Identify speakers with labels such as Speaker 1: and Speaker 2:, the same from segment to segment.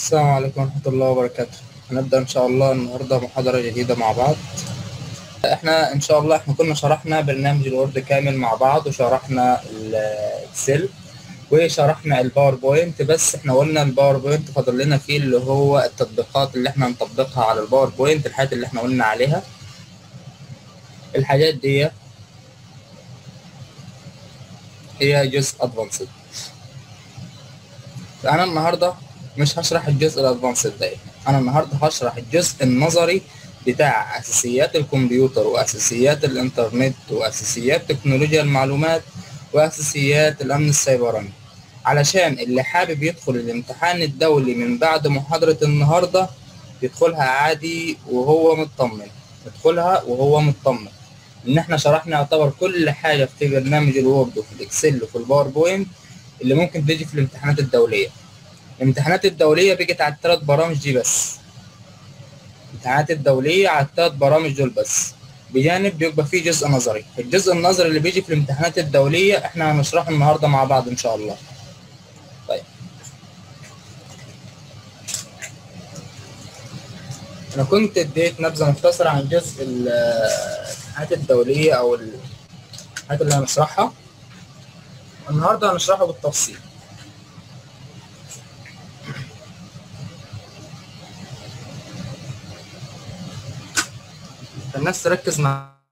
Speaker 1: السلام عليكم ورحمة الله وبركاته. هنبدأ إن شاء الله النهاردة محاضرة جديدة مع بعض. إحنا إن شاء الله كنا شرحنا برنامج الوورد كامل مع بعض، وشرحنا الإكسل وشرحنا الباوربوينت، بس إحنا قلنا الباوربوينت فاضل لنا فيه اللي هو التطبيقات اللي إحنا نطبقها على الباوربوينت، الحاجات اللي إحنا قلنا عليها. الحاجات دي هي جزء أدفانسد. فأنا النهاردة مش هشرح الجزء الأدفانسد ده، أنا النهاردة هشرح الجزء النظري بتاع أساسيات الكمبيوتر وأساسيات الإنترنت وأساسيات تكنولوجيا المعلومات وأساسيات الأمن السيبراني، علشان اللي حابب يدخل الامتحان الدولي من بعد محاضرة النهاردة يدخلها عادي وهو مطمن، يدخلها وهو مطمن إن إحنا شرحنا يعتبر كل حاجة في برنامج الوورد وفي الإكسل وفي الباوربوينت اللي ممكن تيجي في الامتحانات الدولية. الامتحانات الدولية بيجت على الثلاث برامج دي بس، الامتحانات الدولية على الثلاث برامج دول بس، بجانب بيبقى فيه جزء نظري. الجزء النظري اللي بيجي في الامتحانات الدولية احنا هنشرحه النهاردة مع بعض ان شاء الله. طيب، انا كنت اديت نبذة مختصرة عن جزء الامتحانات الدولية او الحاجات اللي هنشرحها، النهاردة هنشرحه بالتفصيل. الناس تركز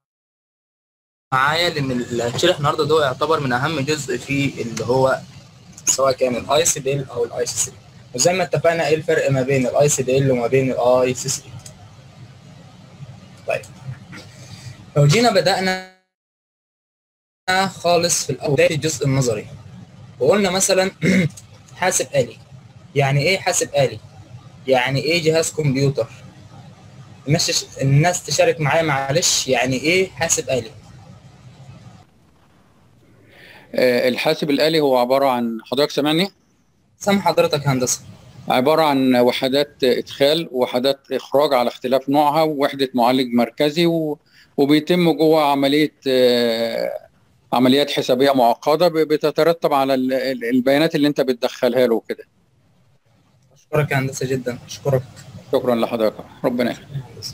Speaker 1: معايا لان اللي هنشرح النهارده ده يعتبر من اهم جزء في اللي هو سواء كان الاي سي دي ال او الاي سي 3. وزي ما اتفقنا ايه الفرق ما بين الاي سي دي ال وما بين الاي سي 3. طيب، لو جينا بدأنا خالص في الاول بداية الجزء النظري وقلنا مثلا حاسب آلي. يعني ايه حاسب آلي؟ يعني ايه جهاز كمبيوتر؟ الناس تشارك معايا معلش، يعني ايه حاسب آلي؟
Speaker 2: الحاسب الآلي هو عبارة عن، حضرتك سامعني؟
Speaker 1: سامع حضرتك هندسة.
Speaker 2: عبارة عن وحدات إدخال ووحدات إخراج على اختلاف نوعها، ووحدة معالج مركزي، وبيتم جوه عمليات حسابية معقدة بتترتب على البيانات اللي أنت بتدخلها له كده.
Speaker 1: أشكرك يا هندسة جدا، أشكرك.
Speaker 2: شكرا لحضرتك، ربنا يخليك.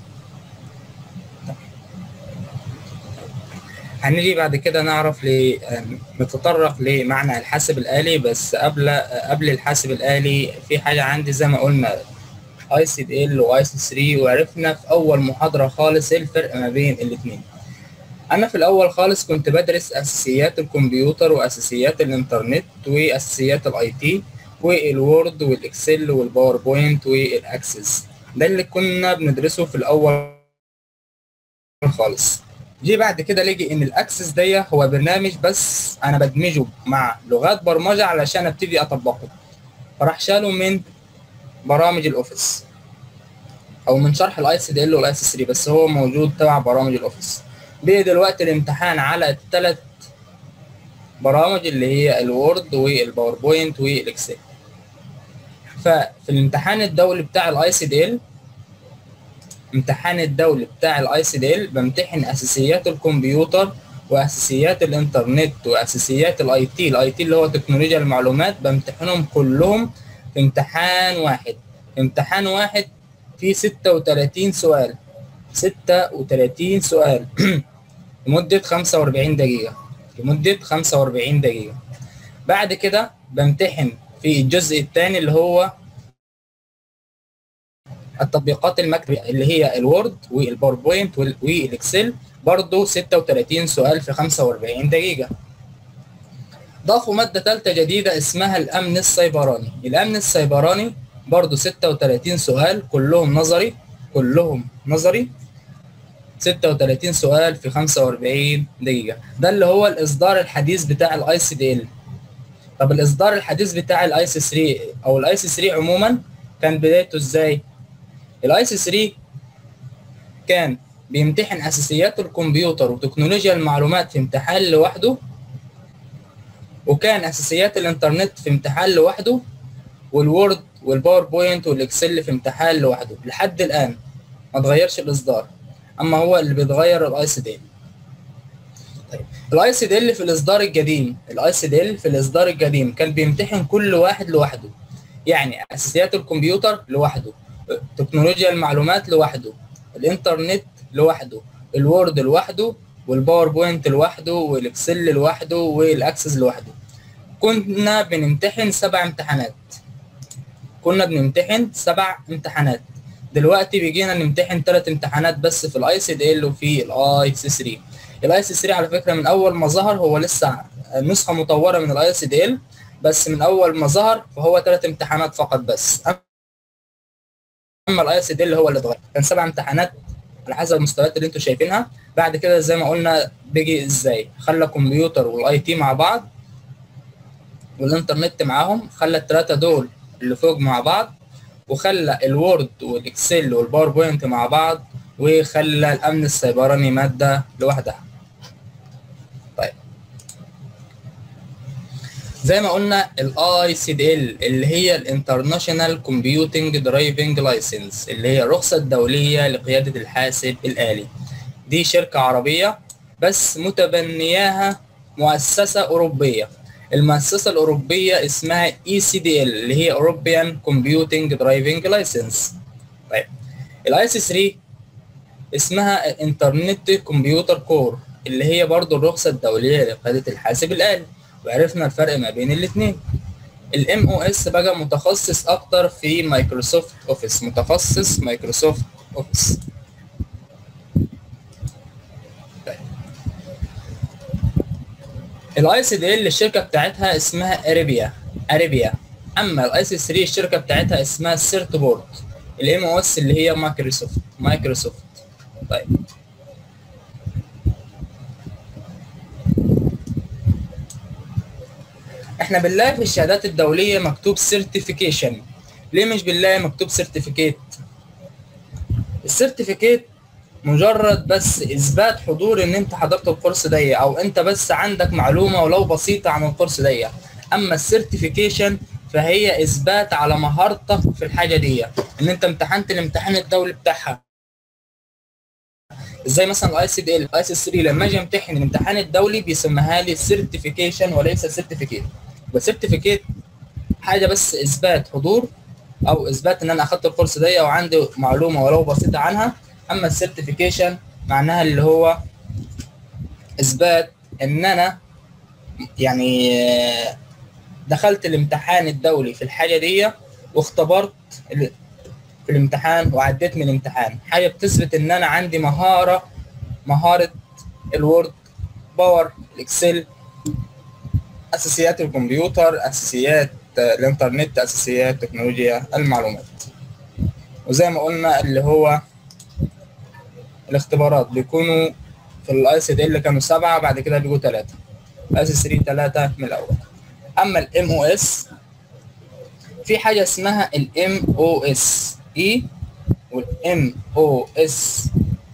Speaker 1: هنيجي بعد كده نعرف نتطرق لمعنى الحاسب الآلي، بس قبل الحاسب الآلي في حاجة عندي زي ما قلنا اي سي دي ال واي سي 3، وعرفنا في أول محاضرة خالص ايه الفرق ما بين الاتنين. أنا في الأول خالص كنت بدرس أساسيات الكمبيوتر وأساسيات الإنترنت وأساسيات الأي تي والوورد والإكسل والباوربوينت والأكسس، ده اللي كنا بندرسه في الأول خالص. جي بعد كده لقي ان الاكسس دي هو برنامج بس انا بدمجه مع لغات برمجه علشان ابتدي اطبقه، فراح شاله من برامج الاوفيس او من شرح الاي سي دي ال والاي سي 3، بس هو موجود تبع برامج الاوفيس. بقي دلوقتي الامتحان على الثلاث برامج اللي هي الوورد والباوربوينت والاكسل. ففي الامتحان الدولي بتاع الاي سي دي ال، امتحان الدولي بتاع الاي سي دي ال، بمتحن اساسيات الكمبيوتر واساسيات الانترنت واساسيات الاي تي اللي هو تكنولوجيا المعلومات، بمتحنهم كلهم في امتحان واحد. امتحان واحد فيه 36 سؤال، 36 سؤال لمدة 45 دقيقة، لمدة 45 دقيقة. بعد كده بمتحن في الجزء الثاني اللي هو التطبيقات المكتبية اللي هي الوورد والباوربوينت والاكسل، برضه 36 سؤال في 45 دقيقة. ضافوا مادة ثالثة جديدة اسمها الأمن السيبراني. الأمن السيبراني برضه 36 سؤال كلهم نظري، كلهم نظري، 36 سؤال في 45 دقيقة. ده اللي هو الإصدار الحديث بتاع الاي سي دي ال. طب الإصدار الحديث بتاع الاي سي 3 أو الاي سي 3 عموما كان بدايته إزاي؟ الاي سي 3 كان بيمتحن اساسيات الكمبيوتر وتكنولوجيا المعلومات في امتحان لوحده، وكان اساسيات الانترنت في امتحان لوحده، والوورد والباوربوينت والاكسل في امتحان لوحده. لحد الان ما اتغيرش الاصدار، اما هو اللي بيتغير الاي سي دي. طيب، الاي سي دي في الاصدار القديم، الاي سي دي في الاصدار القديم كان بيمتحن كل واحد لوحده. يعني اساسيات الكمبيوتر لوحده، تكنولوجيا المعلومات لوحده، الانترنت لوحده، الوورد لوحده، والباوربوينت لوحده، والاكسل لوحده، والاكسس لوحده. كنا بنمتحن 7 امتحانات، كنا بنمتحن 7 امتحانات. دلوقتي بيجينا نمتحن 3 امتحانات بس في الاي سي دي ال وفي الاي سي 3. الاي سي 3 على فكره من اول ما ظهر هو لسه نسخه مطوره من الاي سي دي ال، بس من اول ما ظهر فهو 3 امتحانات فقط بس. اما الاي سي دي ال هو اللي اتغير، كان 7 امتحانات على حسب المستويات اللي انتم شايفينها. بعد كده زي ما قلنا بيجي ازاي خلى الكمبيوتر والاي تي مع بعض والانترنت معاهم، خلى الثلاثه دول اللي فوق مع بعض، وخلى الوورد والاكسل والباوربوينت مع بعض، وخلى الامن السيبراني ماده لوحدها. طيب زي ما قلنا الاي سي دي ال اللي هي الانترناشونال كومبيوتنج درايفنج لايسنس، اللي هي الرخصه الدوليه لقياده الحاسب الالي. دي شركه عربيه بس متبنياها مؤسسه اوروبيه. المؤسسه الاوروبيه اسمها ECDL اللي هي European Computing Driving License. طيب الاي سي 3 اسمها انترنت كمبيوتر كور اللي هي برضو الرخصه الدوليه لقياده الحاسب الالي، وعرفنا الفرق ما بين الاثنين. الام او اس بقى متخصص اكتر في مايكروسوفت اوفيس، متخصص مايكروسوفت اوفيس. الاي سي دي ال الشركه بتاعتها اسمها اريبيا. اما الاي سي 3 الشركه بتاعتها اسمها سيرت بورد. الام او اس اللي هي مايكروسوفت. طيب احنا بنلاقي في الشهادات الدوليه مكتوب سيرتيفيكيشن، ليه مش بنلاقي مكتوب سيرتيفيكيت؟ السيرتيفيكيت مجرد بس اثبات حضور ان انت حضرت الكورس ده، او انت بس عندك معلومه ولو بسيطه عن الكورس ده. اما السيرتيفيكيشن فهي اثبات على مهارتك في الحاجه دي، ان انت امتحنت الامتحان الدولي بتاعها. زي مثلا الاي سي دي ال الاي سي 3 لما اجي امتحن الامتحان الدولي بيسميها لي سيرتيفيكيشن وليس سيرتيفيكيت. والسيرتيفيكيت حاجه بس اثبات حضور او اثبات ان انا اخدت الكورس ده وعندي معلومه ولو بسيطه عنها. اما السيرتيفيكيشن معناها اللي هو اثبات ان انا يعني دخلت الامتحان الدولي في الحاجه دي واختبرت في الامتحان وعديت من الامتحان، حاجه بتثبت ان انا عندي مهاره الوورد، باور، الاكسل، اساسيات الكمبيوتر، اساسيات الانترنت، اساسيات تكنولوجيا المعلومات. وزي ما قلنا اللي هو الاختبارات بيكونوا في الاي سي دي اللي كانوا 7، بعد كده بيجوا 3. الاي سي 3 3 من الاول. اما الام او اس في حاجه اسمها الام او اس اي والام او اس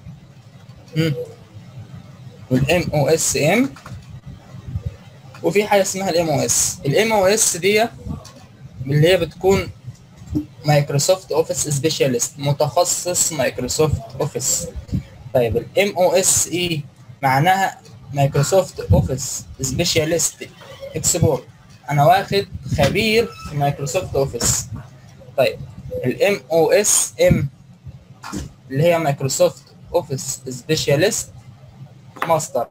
Speaker 1: والام او اس ام، وفي حاجه اسمها الام او اس. الام او اس دي اللي هي بتكون مايكروسوفت اوفيس سبيشاليست، متخصص مايكروسوفت اوفيس. طيب الام او اس اي معناها مايكروسوفت اوفيس سبيشاليست اكسبورت، انا واخد خبير في مايكروسوفت اوفيس. طيب الام او اس ام اللي هي مايكروسوفت اوفيس سبيشاليست ماستر،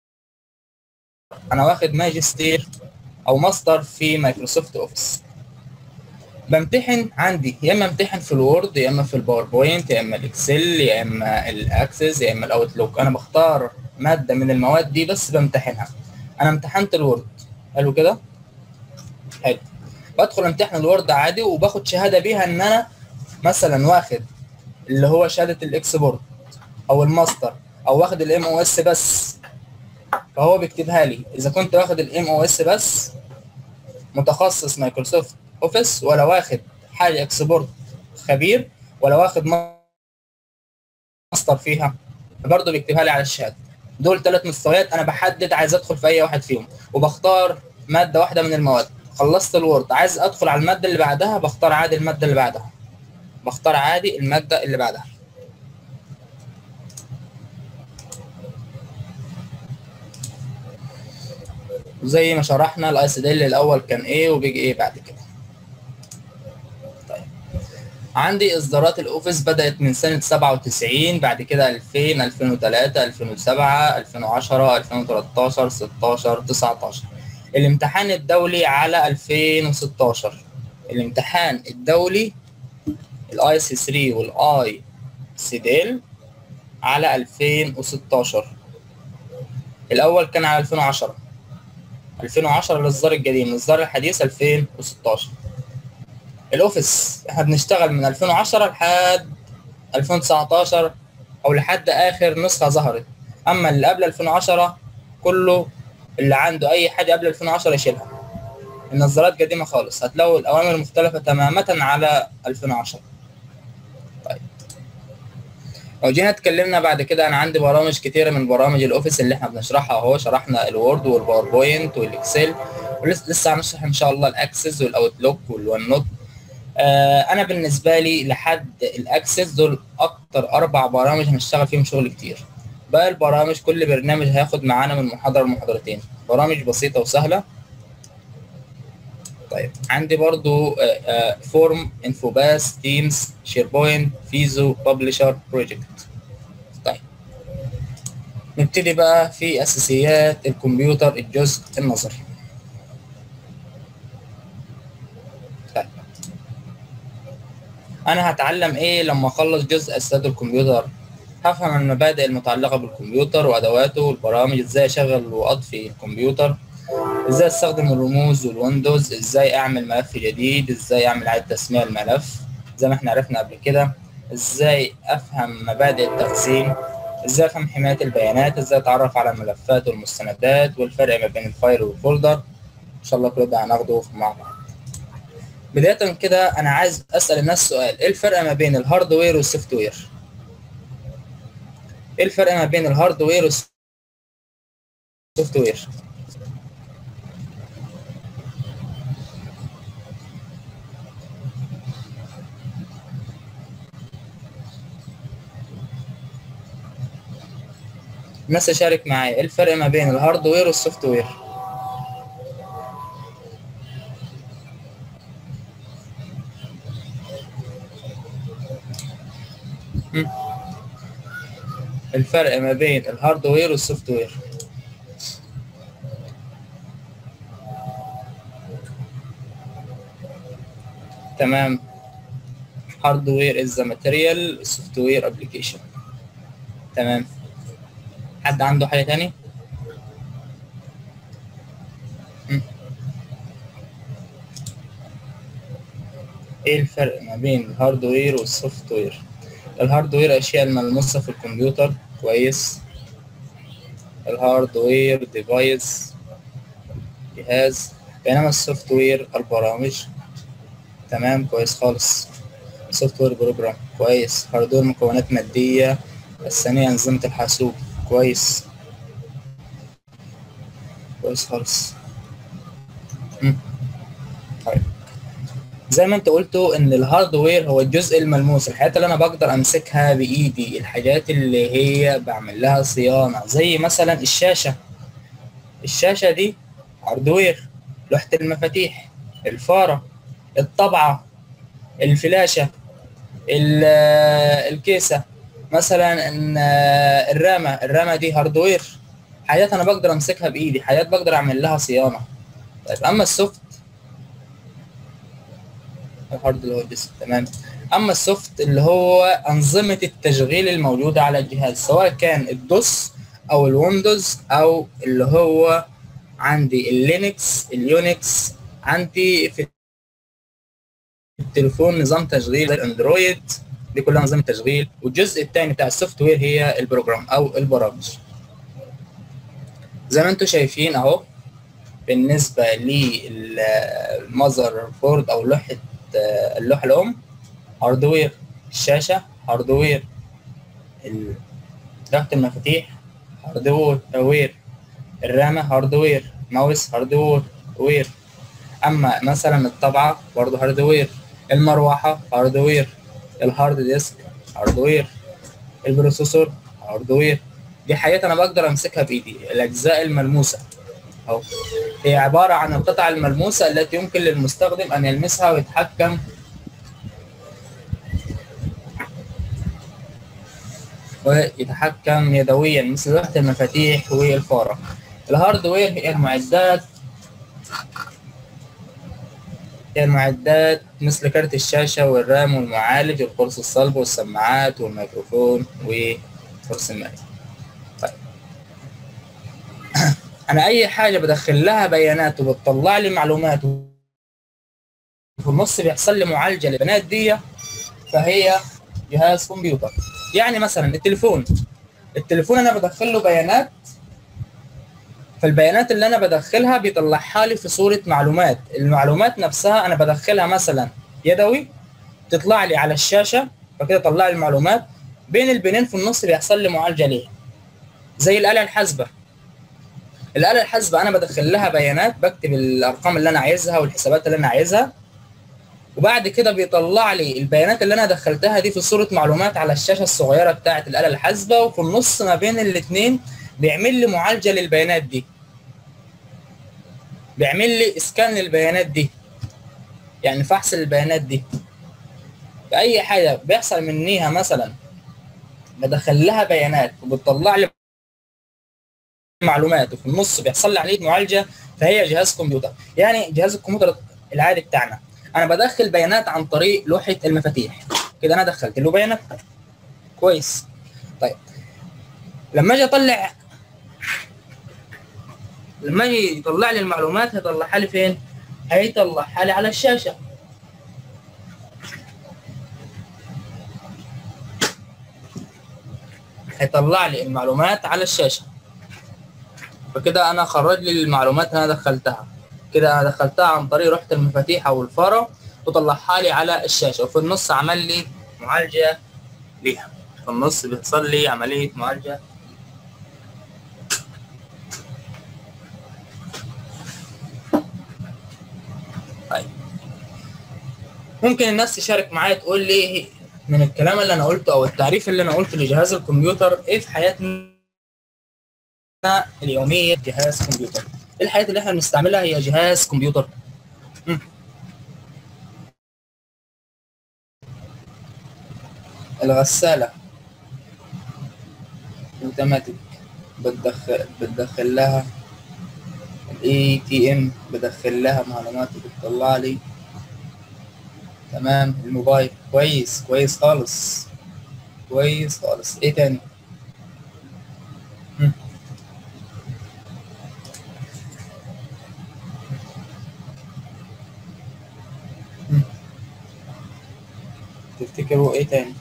Speaker 1: انا واخد ماجستير او ماستر في مايكروسوفت اوفيس. بمتحن عندي يا اما امتحن في الوورد، يا اما في الباوربوينت، يا اما الاكسل، يا اما الاكسس، يا اما الاوتلوك. انا بختار ماده من المواد دي بس بمتحنها. انا امتحنت الوورد، حلو كده، حلو. بدخل امتحن الوورد عادي وباخد شهاده بيها ان انا مثلا واخد اللي هو شهاده الاكسبورت او الماستر، او واخد الام او اس بس، فهو بيكتبها لي اذا كنت واخد الام او اس بس متخصص مايكروسوفت اوفيس، ولا واخد حاجه اكسبورت خبير، ولا واخد ماستر فيها، برضه بيكتبها لي على الشهاده. دول 3 مستويات انا بحدد عايز ادخل في اي واحد فيهم، وبختار ماده واحده من المواد. خلصت الوورد عايز ادخل على الماده اللي بعدها، بختار عادي الماده اللي بعدها، بختار عادي الماده اللي بعدها. زي ما شرحنا الاي سي دي الاول كان ايه وبيجي ايه بعد كده. عندي اصدارات الاوفيس بدأت من سنة 97، بعد كده 2000 2003 2007 2010 2013 16 19. الامتحان الدولي على 2016. الامتحان الدولي الاي سي 3 والاي سي ديل على 2016. الاول كان على 2010. 2010 الاصدار القديم، الاصدار الحديث 2016. الاوفيس احنا بنشتغل من 2010 لحد 2019 او لحد اخر نسخه ظهرت. اما اللي قبل 2010 كله اللي عنده اي حاجه قبل 2010 يشيلها. النظارات قديمه خالص، هتلاقوا الاوامر مختلفه تماما على 2010. طيب لو جينا اتكلمنا بعد كده، انا عندي برامج كتيره من برامج الاوفيس اللي احنا بنشرحها اهو. شرحنا الوورد والباوربوينت والاكسل، ولسه هنشرح ان شاء الله الاكسس والاوتلوك والون نوت. انا بالنسبه لي لحد الاكسس دول اكتر 4 برامج هنشتغل فيهم شغل كتير. باقي البرامج كل برنامج هياخد معانا من محاضره لمحاضرتين، برامج بسيطه وسهله. طيب عندي برضو فورم، انفوباس، تيمز، شيربوينت، فيزو، ببلشر، بروجكت. طيب نبتدي بقى في اساسيات الكمبيوتر الجزء النظري. طيب انا هتعلم ايه لما اخلص جزء اساسيات الكمبيوتر؟ هفهم المبادئ المتعلقه بالكمبيوتر وادواته والبرامج، ازاي اشغل واطفي الكمبيوتر، ازاي استخدم الرموز والويندوز، ازاي اعمل ملف جديد، ازاي اعمل اعاده تسميه الملف زي ما احنا عرفنا قبل كده، ازاي افهم مبادئ التخزين، ازاي افهم حمايه البيانات، ازاي اتعرف على الملفات والمستندات، والفرق ما بين الفايل والفولدر. ان شاء الله كل ده هناخده مع بعض. بدايه كده انا عايز اسال الناس سؤال: ايه الفرق ما بين الهاردوير والسوفت وير؟ ايه الفرق ما بين الهاردوير والسوفت وير؟ الناس تشارك معايا، ايه الفرق ما بين الهاردوير والسوفت وير؟ الفرق ما بين الهاردوير والسوفت وير. تمام. hardware is the material, software application. تمام. حد عنده حاجة تاني؟ ايه الفرق ما بين الهاردوير والسوفت وير؟ الهاردوير اشياء الملموسة في الكمبيوتر، كويس. الهاردوير ديفايس، جهاز. بينما السوفت وير البرامج. تمام، كويس خالص. سوفت وير بروجرام، كويس. هاردوير مكونات مادية، الثانية أنظمة الحاسوب، كويس. كويس خالص. طيب زي ما انت قلتوا ان الهاردوير هو الجزء الملموس، الحاجات اللي انا بقدر امسكها بايدي، الحاجات اللي هي بعمل لها صيانة، زي مثلا الشاشة. الشاشة دي هاردوير. لوحة المفاتيح، الفارة، الطبعة، الفلاشة، الكيسة مثلا، الرامة دي هاردوير. حاجات انا بقدر امسكها بايدي، حاجات بقدر اعمل لها صيانة. طيب اما السوفت، الهارد اللي هو الجسم، تمام. اما السوفت اللي هو انظمه التشغيل الموجوده على الجهاز، سواء كان الدوس او الويندوز او اللي هو عندي اللينكس، اليونكس. عندي في التليفون نظام تشغيل زي الاندرويد، دي كلها نظام تشغيل. والجزء الثاني بتاع السوفت وير هي البروجرام او البرامج. زي ما انتم شايفين اهو، بالنسبه للمذر بورد او اللوحه الام، هاردوير. الشاشة هاردوير. لوحة المفاتيح هاردوير. الرامة هاردوير. ماوس هاردوير. أما مثلا الطبعة برضه هاردوير. المروحة هاردوير. الهارد ديسك هاردوير. البروسيسور هاردوير. دي حاجات أنا بقدر أمسكها بإيدي، الأجزاء الملموسة أهو. هي عبارة عن القطع الملموسة التي يمكن للمستخدم أن يلمسها ويتحكم ويتحكم يدويا مثل لوحة المفاتيح والفارة. الهاردوير هي المعدات مثل كارت الشاشة والرام والمعالج والقرص الصلب والسماعات والميكروفون وقرص الماء. طيب أنا أي حاجة بدخل لها بيانات وبتطلع لي معلومات وفي النص بيحصل لي معالجة للبيانات دي فهي جهاز كمبيوتر. يعني مثلا التليفون أنا بدخل له بيانات، فالبيانات اللي انا بدخلها بيطلعها لي في صورة معلومات. المعلومات نفسها انا بدخلها مثلا يدوي تطلع لي على الشاشة، فكده طلع لي المعلومات. بين البنين في النص بيحصل لي معالجة ليها زي الآلة الحاسبة. الآلة الحاسبة انا بدخل لها بيانات، بكتب الارقام اللي انا عايزها والحسابات اللي انا عايزها، وبعد كده بيطلع لي البيانات اللي انا دخلتها دي في صورة معلومات على الشاشة الصغيرة بتاعة الآلة الحاسبة، وفي النص ما بين الاثنين بيعمل لي معالجة للبيانات دي، بيعمل لي اسكان للبيانات دي، يعني فحص البيانات دي. فأي حاجة بيحصل منيها مثلا بدخل لها بيانات وبتطلع لي معلومات وفي النص بيحصل لي عملية معالجة، فهي جهاز كمبيوتر. يعني جهاز الكمبيوتر العادي بتاعنا أنا بدخل بيانات عن طريق لوحة المفاتيح، كده أنا دخلت له بيانات كويس. طيب لما أجي يطلع لي المعلومات هيطلعها لي فين؟ هيطلعها لي على الشاشة. هيطلع لي المعلومات على الشاشة، فكده أنا خرج لي المعلومات اللي أنا دخلتها. كده أنا دخلتها عن طريق لوحة المفاتيح أو الفارة وطلعها لي على الشاشة، وفي النص عمل لي معالجة ليها. في النص بيحصل لي عملية معالجة. طيب ممكن الناس تشارك معايا تقول لي من الكلام اللي أنا قلته أو التعريف اللي أنا قلته لجهاز الكمبيوتر إيه في حياتنا اليومية جهاز كمبيوتر؟ إيه الحاجات اللي إحنا بنستعملها هي جهاز كمبيوتر؟ الغسالة اوتوماتيك بتدخل لها الاي تي ام، بدخل لها معلومات وبتطلع لي. تمام. الموبايل كويس خالص، كويس خالص. ايه تاني؟ تفتكروا ايه تاني؟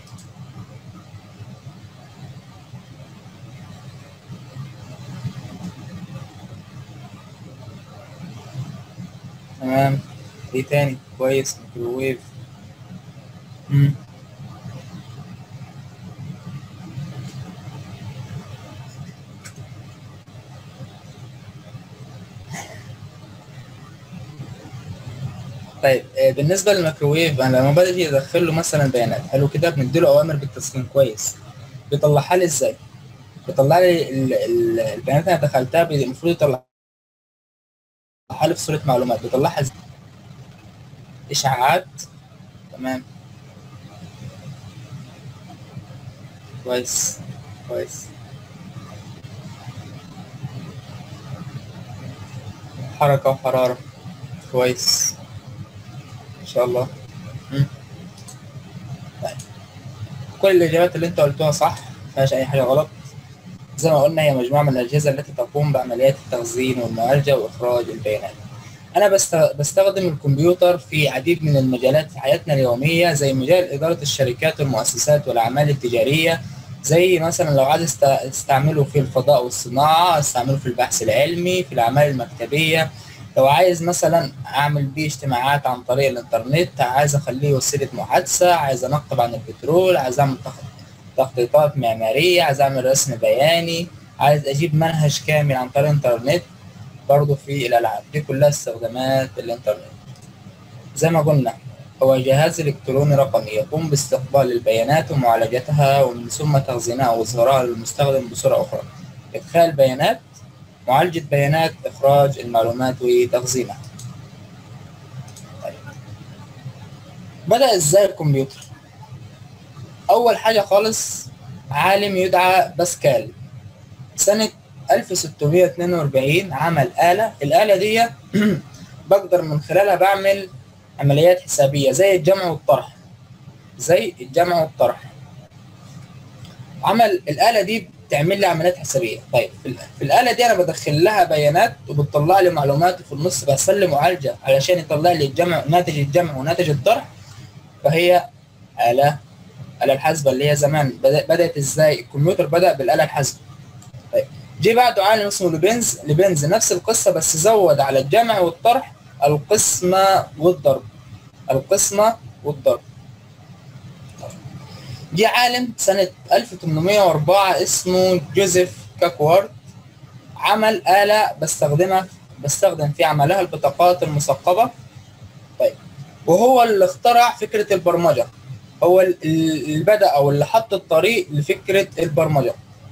Speaker 1: تمام. ايه تاني؟ كويس. ميكروويف. طيب بالنسبه للميكروويف انا لما باجي ادخل له مثلا بيانات حلو كده، بنديله اوامر بالتسخين كويس، بيطلعها لي ازاي؟ بيطلع لي البيانات اللي انا دخلتها المفروض يطلعها لي في صوره معلومات. بيطلعها ازاي؟ اشعاعات. تمام. كويس. حركه وحراره. كويس ان شاء الله. طيب كل الاجابات اللي انت قلتوها صح، ما فيهاش اي حاجه غلط. زي ما قلنا هي مجموعه من الاجهزه التي تقوم بعمليات التخزين والمعالجه واخراج البيانات. انا بستخدم الكمبيوتر في عديد من المجالات في حياتنا اليوميه، زي مجال اداره الشركات والمؤسسات والاعمال التجاريه، زي مثلا لو عايز استعمله في الفضاء والصناعه، استعمله في البحث العلمي، في الاعمال المكتبيه. لو عايز مثلا اعمل بيه اجتماعات عن طريق الانترنت، عايز اخليه وسيله محادثه، عايز انقب عن البترول، عايز اعمل تخطيطات معماريه، عايز اعمل رسم بياني، عايز اجيب منهج كامل عن طريق الانترنت. برضه في الالعاب دي كلها استخدامات الانترنت. زي ما قلنا هو جهاز الكتروني رقمي يقوم باستقبال البيانات ومعالجتها ومن ثم تخزينها واظهارها للمستخدم بصوره اخرى. ادخال بيانات، معالجه بيانات، اخراج المعلومات وتخزينها. طيب. بدأ ازاي الكمبيوتر؟ اول حاجه خالص عالم يدعى باسكال. سنة 1642 عمل الآلة دي بقدر من خلالها بعمل عمليات حسابية زي الجمع والطرح. عمل الآلة دي بتعمل لي عمليات حسابية. طيب في الآلة دي أنا بدخل لها بيانات وبتطلع لي معلومات، وفي النص بحصل لي معالجة علشان يطلع لي ناتج الجمع وناتج الطرح. فهي آلة الحاسبة اللي هي زمان بدأت إزاي؟ الكمبيوتر بدأ بالآلة الحاسبة. طيب جه بعده عالم اسمه ليبنز نفس القصة، بس زود على الجمع والطرح القسمة والضرب. جه عالم سنة 1804 اسمه جوزيف كاكوارت، عمل آلة بستخدم في عملها البطاقات المثقبة. طيب وهو اللي اخترع فكرة البرمجة، هو اللي بدأ أو اللي حط الطريق لفكرة البرمجة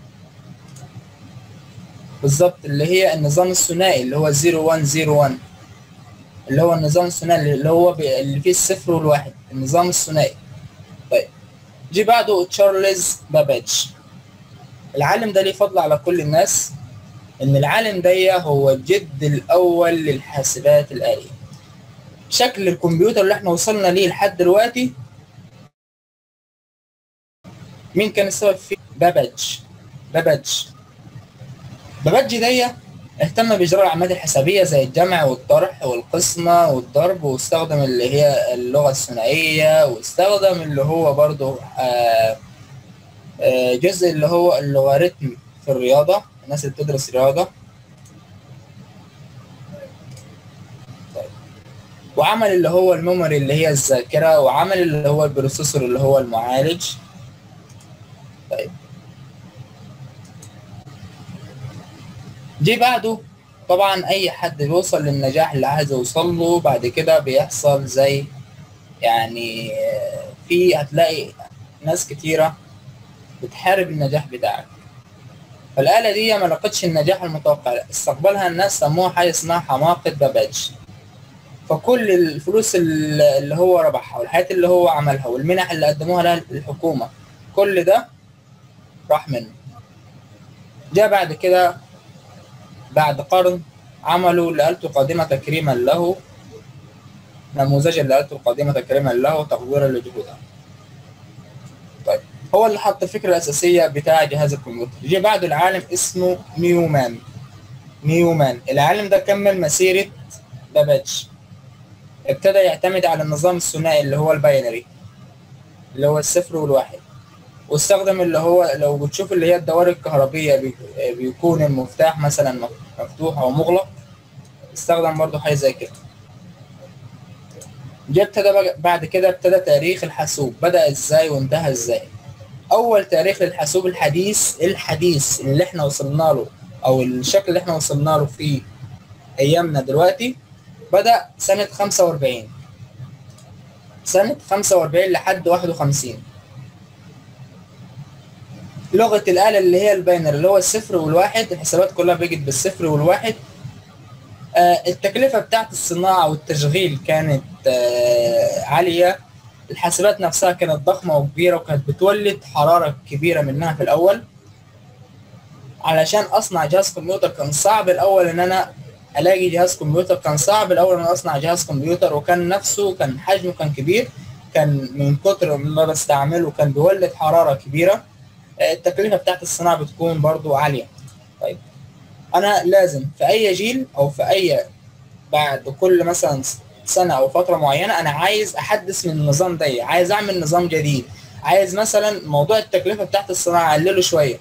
Speaker 1: بالظبط، اللي هي النظام الثنائي اللي هو 0101، اللي هو النظام الثنائي اللي فيه الصفر والواحد، النظام الثنائي. طيب جه بعده تشارلز بابيج. العالم ده ليه فضل على كل الناس، ان العالم ده هو الجد الاول للحاسبات الآلية. شكل الكمبيوتر اللي احنا وصلنا ليه لحد دلوقتي مين كان السبب فيه؟ بابيج ده اهتم بإجراء العمليات الحسابية زي الجمع والطرح والقسمة والضرب، واستخدم اللي هي اللغة الثنائية، واستخدم اللي هو برضه جزء اللي هو اللوغاريتم في الرياضة، الناس اللي بتدرس رياضة. طيب وعمل اللي هو الميموري اللي هي الذاكرة، وعمل اللي هو البروسيسور اللي هو المعالج. طيب جه بعده طبعا اي حد بيوصل للنجاح اللي عايز يوصل له بعد كده بيحصل زي يعني هتلاقي ناس كتيرة بتحارب النجاح بتاعك. فالآلة دي ما لقتش النجاح المتوقع، استقبلها الناس سموها حاجة اسمها حماقة بابيج. فكل الفلوس اللي هو ربحها والحاجات اللي هو عملها والمنح اللي قدموها لها الحكومة كل ده راح منه. جاء بعد كده بعد قرن عملوا لآلة القادمة تكريما له، نموذج لآلة القادمة تكريما له تقديرا لجهودها. طيب هو اللي حط الفكرة الأساسية بتاع جهاز الكمبيوتر. جه بعده العالم اسمه نيومان. العالم ده كمل مسيرة بابيج، ابتدى يعتمد على النظام الثنائي اللي هو الباينري اللي هو الصفر والواحد، واستخدم اللي هو لو بتشوف اللي هي الدوائر الكهربية بيكون المفتاح مثلا مفتوح أو مغلق، استخدم برضه حاجة زي كده. بعد كده ابتدى تاريخ الحاسوب، بدأ ازاي وانتهى ازاي. أول تاريخ للحاسوب الحديث اللي احنا وصلنا له أو الشكل اللي احنا وصلنا له في أيامنا دلوقتي بدأ سنة 45 لحد 51. لغة الآلة اللي هي الباينري اللي هو الصفر والواحد، الحسابات كلها بيجت بالصفر والواحد. التكلفة بتاعت الصناعة والتشغيل كانت عالية، الحاسبات نفسها كانت ضخمة وكبيرة، وكانت بتولد حرارة كبيرة منها في الأول. علشان أصنع جهاز كمبيوتر كان صعب الأول، إن أنا ألاقي جهاز كمبيوتر كان صعب الأول، إن أنا أصنع جهاز كمبيوتر، وكان حجمه كان كبير، كان من كتر ما بستعمله كان بيولد حرارة كبيرة. التكلفة بتاعت الصناعة بتكون برضو عالية. طيب أنا لازم في أي جيل أو بعد كل مثلا سنة أو فترة معينة أنا عايز أحدث من النظام ده، عايز أعمل نظام جديد، عايز مثلا موضوع التكلفة بتاعت الصناعة أقلله شوية،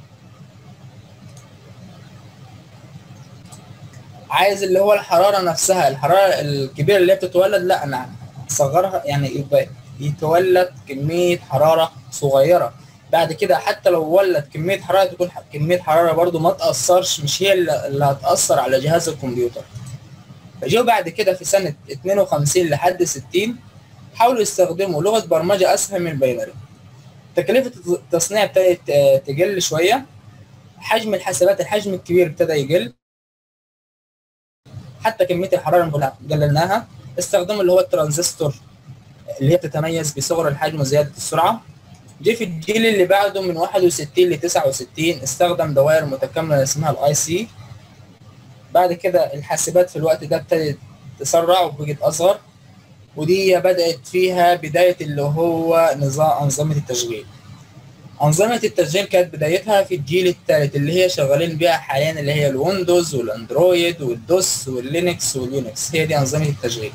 Speaker 1: عايز اللي هو الحرارة نفسها، الحرارة الكبيرة اللي هي بتتولد لا أنا أصغرها، يعني يبقى يتولد كمية حرارة صغيرة. بعد كده حتى لو ولد كمية حرارة تكون كمية حرارة برضو ما تأثرش، مش هي اللي هتأثر على جهاز الكمبيوتر. فجوا بعد كده في سنة 52 لحد 60 حاولوا يستخدموا لغة برمجة أسهل من الباينري. تكلفة التصنيع ابتدت تقل شوية، حجم الحسابات الحجم الكبير ابتدى يقل، حتى كمية الحرارة قللناها. استخدموا اللي هو الترانزستور اللي هي بتتميز بصغر الحجم وزيادة السرعة. جه في الجيل اللي بعده من 61 ل 69 استخدم دوائر متكامله اسمها الاي سي. بعد كده الحاسبات في الوقت ده ابتدت تسرع وبقت اصغر، ودي بدات فيها بدايه اللي هو نظام انظمه التشغيل. أنظمة التشغيل كانت بدايتها في الجيل الثالث اللي هي شغالين بيها حاليا، اللي هي الويندوز والاندرويد والدوس واللينكس واليونكس، هي دي أنظمة التشغيل.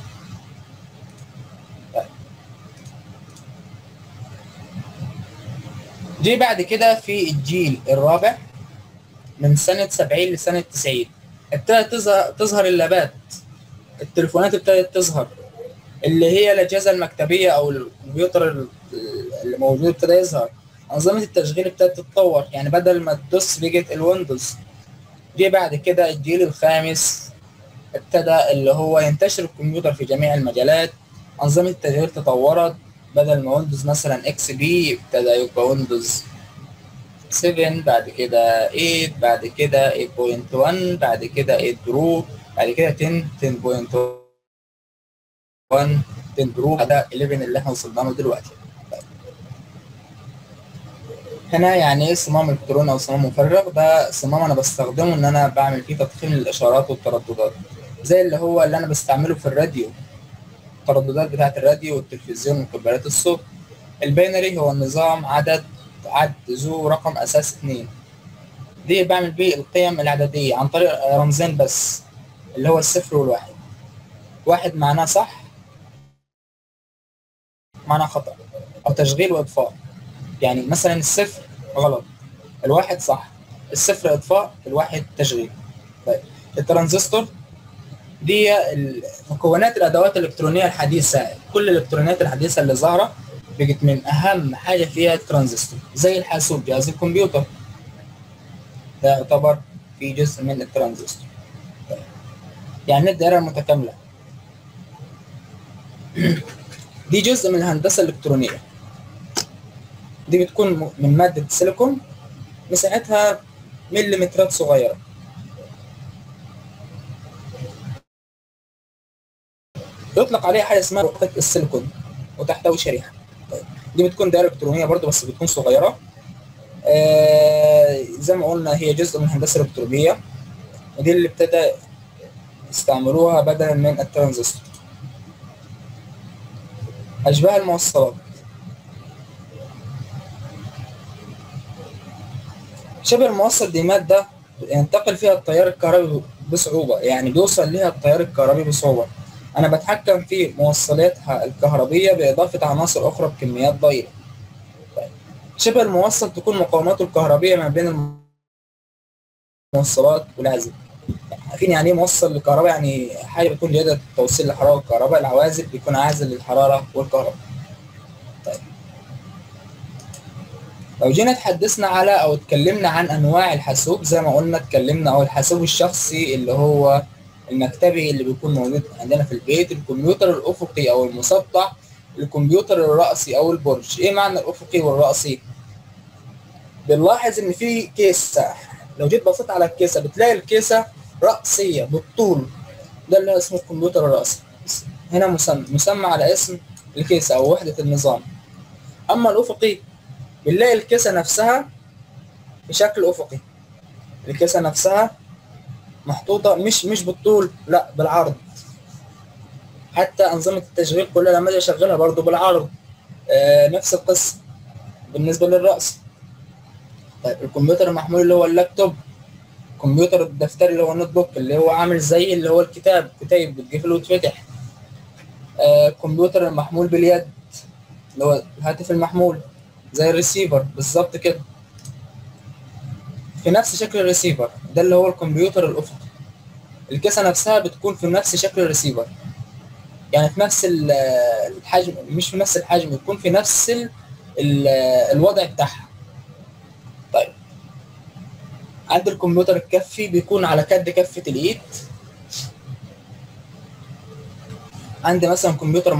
Speaker 1: جه بعد كده في الجيل الرابع من سنة 70 لسنة 90 ابتدت تظهر اللابات، التليفونات ابتدت تظهر، اللي هي الأجهزة المكتبية أو الكمبيوتر اللي موجود ابتدى يظهر. أنظمة التشغيل ابتدت تتطور، يعني بدل ما تدوس بقت الويندوز. جه بعد كده الجيل الخامس ابتدى اللي هو ينتشر الكمبيوتر في جميع المجالات، أنظمة التشغيل تطورت، بدل ما ويندوز مثلا اكس بي ابتدى يبقى ويندوز 7، بعد كده 8، بعد كده 8.1، بعد كده 8 برو، بعد كده 10، 10.1، 10 برو، ده 11 اللي احنا وصلنا له دلوقتي. هنا يعني ايه صمام الكتروني او صمام مفرغ؟ ده صمام انا بستخدمه ان انا بعمل فيه تضخيم للاشارات والترددات، زي اللي هو اللي انا بستعمله في الراديو، الترددات بتاعه الراديو والتلفزيون ومكبرات الصوت. الباينري هو النظام عد ذو رقم اساس 2، دي بعمل بيه القيم العدديه عن طريق رمزين بس، اللي هو الصفر والواحد. واحد معناه صح، معناه خطأ، او تشغيل واطفاء. يعني مثلا الصفر غلط، الواحد صح، الصفر اطفاء، الواحد تشغيل. طيب الترانزستور دي مكونات الادوات الالكترونيه الحديثه، كل الالكترونيات الحديثه اللي ظاهره بقت من اهم حاجه فيها الترانزستور، زي الحاسوب جهاز الكمبيوتر ده يعتبر في جزء من الترانزستور. طيب. يعني الدائره المتكامله دي جزء من الهندسه الالكترونيه، دي بتكون من ماده سيليكون مساحتها مليمترات صغيره، يطلق عليها حاجه اسمها رقعه السيليكون وتحتوي شريحه. طيب. دي بتكون دائره الكترونيه برضو بس بتكون صغيره، زي ما قلنا هي جزء من الهندسه الالكترونيه، ودي اللي ابتدى يستعملوها بدلا من الترانزستور. اشباه الموصلات، شبه الموصل دي ماده ينتقل فيها التيار الكهربي بصعوبه، يعني بيوصل لها التيار الكهربي بصعوبه، انا بتحكم في موصلاتها الكهربيه باضافه عناصر اخرى بكميات ضئيله. طيب. شبه الموصل تكون مقاوماته الكهربيه ما بين الموصلات والعازل. عارفين يعني ايه موصل للكهرباء؟ يعني حاجه بتكون جيده توصيل الحراره والكهرباء. العوازل بيكون عازل للحراره والكهرباء. طيب. لو جينا اتحدثنا على او اتكلمنا عن انواع الحاسوب، زي ما قلنا اتكلمنا او الحاسوب الشخصي اللي هو المكتبي اللي بيكون موجود عندنا في البيت، الكمبيوتر الافقي او المسطح، الكمبيوتر الرأسي او البرج. ايه معنى الافقي والرأسي؟ بنلاحظ ان في كيسه، لو جيت بصيت على الكيسه بتلاقي الكيسه رأسيه بالطول، ده اللي اسمه الكمبيوتر الرأسي، هنا مسمى على اسم الكيسه او وحده النظام. اما الافقي بنلاقي الكيسه نفسها بشكل افقي، الكيسه نفسها محطوطه مش بالطول، لا بالعرض. حتى انظمه التشغيل كلها لما اجي اشغلها برضو بالعرض، نفس القصه بالنسبه للرأس. طيب الكمبيوتر المحمول اللي هو اللابتوب، الكمبيوتر الدفتري اللي هو النوت بوك اللي هو عامل زي اللي هو الكتاب، كتيب بتقفل وتفتح. الكمبيوتر المحمول باليد اللي هو الهاتف المحمول، زي الريسيفر بالظبط كده، في نفس شكل الريسيفر، ده اللي هو الكمبيوتر الافقي. الكيسه نفسها بتكون في نفس شكل الريسيفر، يعني في نفس الحجم، مش في نفس الحجم، بتكون في نفس الوضع بتاعها. طيب عند الكمبيوتر الكفي بيكون على قد كفه الايد. عندي مثلا كمبيوتر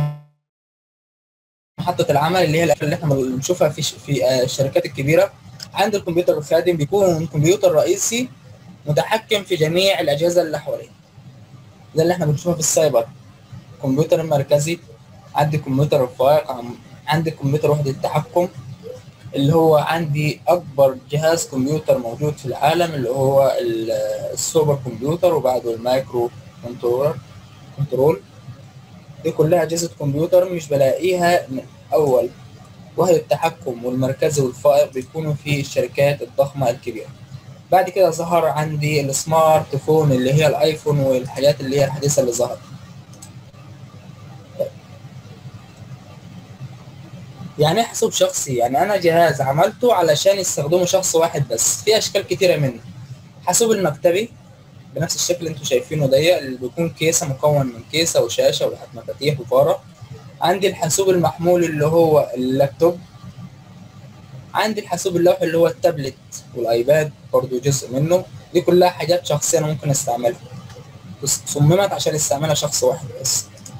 Speaker 1: محطه العمل اللي هي اللي احنا بنشوفها في الشركات الكبيره. عند الكمبيوتر الخادم بيكون كمبيوتر رئيسي متحكم في جميع الاجهزه اللي حواليه، ده اللي احنا بنشوفها في السايبر. الكمبيوتر المركزي، عندي كمبيوتر الفائق، عندي كمبيوتر وحده التحكم، اللي هو عندي اكبر جهاز كمبيوتر موجود في العالم اللي هو السوبر كمبيوتر، وبعده المايكرو كنترول. دي كلها اجهزه كمبيوتر مش بلاقيها من اول، وحدة التحكم والمركزي والفائق بيكونوا في الشركات الضخمة الكبيرة. بعد كده ظهر عندي السمارت فون اللي هي الايفون والحاجات اللي هي الحديثة اللي ظهرت. يعني ايه حاسوب شخصي؟ يعني انا جهاز عملته علشان يستخدمه شخص واحد بس، في اشكال كتيرة منه. حاسوب المكتبي بنفس الشكل اللي انتوا شايفينه ده، اللي بيكون كيسة مكون من كيسة وشاشة ومفاتيح وفارة. عندي الحاسوب المحمول اللي هو اللابتوب. عندي الحاسوب اللوحي اللي هو التابلت والايباد برضو جزء منه. دي كلها حاجات شخصيه انا ممكن استعملها، بس صممت عشان يستعملها شخص واحد بس.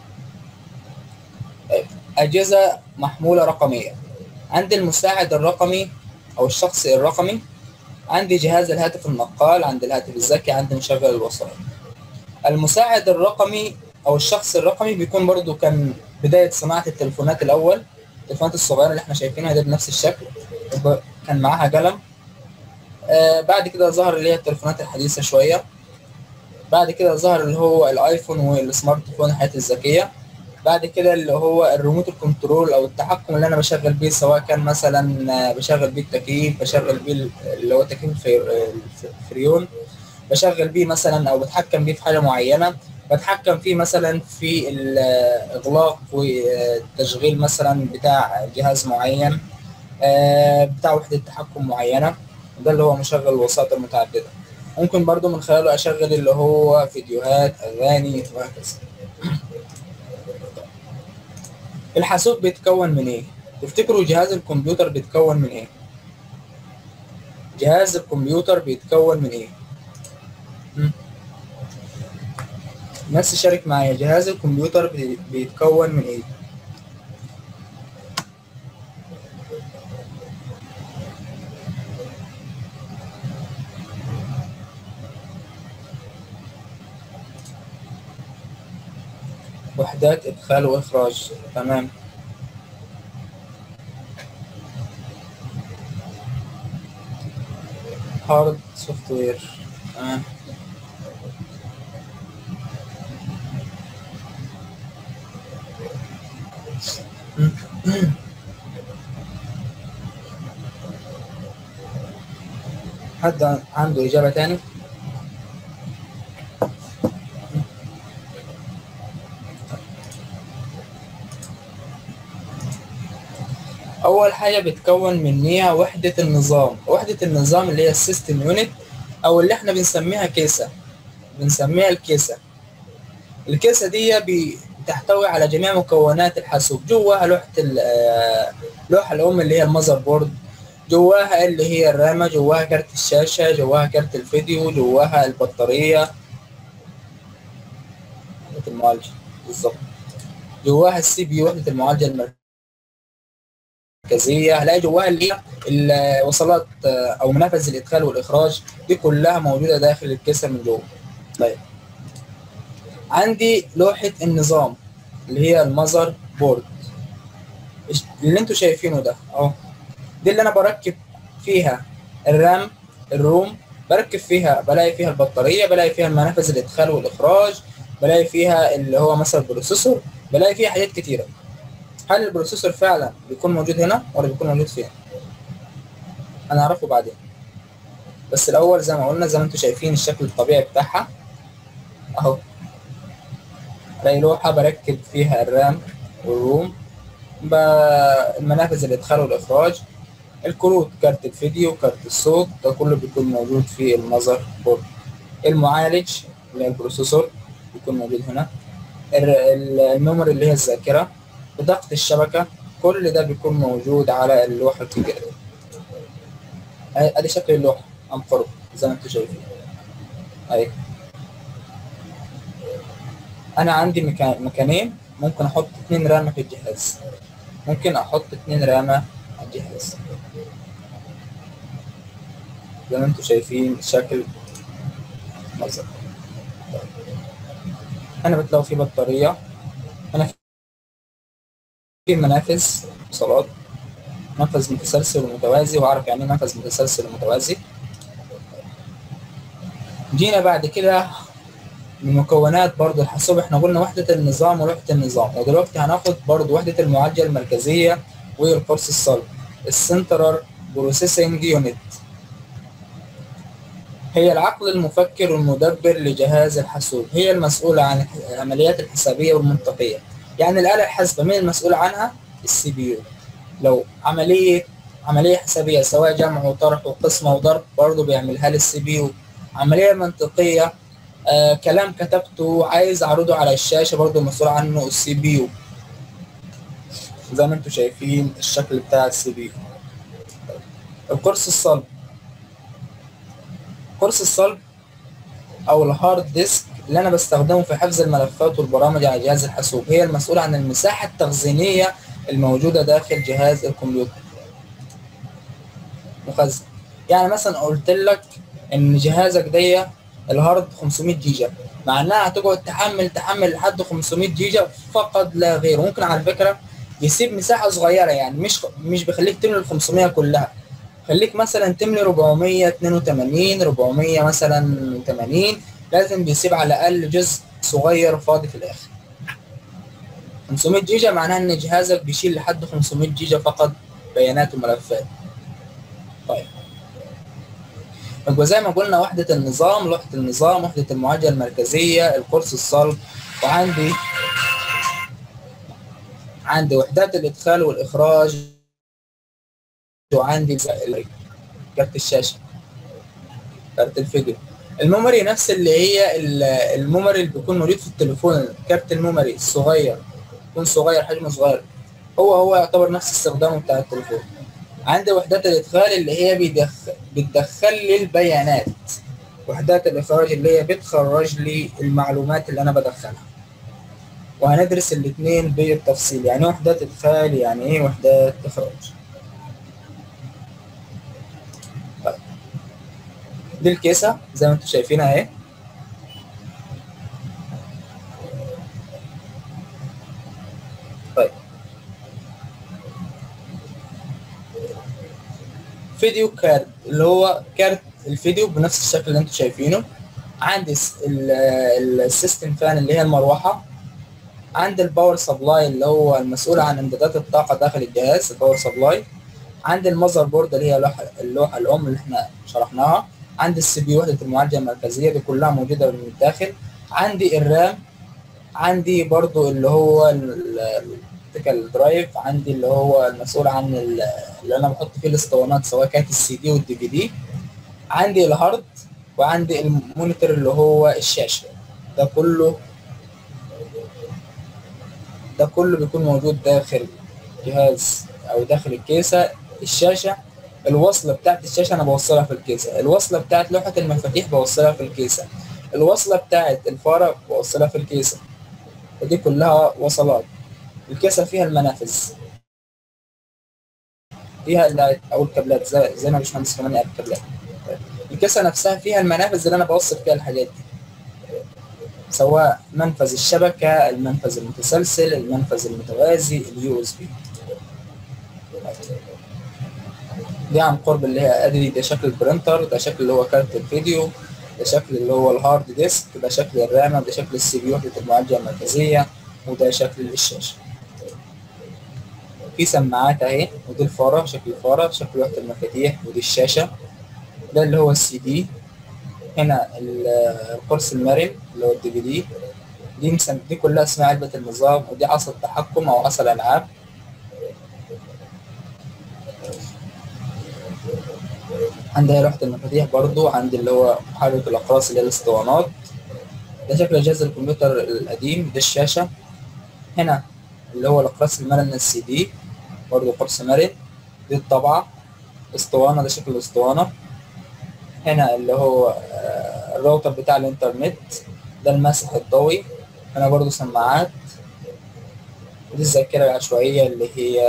Speaker 1: اجهزه محموله رقميه. عندي المساعد الرقمي او الشخصي الرقمي. عندي جهاز الهاتف النقال، عندي الهاتف الذكي، عندي مشغل الوصلات. المساعد الرقمي او الشخص الرقمي بيكون برضو كان بدايه صناعه التليفونات الاول. التليفونات الصغيره اللي احنا شايفينها دي بنفس الشكل، كان معاها قلم. بعد كده ظهر اللي هي التليفونات الحديثة شوية. بعد كده ظهر اللي هو الايفون والسمارت فون الحياة الذكية. بعد كده اللي هو الريموت الكنترول او التحكم اللي انا بشغل بيه، سواء كان مثلا بشغل بيه التكييف، بشغل بيه اللي هو تكييف الفريون، بشغل بيه مثلا او بتحكم بيه في حاجة معينة، بتحكم فيه مثلا في الاغلاق والتشغيل مثلا بتاع جهاز معين، بتاع وحدة تحكم معينة. ده اللي هو مشغل الوسائط المتعددة. ممكن برضو من خلاله أشغل اللي هو فيديوهات، أغاني، وهكذا. الحاسوب بيتكون من إيه؟ تفتكروا جهاز الكمبيوتر بيتكون من إيه؟ جهاز الكمبيوتر بيتكون من إيه؟ الناس تشارك معايا، جهاز الكمبيوتر بيتكون من إيه؟ وحدات إدخال وإخراج، تمام. هارد سوفت وير، تمام. حد عنده إجابة تاني؟ أول حاجة بتكون منيها وحدة النظام. وحدة النظام اللي هي السيستم يونت، أو اللي احنا بنسميها كيسة، بنسميها الكيسة. الكيسة دي بتحتوي على جميع مكونات الحاسوب. جواها اللوحة الأم اللي هي المذر بورد، جواها اللي هي الرامة، جواها كارت الشاشة، جواها كارت الفيديو، جواها البطارية، وحدة المعالجة بالظبط، جواها السي بي يو، وحدة المعالجة المركزية. هلاقي جواها اللي هي الوصلات أو منافذ الإدخال والإخراج. دي كلها موجودة داخل الكيسة من جوه. طيب، عندي لوحة النظام اللي هي المذر بورد، اللي انتوا شايفينه ده اهو. دي اللي انا بركب فيها الرام، الروم، بركب فيها، بلاقي فيها البطارية، بلاقي فيها منافذ الادخال والاخراج، بلاقي فيها اللي هو مثلا البروسيسور، بلاقي فيها حاجات كتيرة. هل البروسيسور فعلا بيكون موجود هنا ولا بيكون موجود فين؟ انا اعرفه بعدين، بس الاول زي ما قلنا، زي ما انتوا شايفين الشكل الطبيعي بتاعها اهو. الاقي لوحة بركب فيها الرام والروم، المنافذ الادخال والاخراج، الكروت، كارت الفيديو، كارت الصوت، ده كله بيكون موجود في المذر بورد. المعالج اللي هي البروسيسور بيكون موجود هنا. الميموري اللي هي الذاكرة، بطاقة الشبكة، كل ده بيكون موجود على اللوحة الكبيرة دي. ادي شكل اللوحة عن قرب زي ما انتم شايفين اهي. انا عندي مكانين، ممكن احط 2 رامة في الجهاز، ممكن احط 2 رامة على الجهاز زي ما انتم شايفين شكل مظهر. هنا بتلاقوا في بطارية، هنا في منافذ اتصالات، منفذ متسلسل ومتوازي، وأعرف يعني إيه منفذ متسلسل ومتوازي. جينا بعد كده من مكونات برضو الحاسوب، احنا قلنا وحدة النظام ولوحة النظام، ودلوقتي هناخد برضو وحدة المعالجة المركزية والقرص الصلب، السنترال بروسيسنج يونت. هي العقل المفكر والمدبر لجهاز الحاسوب، هي المسؤولة عن العمليات الحسابية والمنطقية. يعني الآلة الحاسبة مين المسؤول عنها؟ السي بي يو. لو عملية حسابية سواء جمع وطرح وقسمة وضرب برضو بيعملها لي السي بي يو. عملية منطقية، كلام كتبته عايز اعرضه على الشاشه برضه المسؤول عنه السي بي يو، زي ما انتم شايفين الشكل بتاع السي بي يو. القرص الصلب، قرص الصلب او الهارد ديسك اللي انا بستخدمه في حفظ الملفات والبرامج على جهاز الحاسوب، هي المسؤول عن المساحه التخزينيه الموجوده داخل جهاز الكمبيوتر. مخزن، يعني مثلا قلت لك ان جهازك ده الهارد 500 جيجا، معناها هتقعد تحمل لحد 500 جيجا فقط لا غير. ممكن على فكره يسيب مساحه صغيره، يعني مش بيخليك تملي ال 500 كلها، خليك مثلا تملي 482 400 مثلا 80، لازم بيسيب على الاقل جزء صغير فاضي في الاخر. 500 جيجا معناها ان جهازك بيشيل لحد 500 جيجا فقط بيانات وملفات. طيب يبقى زي ما قلنا وحدة النظام، لوحة النظام، وحدة المعالجة المركزية، القرص الصلب، وعندي وحدات الإدخال والإخراج، وعندي كارت الشاشة، كارت الفيديو، الميموري نفس اللي هي الميموري اللي بيكون موجود في التليفون، كارت الميموري الصغير يكون صغير، حجمه صغير، هو يعتبر نفس استخدامه بتاع التليفون. عندي وحدات الإدخال اللي هي بتدخل لي البيانات، وحدات الإخراج اللي هي بتخرج لي المعلومات اللي أنا بدخلها. وهندرس الاثنين بالتفصيل، يعني ايه وحدات إدخال، يعني ايه وحدات إخراج. طيب دي الكيسة زي ما انتم شايفينها اهي. طيب فيديو كارد اللي هو كارت الفيديو بنفس الشكل اللي انتم شايفينه. عندي السيستم فان اللي هي المروحة، عندي الباور سبلاي اللي هو المسؤول عن امدادات الطاقة داخل الجهاز، الباور سبلاي. عندي المذر بورد اللي هي اللوحة الأم اللي احنا شرحناها. عندي السي بي وحدة المعالجة المركزية، دي كلها موجودة من الداخل. عندي الرام، عندي برضو اللي هو التكال درايف، عندي اللي هو المسؤول عن اللي انا بحط فيه الاسطوانات سواء كانت السي دي والدي في دي. عندي الهارد، وعندي المونيتور اللي هو الشاشة. ده كله بيكون موجود داخل جهاز او داخل الكيسة. الشاشة، الوصلة بتاعت الشاشة انا بوصلها في الكيسة، الوصلة بتاعت لوحة المفاتيح بوصلها في الكيسة، الوصلة بتاعت الفارة بوصلها في الكيسة. ودي كلها وصلات. الكيسة فيها المنافذ، فيها او الكابلات زي ما باشمهندس كمان قال الكابلات. الكيسة نفسها فيها المنافذ اللي انا بوصل فيها الحاجات دي، سواء منفذ الشبكة، المنفذ المتسلسل، المنفذ المتوازي، اليو اس بي. دي عن قرب اللي هي ادري، ده شكل البرينتر، ده شكل اللي هو كارت الفيديو، ده شكل اللي هو الهارد ديسك، ده شكل الرامة، ده شكل السي بي وحدة المعالجة المركزية، وده شكل الشاشة. في سماعات اهي، ودي الفارة، شكل الفارة، شكل وحدة المفاتيح، ودي الشاشة. ده اللي هو السي دي. هنا القرص المرن اللي هو الدي في دي. دي كلها اسمها علبة النظام، ودي عصا التحكم او عصا الالعاب. عندي لوحة المفاتيح برضو، عندي اللي هو محرك الاقراص اللي هي الاسطوانات. ده شكل جهاز الكمبيوتر القديم. ده الشاشة. هنا اللي هو الاقراص المرن السي دي، برضو قرص مرن. دي الطبعة، اسطوانة، ده شكل الاسطوانة. هنا اللي هو الراوتر بتاع الانترنت. ده المسح الضوئي. هنا برضو سماعات. ودي الذاكرة العشوائية اللي هي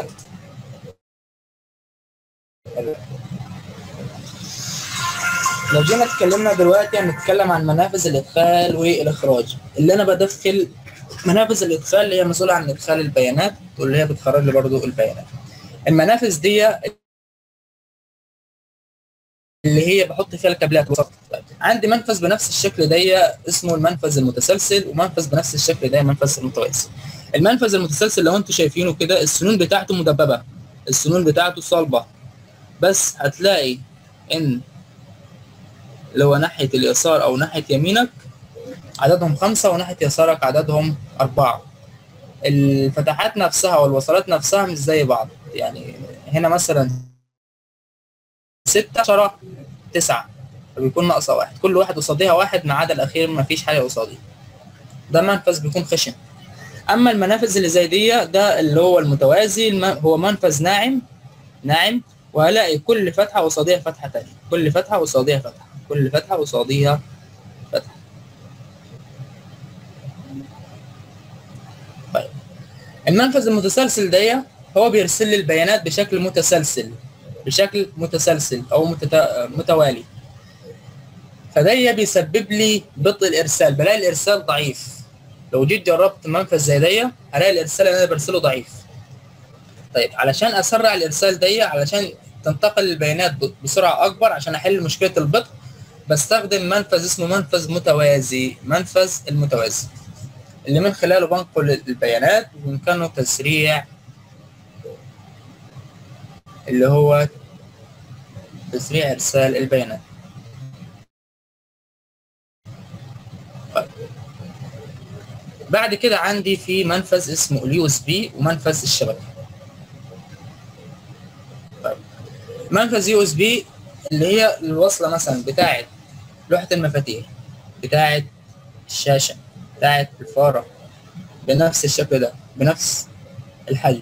Speaker 1: لو جينا اتكلمنا دلوقتي هنتكلم عن منافذ الادخال والاخراج. اللي انا بدخل منافذ الادخال اللي هي مسؤولة عن ادخال البيانات، واللي هي بتخرج لي برضو البيانات. المنافذ دي اللي هي بحط فيها الكابلات. عندي منفذ بنفس الشكل ده اسمه المنفذ المتسلسل، ومنفذ بنفس الشكل ده المنفذ المتوازي. المنفذ المتسلسل لو انتم شايفينه كده السنون بتاعته مدببه، السنون بتاعته صلبه، بس هتلاقي ان لو ناحيه اليسار او ناحيه يمينك عددهم 5 وناحيه يسارك عددهم 4. الفتحات نفسها والوصلات نفسها مش زي بعض، يعني هنا مثلا 6 10 9 فبيكون ناقصه 1، كل واحد قصاديها 1 ما عدا الاخير ما فيش حاجه قصاديه. ده منفذ بيكون خشن. اما المنافذ اللي زي دي ده اللي هو المتوازي، هو منفذ ناعم، وهلاقي كل فتحه قصاديها فتحه ثانيه، كل فتحه قصاديها فتحه، كل فتحه قصاديها فتحه. طيب المنفذ المتسلسل ده هو بيرسل لي البيانات بشكل متسلسل او متوالي، فده بيسبب لي بطء الارسال، بلاقي الارسال ضعيف. لو جيت جربت منفذ زي ده هلاقي الارسال اللي انا برسله ضعيف. طيب علشان اسرع الارسال ده، علشان تنتقل البيانات بسرعه اكبر، عشان احل مشكله البطء، بستخدم منفذ اسمه منفذ متوازي، منفذ المتوازي اللي من خلاله بنقل البيانات وبإمكانه تسريع اللي هو تسريع ارسال البيانات. طيب بعد كده عندي في منفذ اسمه اليو اس بي ومنفذ الشبكه. طيب منفذ يو اس بي اللي هي الوصله مثلا بتاعه لوحه المفاتيح، بتاعه الشاشه، بتاعه الفاره، بنفس الشكل ده بنفس الحجم.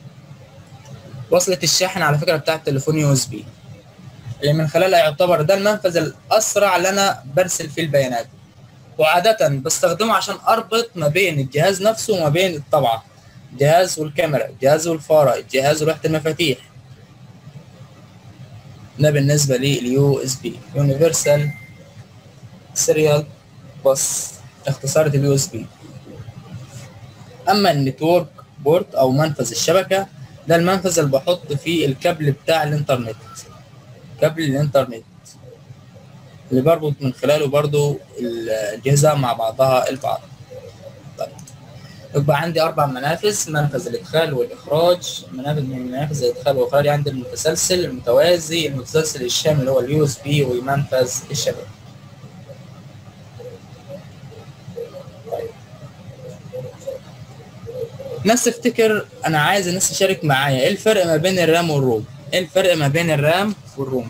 Speaker 1: وصله الشاحن على فكره بتاعه التليفون يو اس بي اللي من خلالها يعتبر ده المنفذ الاسرع اللي انا برسل فيه البيانات، وعاده بستخدمه عشان اربط ما بين الجهاز نفسه وما بين الطبعه، الجهاز والكاميرا، الجهاز والفاره، الجهاز ولوحه المفاتيح. ده بالنسبه لليو اس بي، يونيفرسال سيريال بس، اختصار اليو اس بي. اما النتورك بورت او منفذ الشبكه ده المنفذ اللي بحط فيه الكابل بتاع الانترنت، كابل الانترنت اللي بربط من خلاله برضو الاجهزه مع بعضها البعض. طيب يبقى عندي 4 منافذ: منفذ الادخال والاخراج، منافذ الادخال والاخراج عندي المتسلسل، المتوازي، المتسلسل الشامل اللي هو اليو اس بي، ومنفذ الشبكه. ناس تفتكر، انا عايز الناس تشارك معايا ايه الفرق ما بين الرام والروم؟ ايه الفرق ما بين الرام والروم؟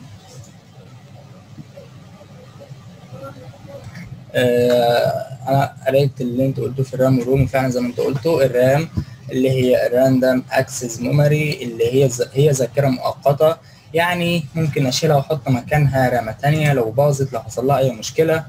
Speaker 1: انا قريت اللي انتوا قلتوه في الرام والروم، فعلا زي ما انتوا قلتوا الرام اللي هي الراندوم اكسس ميموري، اللي هي ذاكره مؤقته، يعني ممكن اشيلها واحط مكانها رامه ثانيه لو باظت، لو حصل لها اي مشكله.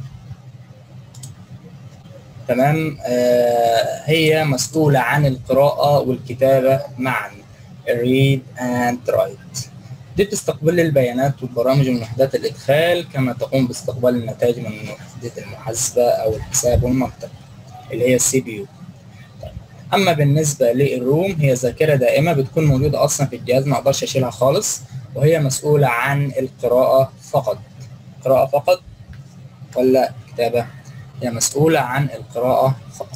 Speaker 1: تمام. هي مسؤولة عن القراءة والكتابة معا، read and write. دي بتستقبل لي البيانات والبرامج من وحدات الإدخال، كما تقوم باستقبال النتائج من وحدة المحاسبة أو الحساب والمكتب اللي هي السي بي يو. أما بالنسبة للروم هي ذاكرة دائمة بتكون موجودة أصلا في الجهاز، ما أقدرش أشيلها خالص، وهي مسؤولة عن القراءة فقط. قراءة فقط ولا كتابة؟ هي مسؤولة عن القراءة فقط.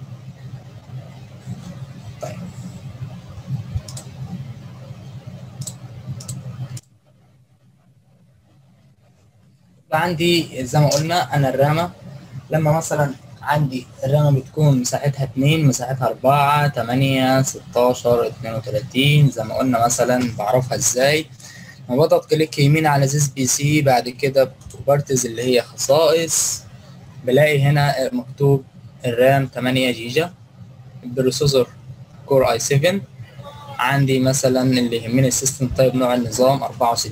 Speaker 1: طيب عندي زي ما قلنا أنا الرامة، لما مثلا عندي الرامة بتكون مساحتها 2، مساحتها 4 8 16 32 زي ما قلنا. مثلا بعرفها ازاي؟ لما بضغط كليك يمين على زيز بي سي، بعد كده بروبرتيز اللي هي خصائص، بلاقي هنا مكتوب الرام 8 جيجا، البروسيسور كور اي 7، عندي مثلا اللي يهمني السيستم تايب نوع النظام 64.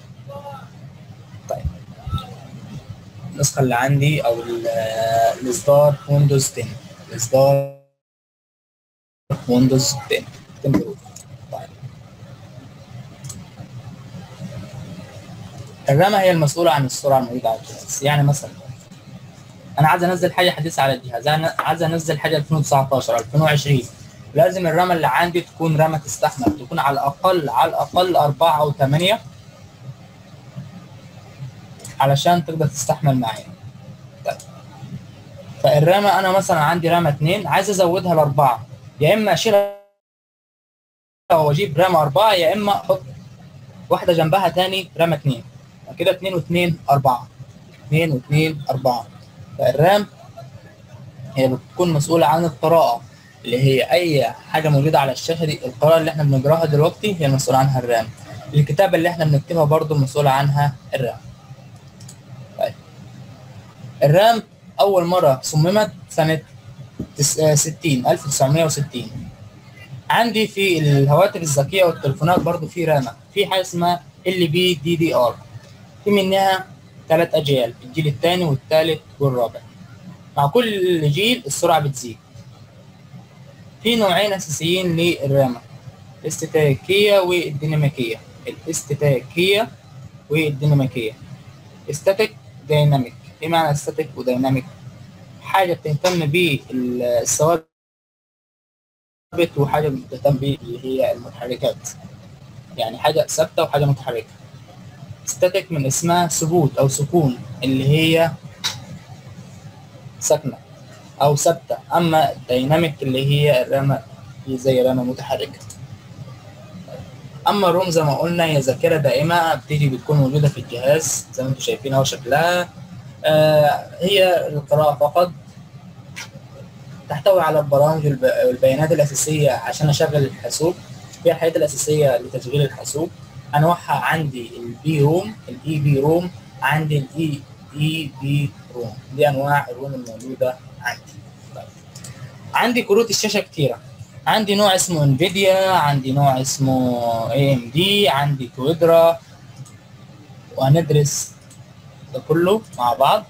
Speaker 1: طيب النسخة اللي عندي او الاصدار ويندوز 10، الاصدار ويندوز 10 برو. طيب الرامة هي المسؤولة عن السرعة الموجودة على الجهاز. يعني مثلا انا عايز انزل حاجة حديثة على الجهاز، عايز انزل حاجة 2019 2020، لازم الرامه اللي عندي تكون رامه تستحمل، تكون على الاقل 4 او 8 علشان تقدر تستحمل معايا. طيب. فالرامه انا مثلا عندي رامه 2 عايز ازودها ل4، يا اما اشيلها واجيب رامه 4، يا اما احط واحده جنبها تاني رامه 2. كده 2 و2 4، 2 و2 4. فالرام هي بتكون مسؤوله عن القراءه، اللي هي اي حاجه موجوده على الشاشه دي، القراءه اللي احنا بنقراها دلوقتي هي المسؤول عنها الرام. الكتابه اللي احنا بنكتبها برضو المسؤوله عنها الرام. طيب. الرام اول مره صممت سنه 1960. عندي في الهواتف الذكيه والتليفونات برضو في رامه، في حاجه اسمها LPDDR، في منها 3 اجيال، الجيل الثاني والثالث والرابع. مع كل جيل السرعه بتزيد. في نوعين اساسيين للرامه، الاستاتيكيه والديناميكيه. الاستاتيكيه والديناميكيه. استاتيك دايناميك. ايه معنى استاتيك ودايناميك؟ حاجه بتهتم بالثوابت وحاجه بتهتم اللي هي المتحركات، يعني حاجه ثابته وحاجه متحركه. استاتيك من اسمها ثبوت او سكون، اللي هي ساكنه او ثابته. اما الديناميك اللي هي الرامه، هي زي رامه متحركه. اما الروم زي ما قلنا هي ذاكره دائمه، بتكون موجوده في الجهاز زي ما انتم شايفين اهو شكلها. هي القراءه فقط، تحتوي على البرامج والبيانات الاساسيه عشان اشغل الحاسوب. فيها الحاجات الاساسيه لتشغيل الحاسوب. انواعها عندي البي روم، الاي بي روم، عندي الاي بي روم. دي انواع الروم الموجوده عندي. طيب. عندي كروت الشاشه كتيره، عندي نوع اسمه انفيديا، عندي نوع اسمه AMD، عندي كويدرا، وهندرس ده كله مع بعض.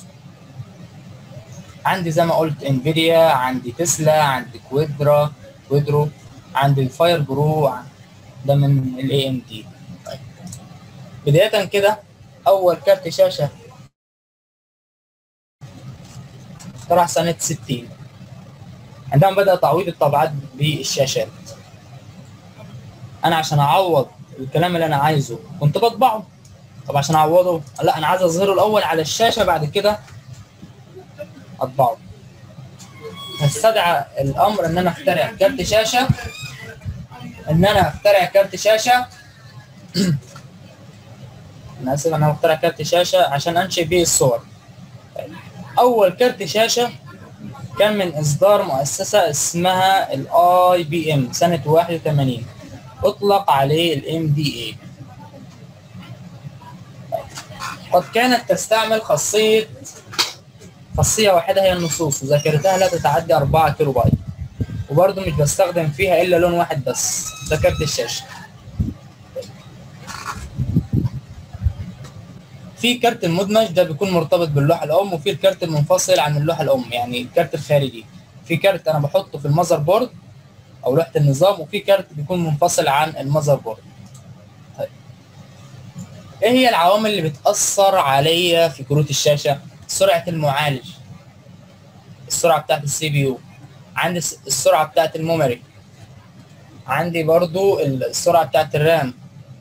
Speaker 1: عندي زي ما قلت انفيديا، عندي تسلا، عندي كويدرو، عندي الفاير برو، ده من AMD. طيب. بداية كده أول كارت شاشة اخترع سنة 60 عندما بدأ تعويض الطابعات بالشاشات. أنا عشان أعوض الكلام اللي أنا عايزه كنت بطبعه. طب عشان أعوضه لا، أنا عايز أظهره الأول على الشاشة بعد كده أطبعه. فاستدعى الأمر إن أنا أخترع كارت شاشة، أنا آسف، أنا أخترع كارت شاشة عشان أنشئ بيه الصور. أول كارت شاشة كان من إصدار مؤسسة اسمها IBM سنة 81، أطلق عليه MDA. قد كانت تستعمل خاصية واحدة هي النصوص، وذاكرتها لا تتعدى 4 كيلو بايت، وبرضه مش بستخدم فيها إلا لون واحد بس، ده كارت الشاشة. في كارت المدمج ده بيكون مرتبط باللوحة الأم، وفي الكارت المنفصل عن اللوحة الأم، يعني الكارت الخارجي. في كارت أنا بحطه في المذر بورد أو لوحة النظام، وفي كارت بيكون منفصل عن المذر بورد. طيب. إيه هي العوامل اللي بتأثر عليا في كروت الشاشة؟ سرعة المعالج، السرعة بتاعت CPU، عندي السرعة بتاعت الميموري، عندي برضو السرعة بتاعت الرام،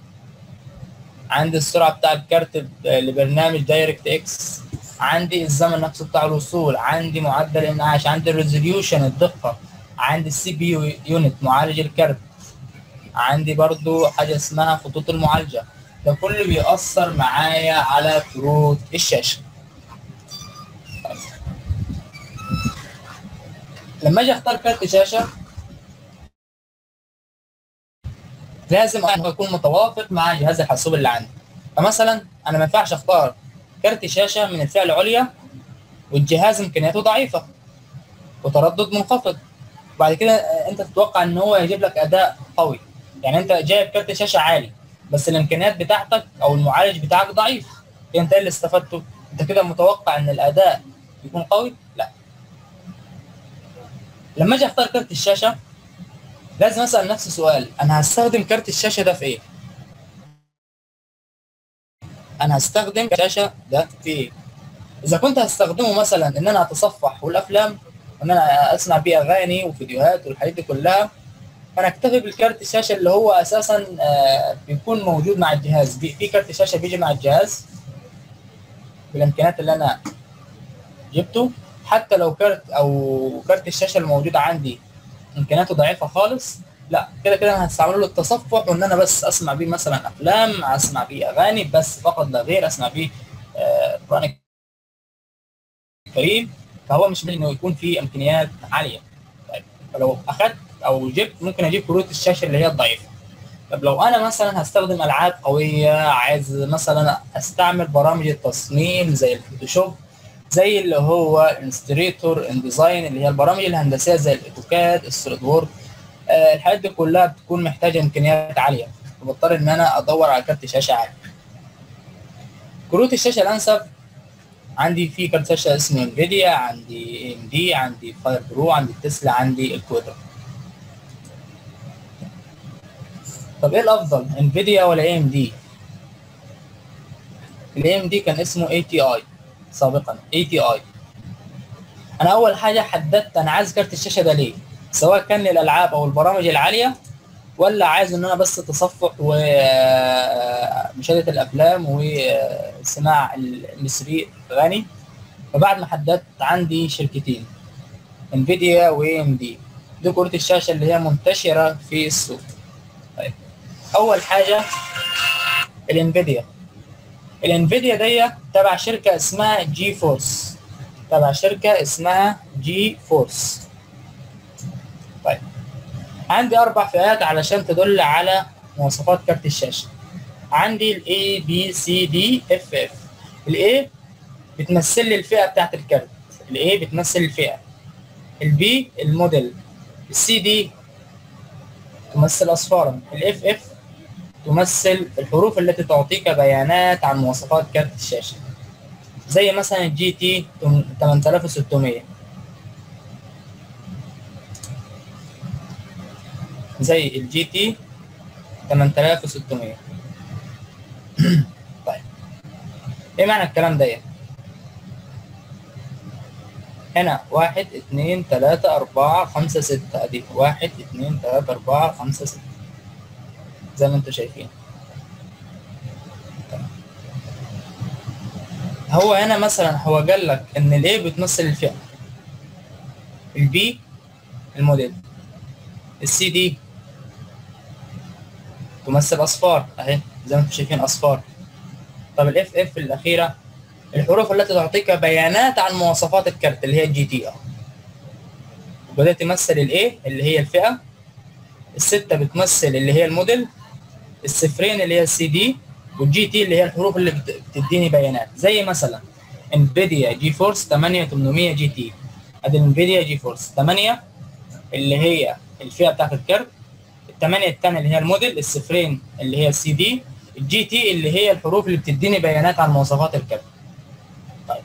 Speaker 1: عندي السرعة بتاعت كارت لبرنامج دايركت اكس، عندي الزمن نفسه بتاع الوصول، عندي معدل الانعاش، عندي الريزوليوشن الدقة، عندي CPU يونت معالج الكارت، عندي برضو حاجة اسمها خطوط المعالجة. ده كله بيأثر معايا على كروت الشاشة. لما اجي اختار كارت شاشة لازم هو يكون متوافق مع جهاز الحاسوب اللي عندي. فمثلا انا ما ينفعش اختار كارت شاشة من الفئة العليا والجهاز امكانياته ضعيفة وتردد منخفض، وبعد كده انت تتوقع ان هو يجيب لك اداء قوي. يعني انت جايب كارت شاشة عالي بس الامكانيات بتاعتك او المعالج بتاعك ضعيف، انت ايه اللي استفدته؟ انت كده متوقع ان الاداء يكون قوي؟ لا. لما اجي اختار كارت الشاشة لازم اسال نفسي سؤال، انا هستخدم كارت الشاشة ده في ايه؟ انا هستخدم الشاشة ده في ايه؟ اذا كنت هستخدمه مثلا ان انا اتصفح والافلام، ان انا اسمع بيه اغاني وفيديوهات والحاجات دي كلها، فانا اكتفي بالكارت الشاشه اللي هو اساسا بيكون موجود مع الجهاز. في كارت شاشه بيجي مع الجهاز بالامكانيات اللي انا جبته. حتى لو كارت الشاشه الموجود عندي امكانياته ضعيفه خالص، لا كده كده انا هستعمله للتصفح، وان انا بس اسمع بيه مثلا افلام، اسمع بيه اغاني بس فقط لا غير، اسمع بيه قران الكريم. فهو مش انه يكون فيه امكانيات عاليه. طيب فلو اخدت او جبت، ممكن اجيب كروت الشاشه اللي هي الضعيفه. طب لو انا مثلا هستخدم العاب قويه، عايز مثلا استعمل برامج التصميم زي الفوتوشوب، زي اللي هو انستريتور، انديزاين، اللي هي البرامج الهندسيه زي الاوتوكاد، السوليد وورك، الحاجات دي كلها بتكون محتاجه امكانيات عاليه، فبضطر ان انا ادور على كارت شاشه عالي. كروت الشاشه الانسب عندي في كارت شاشه اسمه انفيديا، عندي ام دي، عندي فاير برو، عندي تسلا، عندي الكوادرا. طب ايه الافضل، انفيديا ولا اي ام دي؟ الاي ام دي كان اسمه اي تي اي سابقا، اي تي اي. انا اول حاجه حددت انا عايز كارت الشاشه ده ليه، سواء كان للالعاب او البرامج العاليه، ولا عايز ان انا بس تصفح ومشاهده الافلام وسماع الام 3 اغاني. فبعد ما حددت عندي شركتين، انفيديا واي ام دي، دي كروت الشاشه اللي هي منتشره في السوق. طيب اول حاجه الانفيديا. الانفيديا دي تبع شركه اسمها جي فورس، تبع شركه اسمها جي فورس. طيب عندي 4 فئات علشان تدل على مواصفات كارت الشاشه. عندي ال A B C D F F. ال A بتمثل لي الفئه بتاعت الكارت، ال A بتمثل الفئه، ال B الموديل، ال C D تمثل اصفارا، ال F F تمثل الحروف التي تعطيك بيانات عن مواصفات كارت الشاشه. زي مثلا الجي تي 8600، زي الجي تي 8600. طيب ايه معنى الكلام ده؟ هنا 1 2 3 4 5 6، ادي 1 2 3 4 5 6 زي ما انتم شايفين. طيب. هو هنا مثلا هو قال لك ان الاي بتمثل الفئه، البي الموديل، السي دي تمثل اصفار اهي زي ما انتم شايفين اصفار. طب الاف اف الاخيره الحروف التي تعطيك بيانات عن مواصفات الكارت اللي هي الجي تي ار. وده تمثل الاي اللي هي الفئه، السته بتمثل اللي هي الموديل، الصفرين اللي هي السي دي، والجي تي اللي هي الحروف اللي بتديني بيانات. زي مثلا انفيديا جي فورس 8800 جي تي، ادي انفيديا جي فورس 8 اللي هي الفئه بتاعت الكارت، الثمانيه الثانيه اللي هي الموديل، الصفرين اللي هي السي دي، الجي تي اللي هي الحروف اللي بتديني بيانات عن مواصفات الكارت. طيب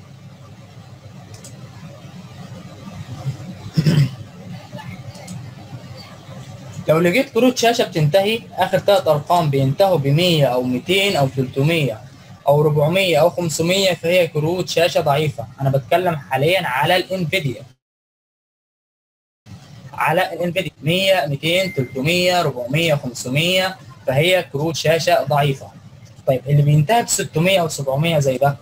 Speaker 1: لو لقيت كروت شاشه بتنتهي اخر 3 ارقام بينتهوا ب 100 او 200 او 300 او 400 او 500، فهي كروت شاشه ضعيفه. انا بتكلم حاليا على الانفيديا، على الانفيديا 100 200 300 400 500، فهي كروت شاشه ضعيفه. طيب اللي بينتهي ب 600 او 700 زي ده،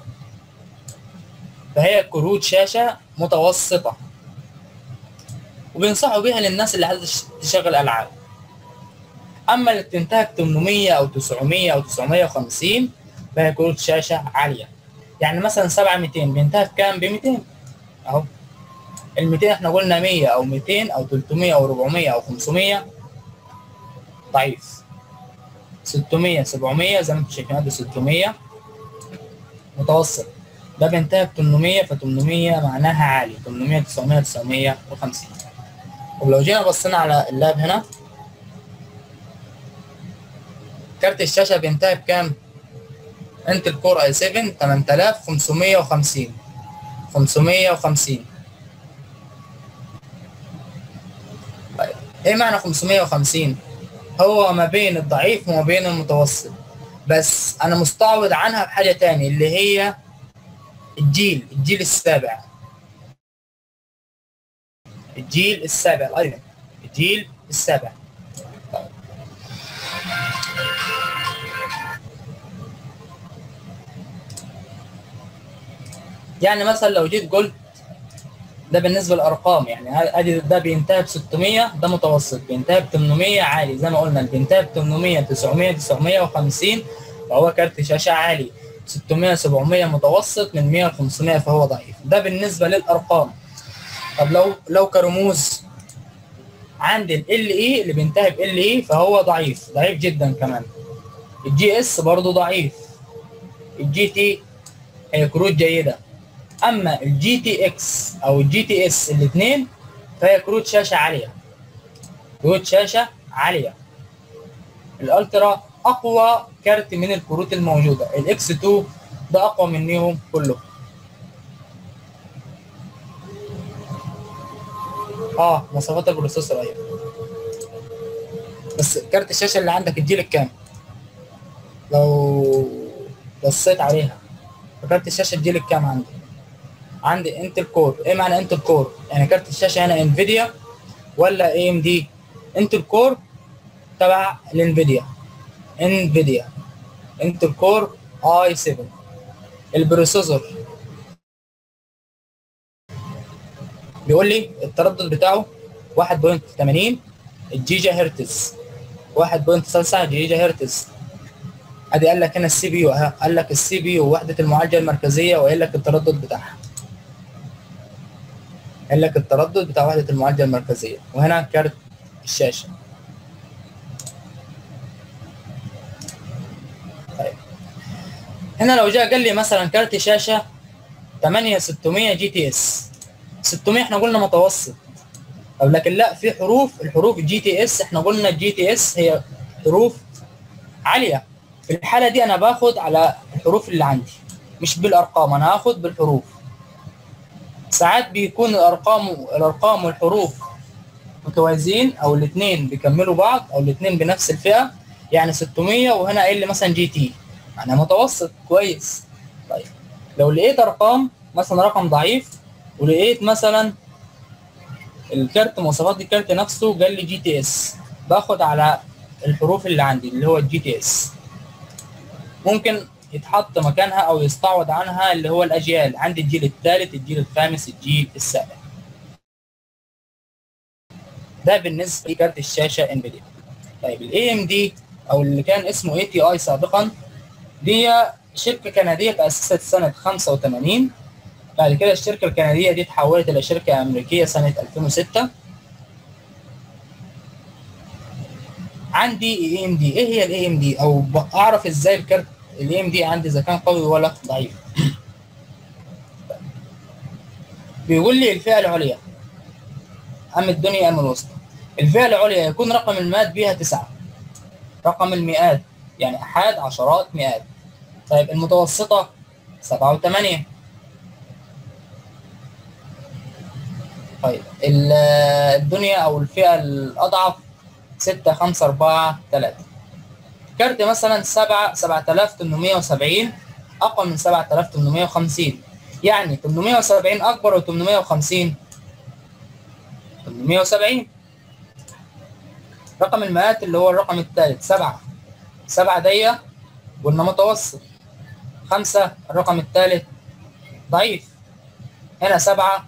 Speaker 1: فهي كروت شاشه متوسطه، وبينصحوا بيها للناس اللي عايزه تشغل العاب. اما اللي بتنتهي ب 800 او 900 او 950 فهي كروت شاشه عاليه. يعني مثلا 7200 بينتهي بكام؟ ب 200 اهو. ال 200 احنا قلنا 100 او 200 او 300 او 400 او 500 ضعيف. 600 700 زي ما انتم شايفين، ادي 600 متوسط. ده بينتهي ب 800، ف 800 معناها عالي، 800 900 950. ولو جينا بصينا على اللاب هنا، كارت الشاشه بينتهي بكام؟ انتل كور اي 7 8550 550. طيب ايه معنى 550؟ هو ما بين الضعيف وما بين المتوسط، بس انا مستعوض عنها بحاجه تاني اللي هي الجيل السابع. الجيل السابع ايضا، الجيل السابع. يعني مثلا لو جيت قلت ده بالنسبه للارقام، يعني ادي ده بينتهي ب 600 ده متوسط، بينتهي ب 800 عالي، زي ما قلنا اللي بينتهي ب 800 900 950 فهو كارت شاشه عالي، 600 700 متوسط، من 100 ل 500 فهو ضعيف. ده بالنسبه للارقام. طب لو كرموز، عندي ال اي اللي بينتهي ب ال اي فهو ضعيف، ضعيف جدا كمان. الجي اس برضه ضعيف. الجي تي هي كروت جيده. اما الجي تي اكس او الجي تي اس الاثنين فهي كروت شاشه عاليه، كروت شاشه عاليه. الالترا اقوى كارت من الكروت الموجوده. الاكس 2 ده اقوى منهم كلهم. مواصفات البروسيسور ايوه. بس كارت الشاشه اللي عندك الجيل الكام؟ لو بصيت عليها، كارت الشاشه الجيل الكام عندي انتل كور. ايه معنى انتل كور؟ يعني كارت الشاشه هنا انفيديا ولا اي ام دي؟ انتل كور تبع الانفيديا، انتل كور اي 7. البروسيسور بيقول لي التردد بتاعه 1.80 الجيجا هرتز، 1.9 جيجا هرتز. ادي قال لك هنا السي بي يو، قال لك السي بي يو وحده المعالجه المركزيه، وقال لك التردد بتاعها، قال لك التردد بتاع وحده المعالجه المركزيه. وهنا كارت الشاشه. طيب هنا لو جاء قال لي مثلا كارت شاشه 8600 جي تي اس، 600 احنا قلنا متوسط. طب لكن لا، في الحروف جي تي اس احنا قلنا الجي تي اس هي حروف عاليه. في الحاله دي انا باخد على الحروف اللي عندي مش بالارقام، انا هاخد بالحروف. ساعات بيكون الارقام والحروف متوازيين، او الاثنين بيكملوا بعض، او الاثنين بنفس الفئه. يعني 600 وهنا قايل لي مثلا جي تي، انا متوسط كويس. طيب لو لقيت ارقام مثلا رقم ضعيف، ولقيت مثلا الكارت مواصفات الكارت نفسه قال لي جي تي اس، باخد على الحروف اللي عندي اللي هو الجي تي اس. ممكن يتحط مكانها او يستعوض عنها اللي هو الاجيال، عندي الجيل الثالث، الجيل الخامس، الجيل السابع. ده بالنسبه لكارت الشاشه انفيديا. طيب الاي ام دي او اللي كان اسمه اي تي اي سابقا، دي شركه كنديه تاسست سنه 85. بعد كده الشركه الكنديه دي اتحولت الى شركه امريكيه سنه 2006. عندي اي ام دي. ايه هي الاي ام دي، او اعرف ازاي الكارت الاي ام دي عندي اذا كان قوي ولا ضعيف؟ بيقول لي الفئه العليا ام الدنيا ام الوسطى. الفئه العليا يكون رقم المئات بيها 9، رقم المئات يعني احاد عشرات مئات. طيب المتوسطه 7 و8. طيب الدنيا او الفئه الاضعف 6 5 4 3. كارت مثلا 7870 اقوى من 7850، يعني 870 اكبر و850 870. رقم المئات اللي هو الرقم الثالث 7 دي قلنا متوسط. 5 الرقم الثالث ضعيف، هنا 7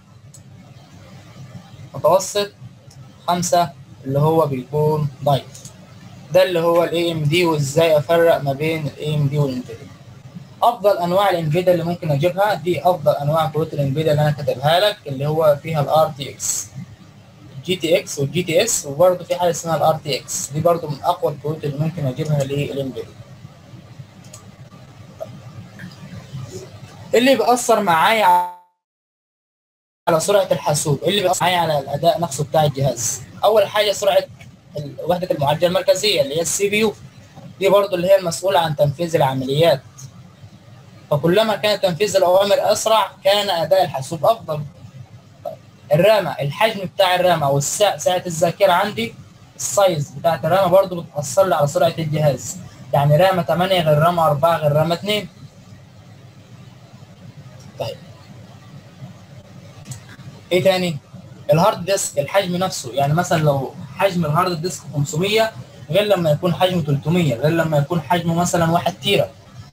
Speaker 1: متوسط، 5 اللي هو بيكون ضعيف. ده اللي هو الاي ام دي، وازاي افرق ما بين الاي ام دي والانفيديا. افضل انواع الانفيديا اللي ممكن اجيبها، دي افضل انواع كروت الانفيديا اللي انا كاتبها لك، اللي هو فيها الار تي اكس، الجي تي اكس والجي تي اس، وبرده في حاجه اسمها الار تي اكس، دي برده من اقوى الكروت اللي ممكن اجيبها للانفيديا. اللي بيأثر معايا على سرعه الحاسوب، اللي بيأثر معايا على الاداء نفسه بتاع الجهاز، اول حاجه سرعه وحده المعالجه المركزيه اللي هي السي بي يو، دي برضو اللي هي المسؤوله عن تنفيذ العمليات. فكلما كان تنفيذ الاوامر اسرع كان اداء الحاسوب افضل. الرامه، الحجم بتاع الرامه او سعه الذاكره عندي، السايز بتاعت الرامه برضو بتاثر لي على سرعه الجهاز. يعني رامه 8 غير رامه 4 غير رامه 2. طيب ايه تاني؟ الهارد ديسك الحجم نفسه، يعني مثلا لو حجم الهارد ديسك 500 غير لما يكون حجمه 300، غير لما يكون حجمه مثلا 1 تيرا.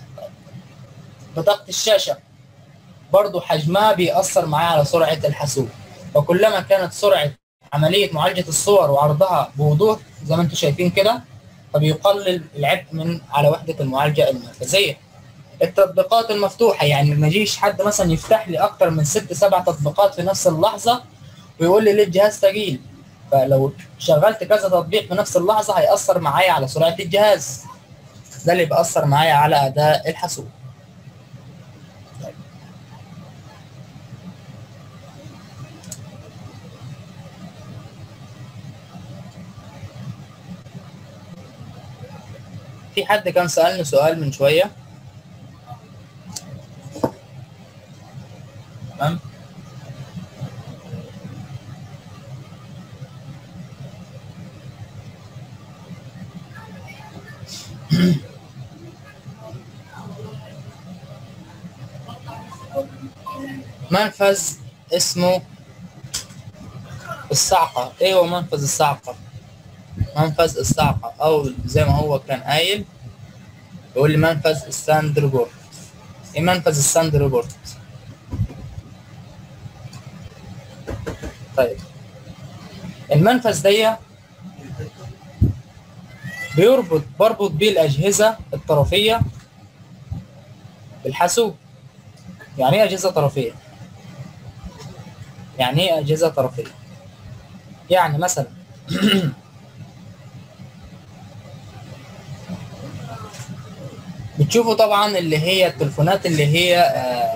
Speaker 1: بطاقة الشاشة برضو حجمها بيأثر معايا على سرعة الحاسوب، وكلما كانت سرعة عملية معالجة الصور وعرضها بوضوح زي ما انتم شايفين كده، فبيقلل العبء من على وحدة المعالجة المركزية. التطبيقات المفتوحة، يعني ما يجيش حد مثلا يفتح لي أكتر من 6 7 تطبيقات في نفس اللحظة ويقول لي ليه الجهاز ثقيل، فلو شغلت كذا تطبيق في نفس اللحظة هيأثر معايا على سرعة الجهاز، ده اللي بيأثر معايا على أداء الحاسوب. في حد كان سألني سؤال من شوية، تمام؟ منفذ اسمه الصعقة. ايه هو منفذ الصعقة؟ منفذ الصعقة او زي ما هو كان قايل يقول لي منفذ الساندربورت. ايه منفذ الساندربورت؟ طيب المنفذ ده بربط بيه الأجهزة الطرفية بالحاسوب. يعني ايه أجهزة طرفية؟ يعني ايه أجهزة طرفية؟ يعني مثلا بتشوفوا طبعا اللي هي التليفونات اللي هي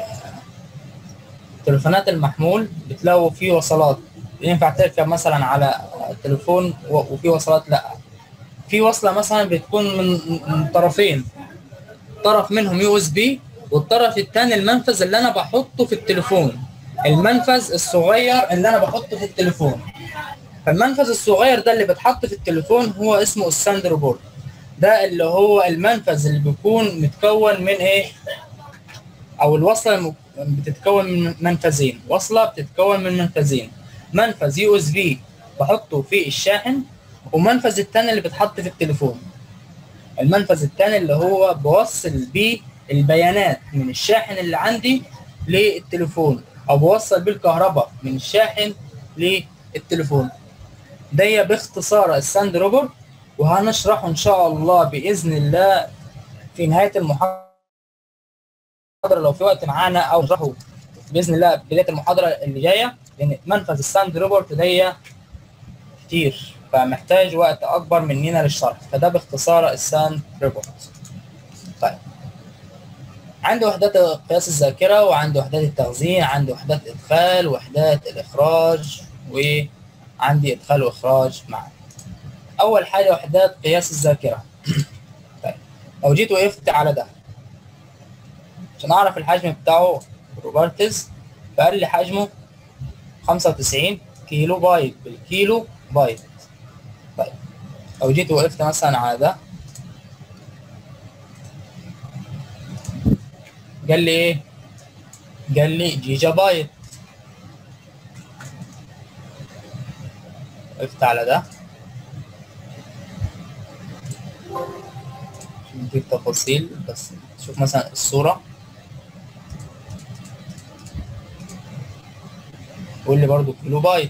Speaker 1: تليفونات المحمول، بتلاقوا فيه وصلات ينفع تركب مثلا على التليفون وفي وصلات لا. في وصلة مثلا بتكون من طرفين، طرف منهم يو اس بي والطرف الثاني المنفذ اللي انا بحطه في التليفون، المنفذ الصغير اللي انا بحطه في التليفون. فالمنفذ الصغير ده اللي بيتحط في التليفون هو اسمه الساندربورد. ده اللي هو المنفذ اللي بيكون متكون من ايه، او الوصله بتتكون من منفذين، وصله بتتكون من منفذين، منفذ يو اس بي بحطه في الشاحن، ومنفذ الثاني اللي بيتحط في التليفون. المنفذ الثاني اللي هو بوصل بيه البيانات من الشاحن اللي عندي للتليفون، او بوصل بيه الكهرباء من الشاحن للتليفون. ده باختصار الساندربورد، وهنشرحه ان شاء الله باذن الله في نهايه المحاضره لو في وقت معانا، او نشرحه باذن الله بدايه المحاضره اللي جايه، لان منفذ الساندربورد ده كتير فمحتاج وقت اكبر مننا للشرح، فده باختصار الساندربورد. طيب عندي وحدات قياس الذاكره، وعندي وحدات التخزين، عندي وحدات ادخال، وحدات الاخراج، وعندي ادخال واخراج معا. اول حاجه وحدات قياس الذاكره. طيب لو جيت وقفت على ده عشان اعرف الحجم بتاعه بروبرتيز، فقال لي حجمه 95 كيلو بايت بالكيلو بايت. طيب لو جيت وقفت مثلا على ده قال لي ايه؟ قال لي جيجا بايت. وقفت على ده نديك تفاصيل بس شوف مثلا الصورة، يقول لي برضو كيلو بايت.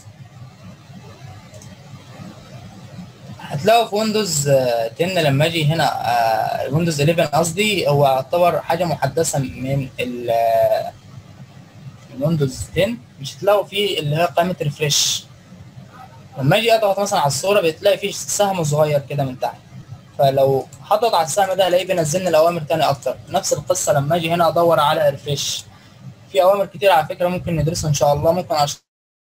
Speaker 1: هتلاقوا في ويندوز 10 لما اجي هنا ويندوز 11 قصدي، هو يعتبر حاجة محدثة من ويندوز 10، مش هتلاقوا فيه اللي هي قائمة ريفريش. لما اجي اضغط مثلا على الصورة بتلاقي فيه سهم صغير كده من تحت، فلو حطت على السهم ده هلاقيه بينزلني الاوامر تاني اكتر. نفس القصه لما اجي هنا ادور على ريفريش، في اوامر كتير على فكره ممكن ندرسها ان شاء الله. ممكن اشرح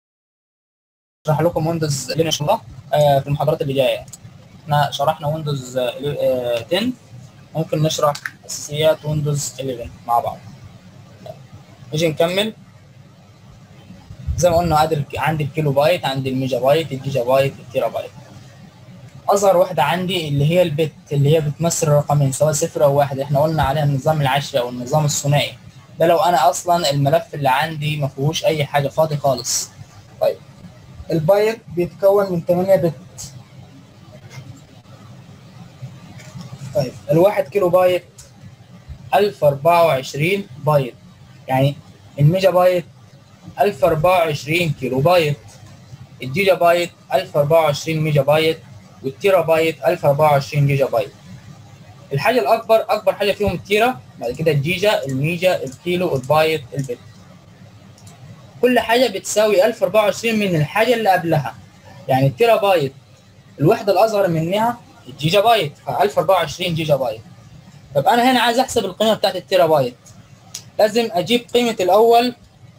Speaker 1: لكم ويندوز 11 ان شاء الله في المحاضرات اللي جايه. احنا شرحنا ويندوز 10، ممكن نشرح اساسيات ويندوز 11 مع بعض. نيجي نكمل. زي ما قلنا عندي الكيلو بايت، عندي الميجا بايت، الجيجا بايت، التيرا بايت. اصغر وحده عندي اللي هي البت، اللي هي بتمثل رقمين سواء 0 أو 1. احنا قلنا عليها النظام العشري او النظام الثنائي. ده لو انا اصلا الملف اللي عندي ما فيهوش اي حاجه، فاضي خالص. طيب البايت بيتكون من 8 بت. طيب الواحد كيلو بايت 1024 بايت، يعني الميجا بايت 1024 كيلو بايت، الجيجا بايت 1024 ميجا بايت، والتيرا بايت 1024 جيجا بايت. الحاجة الأكبر، أكبر حاجة فيهم التيرا، بعد كده الجيجا، الميجا، الكيلو، البايت، البت. كل حاجة بتساوي 1024 من الحاجة اللي قبلها. يعني التيرا بايت الوحدة الأصغر منها الجيجا بايت، ف 1024 جيجا بايت. طب أنا هنا عايز أحسب القيمة بتاعت التيرا بايت، لازم أجيب قيمة الأول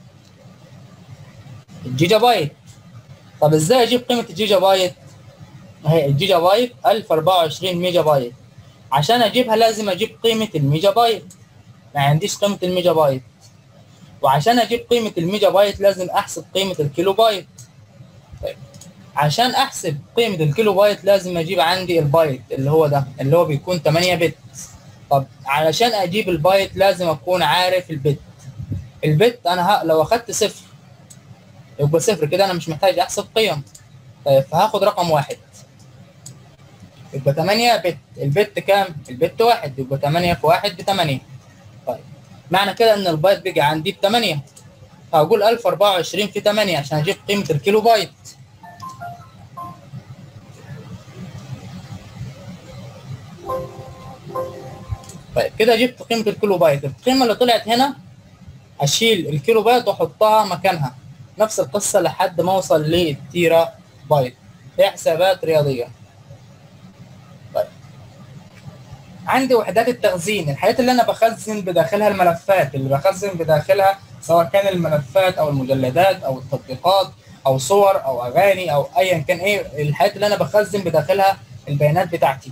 Speaker 1: الجيجا بايت. طب إزاي أجيب قيمة الجيجا بايت؟ أهي الجيجا بايت 1024 ميجا بايت، عشان أجيبها لازم أجيب قيمة الميجا بايت، ما عنديش قيمة الميجا بايت. وعشان أجيب قيمة الميجا بايت لازم أحسب قيمة الكيلو بايت. طيب عشان أحسب قيمة الكيلو بايت لازم أجيب عندي البايت اللي هو ده، اللي هو بيكون 8 بت. طب علشان أجيب البايت لازم أكون عارف البت. البت أنا لو أخدت صفر يبقى صفر كده، أنا مش محتاج أحسب قيم. طيب فهاخد رقم واحد يبقى 8 بت. البت كام؟ البت واحد، يبقى 8 في 1 ب 8. طيب معنى كده إن البايت بيجي عندي ب 8. هقول 1024 في 8 عشان أجيب قيمة الكيلو بايت. طيب كده جبت قيمة الكيلو بايت. القيمة اللي طلعت هنا أشيل الكيلو بايت وأحطها مكانها، نفس القصة لحد ما أوصل للتيرا بايت. هي حسابات رياضية. طيب عندي وحدات التخزين، الحاجات اللي أنا بخزن بداخلها الملفات، اللي بخزن بداخلها سواء كان الملفات أو المجلدات أو التطبيقات أو صور أو أغاني أو أيا كان إيه الحاجات اللي أنا بخزن بداخلها البيانات بتاعتي.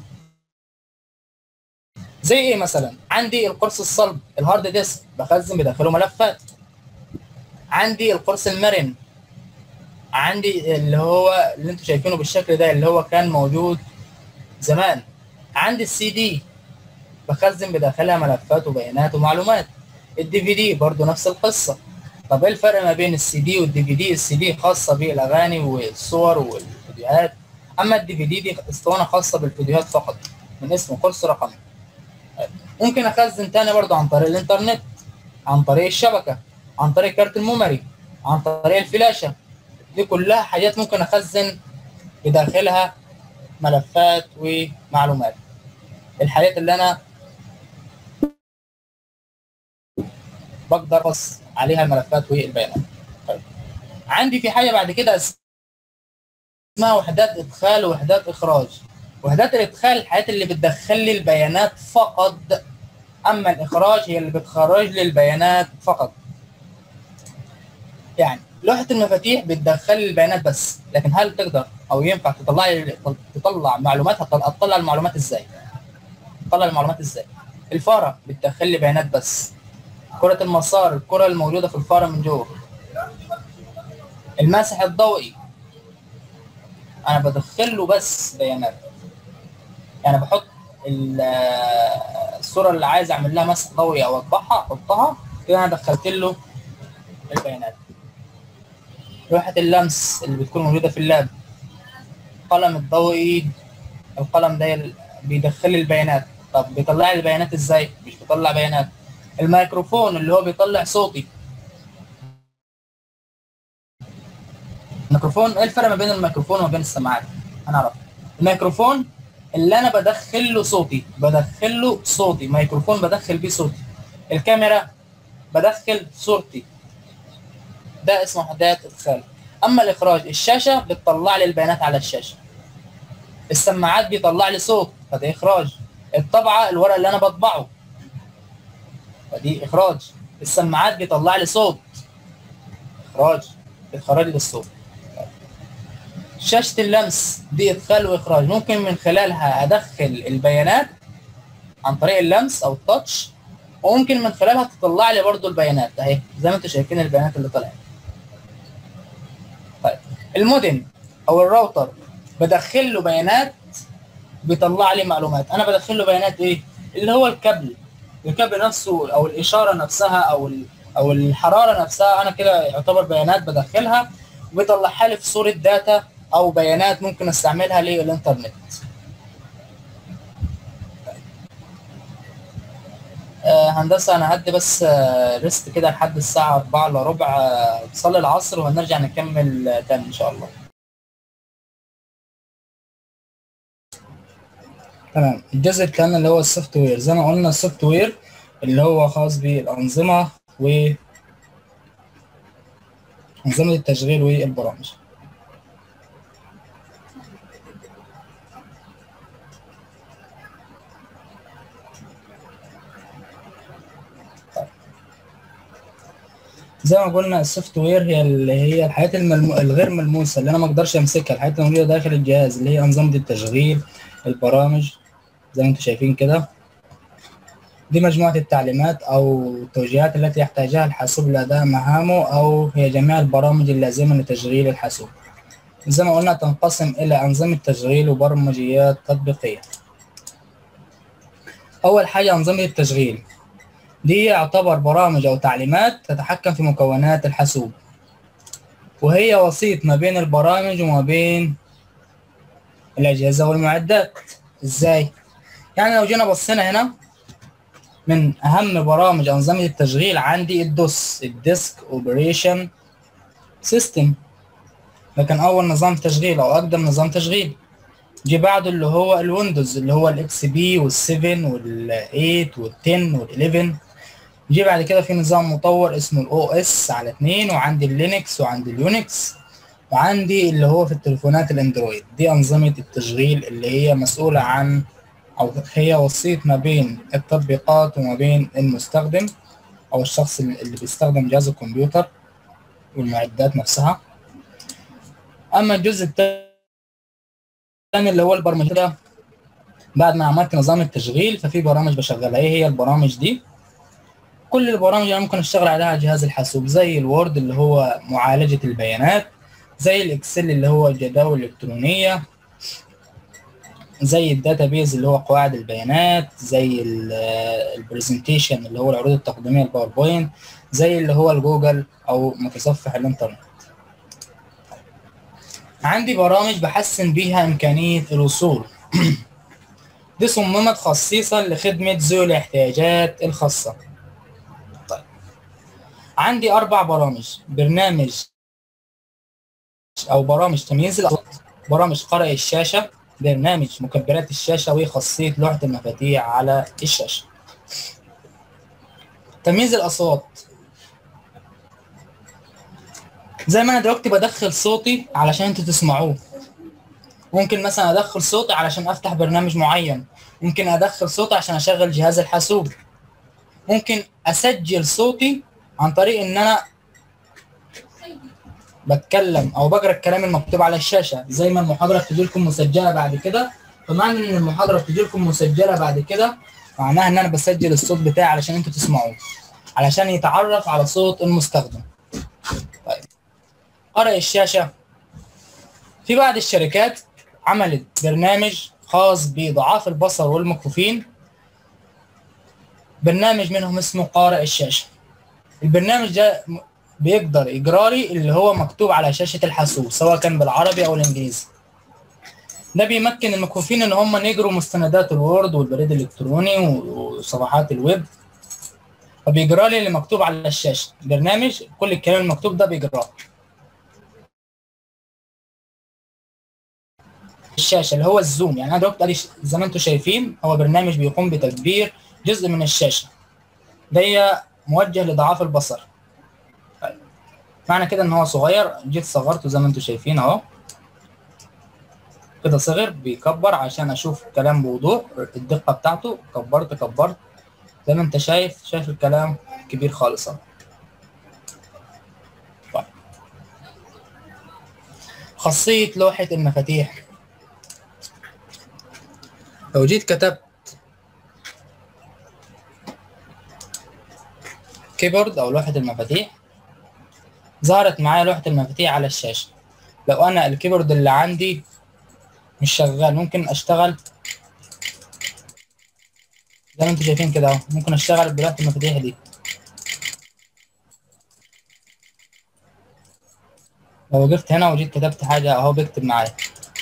Speaker 1: زي ايه مثلا؟ عندي القرص الصلب الهارد ديسك بخزن بداخله ملفات. عندي القرص المرن، عندي اللي هو اللي انتوا شايفينه بالشكل ده اللي هو كان موجود زمان. عندي السي دي بخزن بداخلها ملفات وبيانات ومعلومات. الدي في دي برضه نفس القصه. طب ايه الفرق ما بين السي دي والدي في دي؟ السي دي خاصه بالاغاني والصور والفيديوهات، اما الدي في دي اسطوانه خاصه بالفيديوهات فقط من اسمه قرص رقمي. ممكن اخزن تاني برضه عن طريق الانترنت، عن طريق الشبكه، عن طريق كارت الميموري، عن طريق الفلاشه. دي كلها حاجات ممكن اخزن بداخلها ملفات ومعلومات. الحاجات اللي انا بقدر ابص عليها الملفات والبيانات. طيب عندي في حاجه بعد كده اسمها وحدات ادخال ووحدات اخراج. وحدات الادخال الحاجات اللي بتدخل لي البيانات فقط، اما الاخراج هي اللي بتخرج لي البيانات فقط. يعني لوحه المفاتيح بتدخل لي البيانات بس، لكن هل تقدر او ينفع تطلع معلومات؟ هتطلع المعلومات ازاي؟ تطلع المعلومات ازاي؟ الفاره بتدخل لي بيانات بس. كره المسار، الكره الموجوده في الفاره من جوه. الماسح الضوئي انا بدخل له بس بيانات، يعني بحط الصوره اللي عايز اعمل لها مسح ضوئي او اطبعها احطها كده، انا دخلت له البيانات. لوحه اللمس اللي بتكون موجوده في اللاب. القلم الضوئي، القلم ده بيدخل لي البيانات. طب بيطلع لي البيانات ازاي؟ مش بيطلع بيانات. الميكروفون اللي هو بيطلع صوتي. الميكروفون ايه الفرق ما بين الميكروفون وما بين السماعات؟ هنعرف. الميكروفون اللي انا بدخل له صوتي، بدخل له صوتي، ميكروفون بدخل بيه صوتي. الكاميرا بدخل صورتي، ده اسمه وحدات ادخال. اما الاخراج الشاشه بتطلع لي البيانات على الشاشه. السماعات بيطلع لي صوت فده اخراج. الطبعه الورق اللي انا بطبعه فدي اخراج. السماعات بيطلع لي صوت، اخراج، بتخرج لي الصوت. شاشه اللمس دي ادخال واخراج، ممكن من خلالها ادخل البيانات عن طريق اللمس او التاتش، وممكن من خلالها تطلع لي برضو البيانات اهي زي ما انتم شايفين البيانات اللي طلعت. طيب المودم او الراوتر بدخل له بيانات بيطلع لي معلومات. انا بدخل له بيانات ايه؟ اللي هو الكابل نفسه او الاشاره نفسها او الحراره نفسها، انا كده يعتبر بيانات بدخلها. وبيطلعها لي في صورة داتا أو بيانات ممكن استعملها للإنترنت. هندسة أنا هدي بس ريست كده لحد الساعة 4 إلا ربع، نصلي العصر وهنرجع نكمل تاني إن شاء الله. تمام. الجزء الثاني اللي هو السوفت وير. زي ما قلنا السوفت وير اللي هو خاص بالأنظمة وأنظمة التشغيل والبرامج. زي ما قلنا السوفت وير هي اللي هي الحاجات الغير ملموسه اللي انا ما اقدرش امسكها، الحاجات اللي موجوده داخل الجهاز اللي هي انظمه التشغيل، البرامج زي ما انتم شايفين كده. دي مجموعه التعليمات او التوجيهات التي يحتاجها الحاسوب لاداء مهامه، او هي جميع البرامج اللازمه لتشغيل الحاسوب. زي ما قلنا تنقسم الى انظمه تشغيل وبرمجيات تطبيقيه. اول حاجه انظمه التشغيل، دي يعتبر برامج او تعليمات تتحكم في مكونات الحاسوب، وهي وسيط ما بين البرامج وما بين الأجهزة والمعدات. إزاي؟ يعني لو جينا بصينا هنا، من أهم برامج أنظمة التشغيل عندي الدوس، الديسك أوبريشن سيستم، ده كان أول نظام تشغيل أو أقدم نظام تشغيل. جي بعده اللي هو الويندوز اللي هو الإكس بي وال7 وال8 وال10 وال11. جي بعد كده في نظام مطور اسمه الأو إس على 2، وعندي اللينكس وعندي اليونكس، وعندي اللي هو في التليفونات الاندرويد. دي أنظمة التشغيل اللي هي مسؤولة عن أو هي وسيط ما بين التطبيقات وما بين المستخدم أو الشخص اللي بيستخدم جهاز الكمبيوتر والمعدات نفسها. أما الجزء الثاني اللي هو البرمجة، ده بعد ما عملت نظام التشغيل ففي برامج بشغلها. إيه هي البرامج دي؟ كل البرامج اللي ممكن أشتغل عليها على جهاز الحاسوب، زي الوورد اللي هو معالجة البيانات، زي الإكسل اللي هو الجداول الإلكترونية، زي الداتابيز اللي هو قواعد البيانات، زي البرزنتيشن اللي هو العروض التقديميه الباوربوينت، زي اللي هو الجوجل او متصفح الانترنت. عندي برامج بحسن بيها امكانيه الوصول دي صممت خصيصا لخدمه ذوي الاحتياجات الخاصه. طيب، عندي 4 برامج: برنامج او برامج تمييز الاصوات، برامج قارئ الشاشه، برنامج مكبرات الشاشه، وخاصيه لوحه المفاتيح على الشاشه. تمييز الاصوات، زي ما انا دلوقتي بدخل صوتي علشان انتوا تسمعوه، ممكن مثلا ادخل صوتي علشان افتح برنامج معين، ممكن ادخل صوتي عشان اشغل جهاز الحاسوب، ممكن اسجل صوتي عن طريق ان انا بتكلم او بقرا الكلام المكتوب على الشاشه. زي ما المحاضره بتجي لكم مسجله بعد كده، فمعنى ان المحاضره بتجي لكم مسجله بعد كده معناها ان انا بسجل الصوت بتاعي علشان انتوا تسمعوه، علشان يتعرف على صوت المستخدم. طيب، قارئ الشاشه، في بعض الشركات عملت برنامج خاص بضعاف البصر والمكفوفين، برنامج منهم اسمه قارئ الشاشة. البرنامج ده بيقدر يقرا لي اللي هو مكتوب على شاشة الحاسوب سواء كان بالعربي أو الإنجليزي. ده بيمكن المكفوفين إن هم يقروا مستندات الوورد والبريد الإلكتروني وصفحات الويب، فبيقرا لي اللي مكتوب على الشاشة. برنامج كل الكلام المكتوب ده بيقراه. الشاشه اللي هو الزوم، يعني انا دلوقتي ادي زي ما انتم شايفين هو برنامج بيقوم بتكبير جزء من الشاشه، ده موجه لضعاف البصر. طيب، معنى كده ان هو صغير، جيت صغرته زي ما انتم شايفين اهو كده، صغر بيكبر عشان اشوف الكلام بوضوح، الدقه بتاعته كبرت زي ما انت شايف الكلام كبير خالص اهو. طيب، خاصيه لوحه المفاتيح، لو جيت كتبت كيبورد او لوحه المفاتيح ظهرت معايا لوحه المفاتيح على الشاشه. لو انا الكيبورد اللي عندي مش شغال ممكن اشتغل زي ما انتم شايفين كده اهو، ممكن اشتغل بلوحه المفاتيح دي. لو وقفت هنا وجيت كتبت حاجه اهو بيكتب معايا.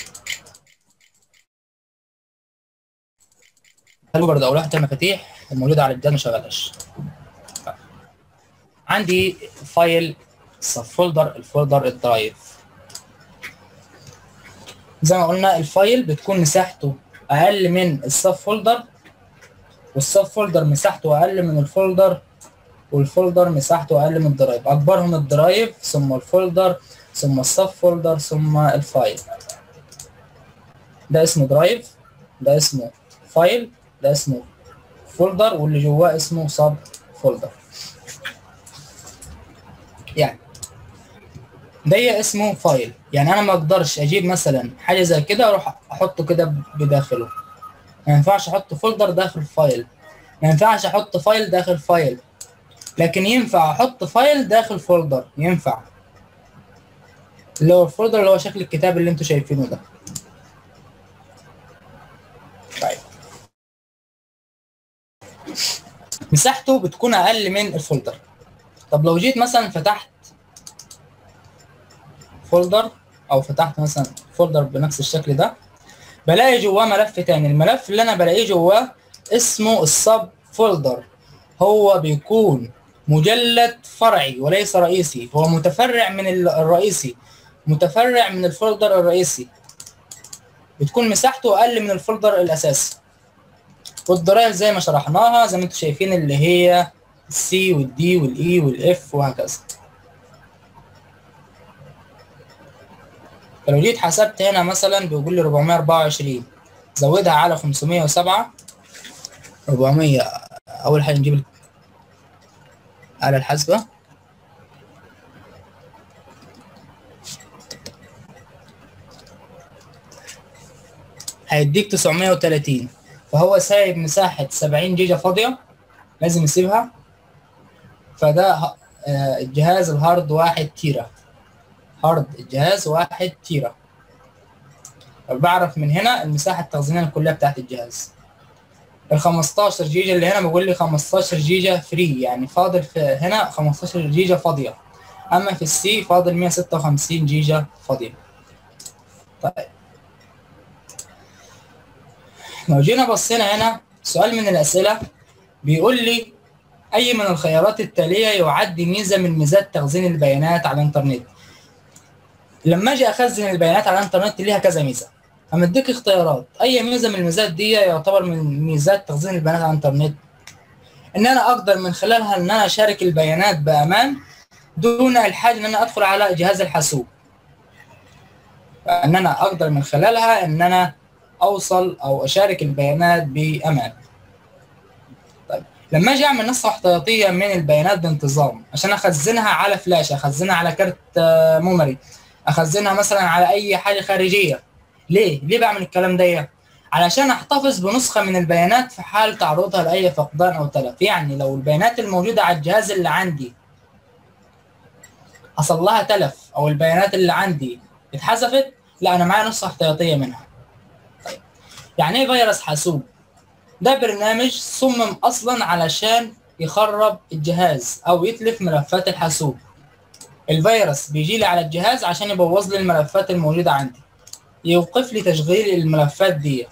Speaker 1: الكيبورد او لوحه المفاتيح الموجوده على الجهاز ما شغالاش. عندي فايل سب فولدر، الفولدر الدرايف. زي ما قلنا الفايل بتكون مساحته اقل من السب فولدر، والسب فولدر مساحته اقل من الفولدر، والفولدر مساحته اقل من الدرايف. اكبرهم الدرايف ثم الفولدر ثم السب فولدر ثم الفايل. ده اسمه درايف، ده اسمه فايل، ده اسمه فولدر، واللي جواه اسمه سب فولدر. يعني ده اسمه فايل. يعني انا ما اقدرش اجيب مثلا حاجه زي كده اروح احطه كده بداخله. ما ينفعش احط فولدر داخل فايل، ما ينفعش احط فايل داخل فايل، لكن ينفع احط فايل داخل فولدر. ينفع اللي هو الفولدر اللي هو شكل الكتاب اللي انتوا شايفينه ده. طيب مساحته بتكون اقل من الفولدر. طب لو جيت مثلا فتحت فولدر او فتحت مثلا فولدر بنفس الشكل ده، بلاقي جواه ملف تاني. الملف اللي انا بلاقيه جواه اسمه السب فولدر. هو بيكون مجلد فرعي وليس رئيسي، هو متفرع من الرئيسي، متفرع من الفولدر الرئيسي. بتكون مساحته اقل من الفولدر الاساسي. والدرايف زي ما شرحناها زي ما انتم شايفين اللي هي السي والدي والاي والاف وهكذا. فلو جيت حسبت هنا مثلا بيقول لي 424 زودها على 507. 400 اول حاجه نجيب على الحاسبه، هيديك 930. فهو سايب مساحه 70 جيجا فاضيه لازم يسيبها. فده الجهاز الهارد 1 تيرا، هارد الجهاز 1 تيرا. بعرف من هنا المساحه التخزينيه الكليه بتاعت الجهاز. ال 15 جيجا اللي هنا بيقول لي 15 جيجا فري، يعني فاضل في هنا 15 جيجا فاضيه. اما في السي فاضل 156 جيجا فاضيه. طيب لو جينا بصينا هنا سؤال من الاسئله بيقول لي اي من الخيارات التاليه يعد ميزه من ميزات تخزين البيانات على الانترنت. لما اجي اخزن البيانات على الانترنت ليها كذا ميزه، اما اديك اختيارات اي ميزه من الميزات دي يعتبر من ميزات تخزين البيانات على الانترنت. ان انا اقدر من خلالها ان انا اشارك البيانات بامان دون الحاجه ان انا ادخل على جهاز الحاسوب. ان انا اقدر من خلالها ان انا اوصل او اشارك البيانات بامان. طيب لما اجي اعمل نسخه احتياطيه من البيانات بانتظام عشان اخزنها على فلاش، اخزنها على كارت ميموري، اخزنها مثلا على اي حاجه خارجيه. ليه بعمل الكلام ده؟ علشان احتفظ بنسخه من البيانات في حال تعرضها لاي فقدان او تلف. يعني لو البيانات الموجوده على الجهاز اللي عندي حصل لها تلف او البيانات اللي عندي اتحذفت، لا انا معايا نسخه احتياطيه منها. طيب يعني ايه فيروس حاسوب؟ ده برنامج صمم اصلا علشان يخرب الجهاز او يتلف ملفات الحاسوب. الفيروس بيجي لي على الجهاز عشان يبوظ لي الملفات الموجوده عندي، يوقف لي تشغيل الملفات دي.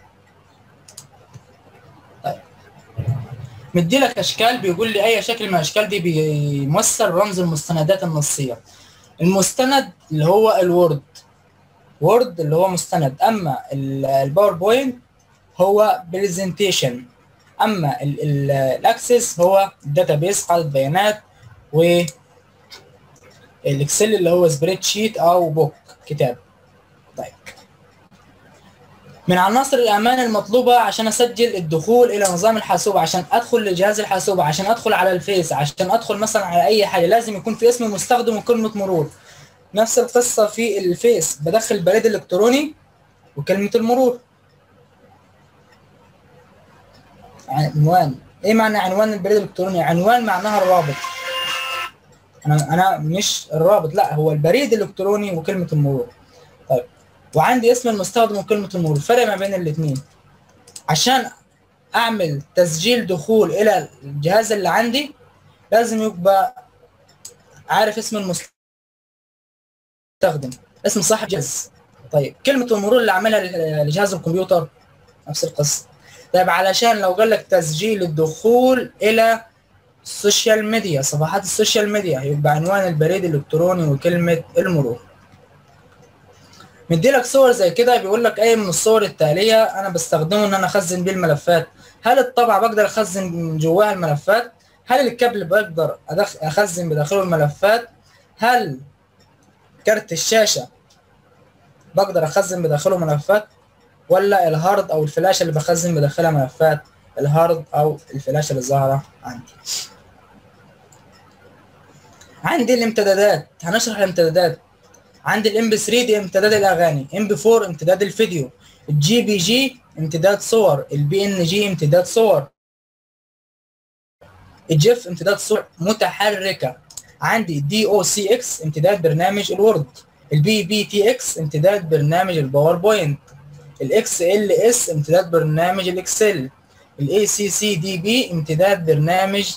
Speaker 1: طيب مدي لك اشكال، بيقول لي اي شكل من الاشكال دي بيمثل رمز المستندات النصيه. المستند اللي هو الوورد، وورد اللي هو مستند. اما الباوربوينت هو برزنتيشن. اما الاكسس هو داتابيس قاعده بيانات، والاكسل اللي هو سبريد شيت او بوك كتاب. طيب من عناصر الامان المطلوبه عشان اسجل الدخول الى نظام الحاسوب، عشان ادخل لجهاز الحاسوب، عشان ادخل على الفيس، عشان ادخل مثلا على اي حاجه، لازم يكون في اسم المستخدم وكلمه مرور. نفس القصه في الفيس، بدخل بريد الكتروني وكلمه المرور. عنوان، ايه معنى عنوان البريد الالكتروني؟ عنوان معناها الرابط. انا مش الرابط، لا هو البريد الالكتروني وكلمه المرور. طيب وعندي اسم المستخدم وكلمه المرور. الفرق ما بين الاثنين، عشان اعمل تسجيل دخول الى الجهاز اللي عندي لازم يبقى عارف اسم المستخدم
Speaker 3: المستخدم، اسم صاحب الجهاز. طيب كلمة المرور اللي عاملها لجهاز الكمبيوتر نفس القصة. طيب علشان لو قال لك تسجيل الدخول إلى السوشيال ميديا، صفحات السوشيال ميديا، يبقى عنوان البريد الإلكتروني وكلمة المرور. مديلك صور زي كده، بيقول لك أي من الصور التالية أنا بستخدمه إن أنا أخزن بيه الملفات. هل الطبعة بقدر أخزن جواها الملفات؟ هل الكابل بقدر أخزن بداخله الملفات؟ هل كارت الشاشة بقدر أخزن بداخله ملفات؟ ولا الهارد أو الفلاشة اللي بخزن بداخلها ملفات؟ الهارد أو الفلاشة اللي ظاهرة عندي. عندي الامتدادات، هنشرح الامتدادات. عندي الام بي 3 دي امتداد الاغاني، ام بي 4 امتداد الفيديو، الجي بي جي امتداد صور، البي ان جي امتداد صور، الجيف امتداد صور متحركه. عندي الدي او سي اكس امتداد برنامج الوورد، البي بي تي اكس امتداد برنامج الباوربوينت، الاكس ال اس امتداد برنامج الاكسل، الاي سي سي دي بي امتداد برنامج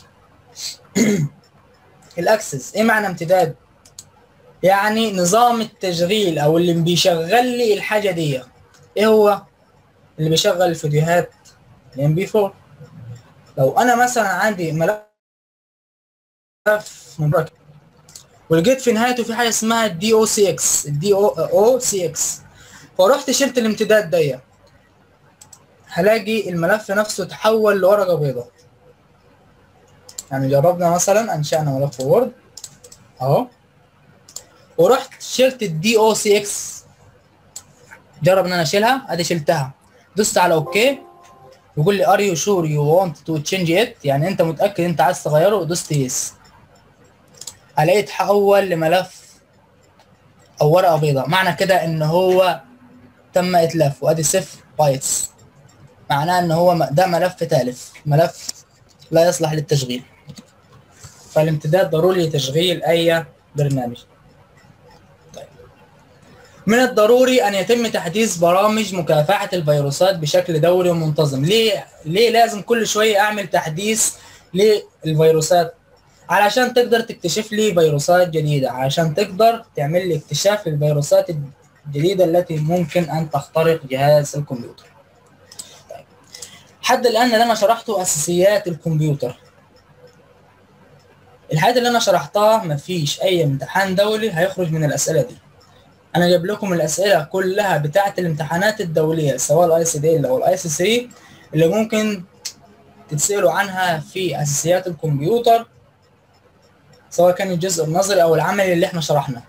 Speaker 3: الاكسس. ايه معنى امتداد؟ يعني نظام التشغيل او اللي بيشغل لي الحاجه دي. ايه هو اللي بيشغل الفيديوهات؟ الام بي 4. لو انا مثلا عندي ملف مبرك ولقيت في نهايته في حاجه اسمها الدي او سي اكس، الدي او سي اكس، فرحت شلت الامتداد ده، هلاقي الملف نفسه تحول لورقه بيضاء. يعني جربنا مثلا انشأنا ملف وورد اهو، ورحت شلت الدي او سي اكس، جرب ان انا اشيلها، ادي شلتها، دوست على اوكي، يقول لي ار يو شور يو وونت تو تشينج ات، يعني انت متاكد انت عايز تغيره، ودوست يس، الاقيه اتحول لملف او ورقه بيضاء. معنى كده ان هو تم اتلاف، وادي صفر بايتس، معناه ان هو ده ملف تالف، ملف لا يصلح للتشغيل. فالامتداد ضروري لتشغيل اي برنامج. من الضروري أن يتم تحديث برامج مكافحة الفيروسات بشكل دوري ومنتظم. ليه لازم كل شوية أعمل تحديث للفيروسات؟ علشان تقدر تكتشف لي فيروسات جديدة، علشان تقدر تعمل لي اكتشاف للفيروسات الجديدة التي ممكن أن تخترق جهاز الكمبيوتر. طيب. حد الآن اللي أنا شرحته أساسيات الكمبيوتر. الحاجات اللي أنا شرحتها مفيش أي امتحان دولي هيخرج من الأسئلة دي. انا جايب لكم الاسئله كلها بتاعه الامتحانات الدوليه، سواء الاي سي دي او الاي سي 3 اللي ممكن تتسالوا عنها في اساسيات الكمبيوتر، سواء كان الجزء النظري او العملي اللي احنا شرحناه،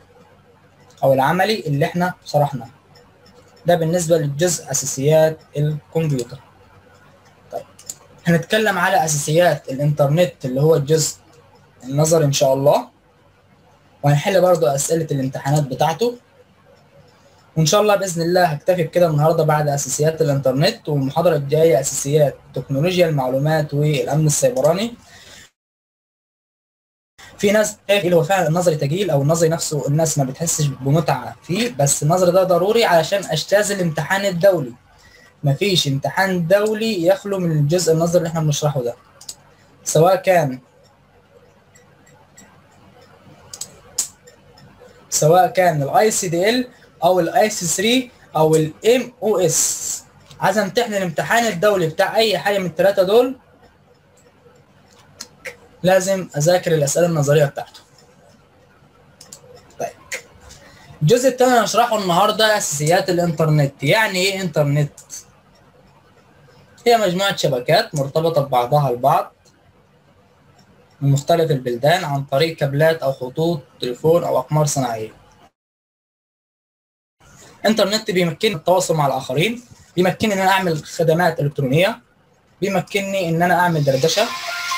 Speaker 3: ده بالنسبه للجزء اساسيات الكمبيوتر. طيب هنتكلم على اساسيات الانترنت اللي هو الجزء النظري ان شاء الله، وهنحل برضو اسئله الامتحانات بتاعته. وان شاء الله باذن الله هكتفي بكده النهارده بعد اساسيات الانترنت، والمحاضره الجايه اساسيات تكنولوجيا المعلومات والامن السيبراني. في ناس اللي هو فعلا النظري تقيل، او النظري نفسه الناس ما بتحسش بمتعه فيه، بس النظري ده ضروري علشان اجتاز الامتحان الدولي. مفيش امتحان دولي يخلو من الجزء النظري اللي احنا بنشرحه ده، سواء كان الاي سي دي ال او الاي سي 3 او الام او اس. عايز امتحن الامتحان الدولي بتاع اي حاجه من الثلاثه دول، لازم اذاكر الاسئله النظريه بتاعته. طيب الجزء الثاني اللي هنشرحه النهارده اساسيات الانترنت. يعني ايه انترنت؟ هي مجموعه شبكات مرتبطه ببعضها البعض من مختلف البلدان عن طريق كابلات او خطوط تليفون او اقمار صناعيه. انترنت بيمكنني التواصل مع الاخرين، بيمكنني ان انا اعمل خدمات الكترونيه، بيمكنني ان انا اعمل دردشه،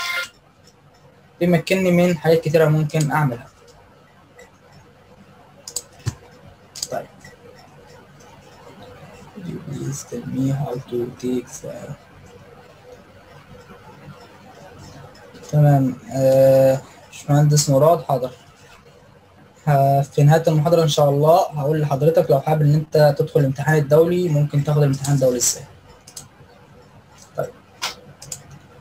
Speaker 3: بيمكنني من حاجات كتيره ممكن اعملها. طيب please tell me how to take تمام. باشمهندس مراد، حاضر. في نهايه المحاضره ان شاء الله هقول لحضرتك لو حابب ان انت تدخل الامتحان الدولي ممكن تاخد الامتحان الدولي ازاي. طيب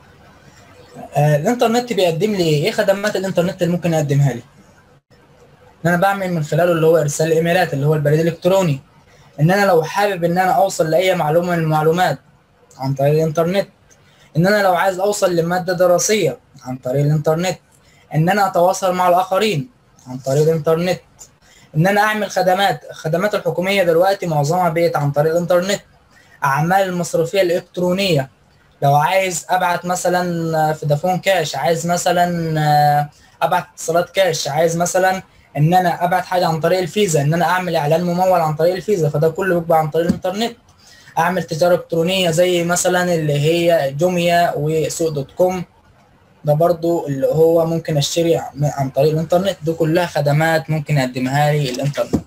Speaker 3: الانترنت بيقدم لي ايه؟ خدمات الانترنت اللي ممكن يقدمها لي. ان انا بعمل من خلاله اللي هو ارسال الايميلات اللي هو البريد الالكتروني، ان انا لو حابب ان انا اوصل لاي معلومه من المعلومات عن طريق الانترنت، ان انا لو عايز اوصل لماده دراسيه عن طريق الانترنت، ان انا اتواصل مع الاخرين عن طريق الانترنت، ان انا اعمل الخدمات الحكوميه دلوقتي معظمها بقت عن طريق الانترنت، اعمال المصرفيه الالكترونيه، لو عايز ابعت مثلا فودافون كاش، عايز مثلا ابعت اتصالات كاش، عايز مثلا ان انا ابعت حاجه عن طريق الفيزا، ان انا اعمل اعلان ممول عن طريق الفيزا، فده كله بيبقى عن طريق الانترنت. اعمل تجاره الكترونيه زي مثلا اللي هي جوميا وسوق دوت كوم، ده برضو اللي هو ممكن اشتري عن طريق الانترنت، دي كلها خدمات ممكن يقدمها لي الانترنت.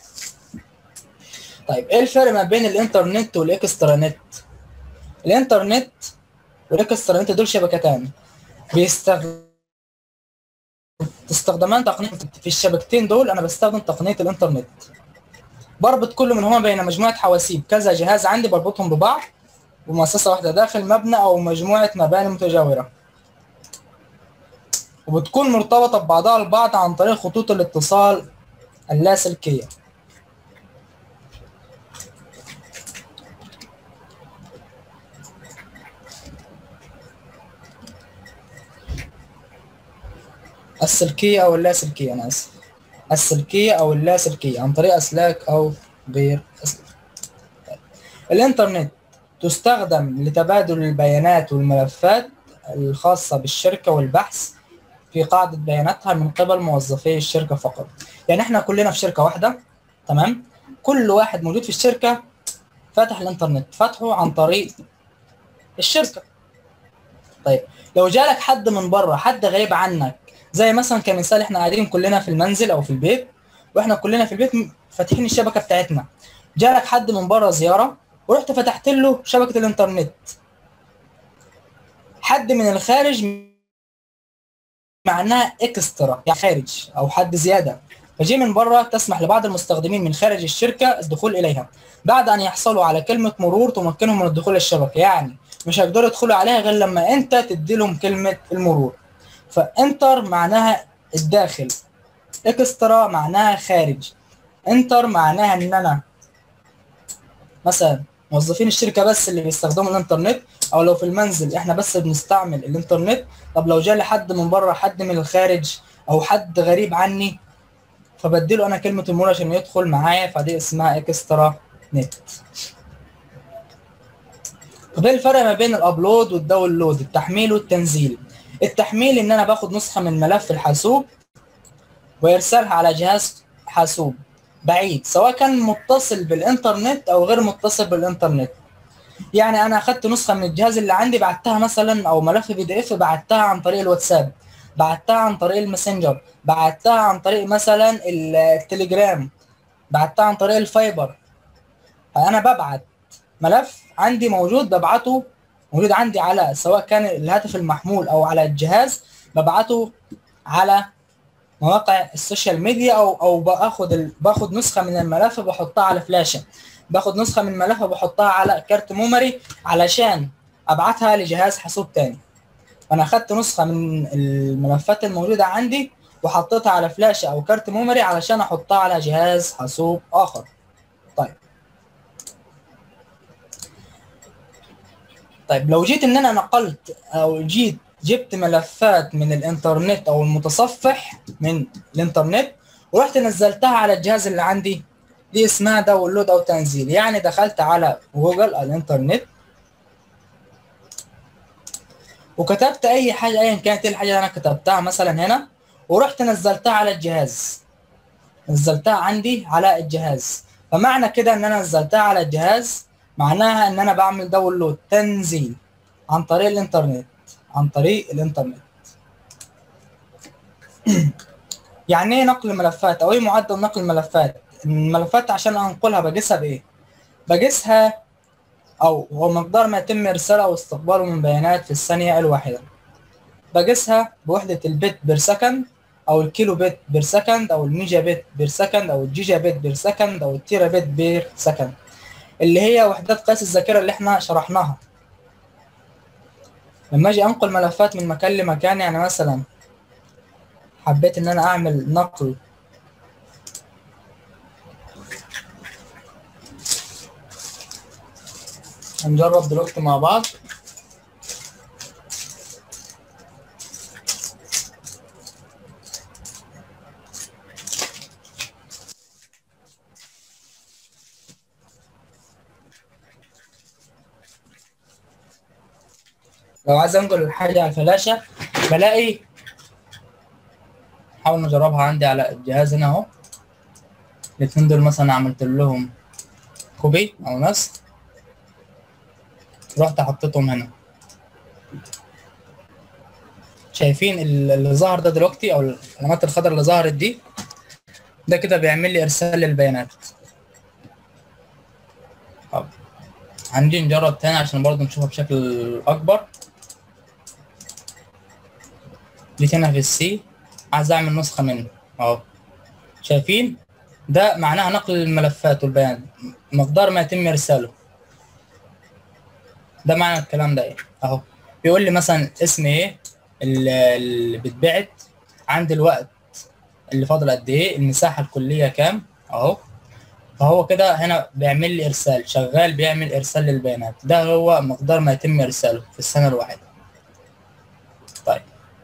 Speaker 3: طيب ايه الفرق ما بين الانترنت والاكسترا نت؟ الانترنت والاكسترا نت دول شبكتان تستخدمان تقنية. في الشبكتين دول انا بستخدم تقنية الانترنت، بربط كل منهما بين مجموعة حواسيب، كذا جهاز عندي بربطهم ببعض بمؤسسة واحدة داخل مبنى او مجموعة مباني متجاورة، وبتكون مرتبطة ببعضها البعض عن طريق خطوط الاتصال اللاسلكية. السلكية او اللاسلكية، انا اسف، السلكية او اللاسلكية عن طريق اسلاك او غير اسلاك. الانترنت تستخدم لتبادل البيانات والملفات الخاصة بالشركة والبحث في قاعدة بياناتها من قبل موظفي الشركة فقط. يعني احنا كلنا في شركة واحدة، تمام؟ كل واحد موجود في الشركة فاتح الانترنت، فاتحه عن طريق الشركة. طيب لو جالك حد من بره، حد غريب عنك، زي مثلا كمثال احنا قاعدين كلنا في المنزل او في البيت، واحنا كلنا في البيت فاتحين الشبكة بتاعتنا، جالك حد من بره زيارة ورحت فتحت له شبكة الانترنت، حد من الخارج معناها اكسترا يعني خارج او حد زياده، فجي من بره تسمح لبعض المستخدمين من خارج الشركه الدخول اليها بعد ان يحصلوا على كلمه مرور تمكنهم من الدخول للشبكه، يعني مش هيقدروا يدخلوا عليها غير لما انت تدي لهم كلمه المرور. فانتر معناها الداخل، اكسترا معناها خارج. انتر معناها ان انا مثلا موظفين الشركه بس اللي بيستخدموا الانترنت، او لو في المنزل احنا بس بنستعمل الانترنت. طب لو جالي حد من بره، حد من الخارج او حد غريب عني، فبديله انا كلمه المرور عشان يدخل معايا، فدي اسمها اكسترا نت. طب ايه الفرق ما بين الابلود والداونلود، التحميل والتنزيل؟ التحميل ان انا باخد نسخه من ملف الحاسوب ويرسلها على جهاز حاسوب بعيد، سواء كان متصل بالانترنت او غير متصل بالانترنت. يعني انا اخدت نسخه من الجهاز اللي عندي بعتها مثلا، او ملف PDF بعتها عن طريق الواتساب، بعتها عن طريق الماسنجر، بعتها عن طريق مثلا التليجرام، بعتها عن طريق الفايبر. فانا ببعت ملف عندي موجود، ببعته موجود عندي على سواء كان الهاتف المحمول او على الجهاز، ببعته على مواقع السوشيال ميديا، او باخد نسخه من الملف بحطها على فلاشه، باخد نسخه من الملف بحطها على كارت ميموري علشان ابعتها لجهاز حاسوب تاني. انا اخدت نسخه من الملفات الموجوده عندي وحطيتها على فلاشه او كارت ميموري علشان احطها على جهاز حاسوب اخر. طيب لو جيت ان انا نقلت او جبت ملفات من الانترنت او المتصفح من الانترنت ورحت نزلتها على الجهاز اللي عندي، دي اسمها داونلود او تنزيل. يعني دخلت على جوجل الانترنت وكتبت اي حاجه، ايا كانت الحاجه اللي انا كتبتها مثلا هنا، ورحت نزلتها على الجهاز، نزلتها عندي على الجهاز. فمعنى كده ان انا نزلتها على الجهاز معناها ان انا بعمل داونلود، تنزيل عن طريق الانترنت، عن طريق الانترنت. يعني ايه نقل ملفات او ايه معدل نقل الملفات؟ الملفات عشان انقلها بقيسها بايه؟ بقيسها او هو مقدار ما يتم ارساله او استقباله من بيانات في الثانيه الواحده. بقيسها بوحده البت بير سكند، او الكيلو بت بير سكند، او الميجا بت بير سكند، او الجيجا بت بير سكند، او التيرا بت بير سكند، اللي هي وحدات قياس الذاكره اللي احنا شرحناها. لما اجي انقل ملفات من مكان لمكان، يعني مثلا حبيت ان انا اعمل نقل هنجرب دلوقتي مع بعض. لو عايز انقل الحاجة على الفلاشة بلاقي، حاول نجربها عندي على الجهاز هنا اهو. الاتنين دول مثلا عملت لهم كوبي او نسخ، رحت حطيتهم هنا. شايفين اللي ظهر ده دلوقتي او العلامات الخضراء اللي ظهرت دي؟ ده كده بيعمل لي ارسال للبيانات. طب هنجي نجرب تاني عشان برضه نشوفها بشكل اكبر. جيت هنا في السي، عايز اعمل نسخة منه اهو. شايفين ده معناها نقل الملفات والبيانات مقدار ما يتم ارساله. ده معنى الكلام ده ايه اهو. بيقول لي مثلا اسم ايه اللي بيتبعت، عند الوقت اللي فاضل قد ايه، المساحه الكليه كام اهو. فهو كده هنا بيعمل لي ارسال، شغال بيعمل ارسال للبيانات. ده هو مقدار ما يتم ارساله في السنه الواحده. طيب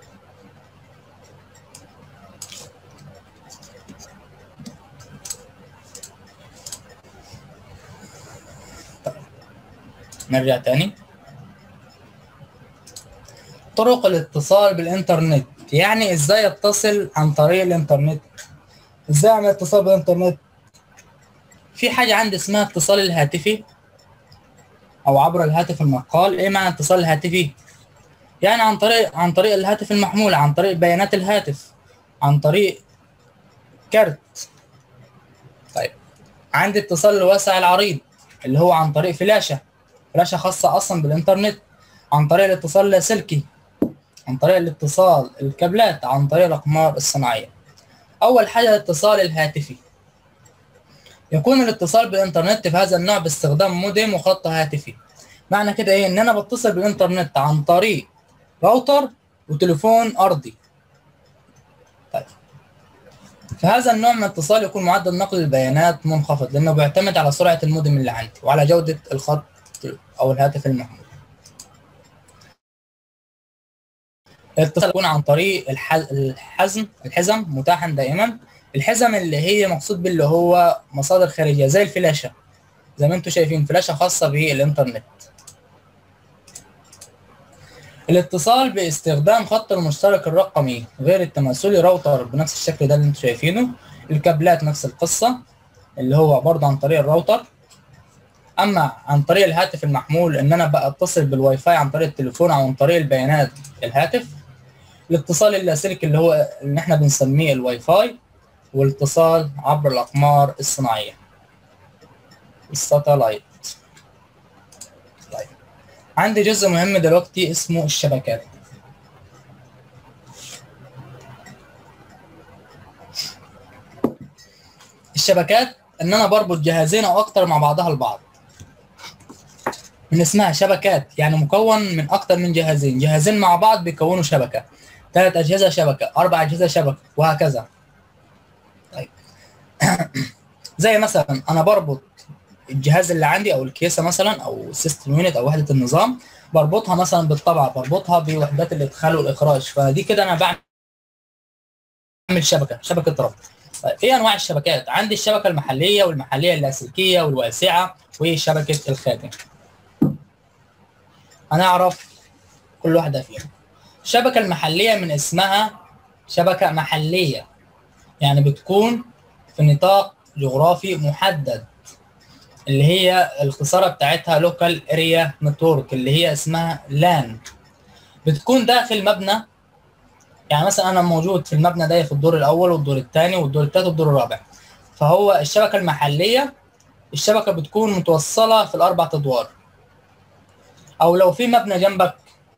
Speaker 3: نرجع تاني. طرق الاتصال بالإنترنت، يعني إزاي أتصل عن طريق الإنترنت؟ إزاي أعمل اتصال بالإنترنت؟ في حاجة عندي اسمها اتصال الهاتفي أو عبر الهاتف النقال. إيه معنى الاتصال الهاتفي؟ يعني عن طريق الهاتف المحمول، عن طريق بيانات الهاتف، عن طريق كارت. طيب عندي اتصال الواسع العريض اللي هو عن طريق فلاشة خاصة أصلا بالإنترنت، عن طريق الاتصال اللاسلكي، عن طريق الاتصال الكابلات، عن طريق الأقمار الصناعية. أول حاجة الاتصال الهاتفي. يكون الاتصال بالإنترنت في هذا النوع باستخدام مودم وخط هاتفي. معنى كده إيه؟ إن أنا بتصل بالإنترنت عن طريق راوتر وتليفون أرضي. طيب في هذا النوع من الاتصال يكون معدل نقل البيانات منخفض، لأنه بيعتمد على سرعة المودم اللي عندي وعلى جودة الخط أو الهاتف المحمول. الاتصال يكون عن طريق الحزم متاحا دائما. الحزم اللي هي مقصود باللي هو مصادر خارجيه زي الفلاشه، زي ما انتم شايفين فلاشه خاصه بالانترنت. الاتصال باستخدام خط المشترك الرقمي غير التماثلي، راوتر بنفس الشكل ده اللي انتم شايفينه. الكابلات نفس القصه اللي هو برضه عن طريق الراوتر. اما عن طريق الهاتف المحمول ان انا بقى اتصل بالواي فاي عن طريق التليفون او عن طريق البيانات الهاتف. الاتصال اللاسلكي اللي هو اللي احنا بنسميه الواي فاي، والاتصال عبر الاقمار الصناعيه الساتلايت. طيب عندي جزء مهم دلوقتي اسمه الشبكات. الشبكات ان انا بربط جهازين او اكتر مع بعضها البعض، من اسمها شبكات، يعني مكون من اكتر من جهازين. جهازين مع بعض بيكونوا شبكه، 3 اجهزه شبكه، 4 اجهزه شبكه، وهكذا. طيب زي مثلا انا بربط الجهاز اللي عندي او الكيسه مثلا او السيستم يونت او وحده النظام، بربطها مثلا بالطبعه، بربطها بوحدات الادخال والاخراج. فدي كده انا بعمل شبكه ربط. طيب ايه انواع الشبكات؟ عندي الشبكه المحليه والمحليه اللاسلكيه والواسعه وشبكه الخادم. هنعرف كل واحده فيهم. الشبكه المحليه من اسمها شبكه محليه، يعني بتكون في نطاق جغرافي محدد، اللي هي الخسارة بتاعتها لوكال اريا نتورك، اللي هي اسمها لان. بتكون داخل مبنى، يعني مثلا انا موجود في المبنى ده في الدور الاول والدور الثاني والدور الثالث والدور الرابع. فهو الشبكة المحلية الشبكة بتكون متوصلة في ال4 ادوار، او لو في مبنى جنبك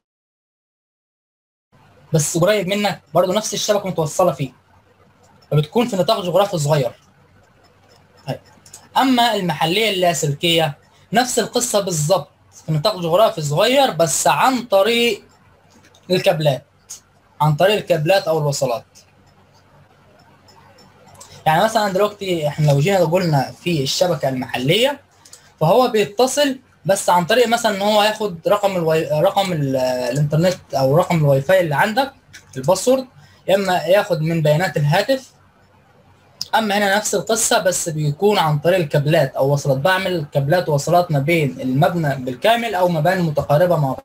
Speaker 3: بس قريب منك برضه نفس الشبكة متوصلة فيه، فبتكون في نطاق جغرافي صغير. طيب اما المحليه اللاسلكيه نفس القصه بالظبط، في نطاق جغرافي صغير بس عن طريق الكابلات، او الوصلات. يعني مثلا دلوقتي احنا لو جينا قلنا في الشبكه المحليه، فهو بيتصل بس عن طريق مثلا ان هو ياخد رقم الانترنت او رقم الواي فاي اللي عندك، الباسورد، يا اما ياخد من بيانات الهاتف. اما هنا نفس القصه بس بيكون عن طريق الكابلات او وصلات، بعمل كابلات ووصلات ما بين المبنى بالكامل او مباني متقاربه مع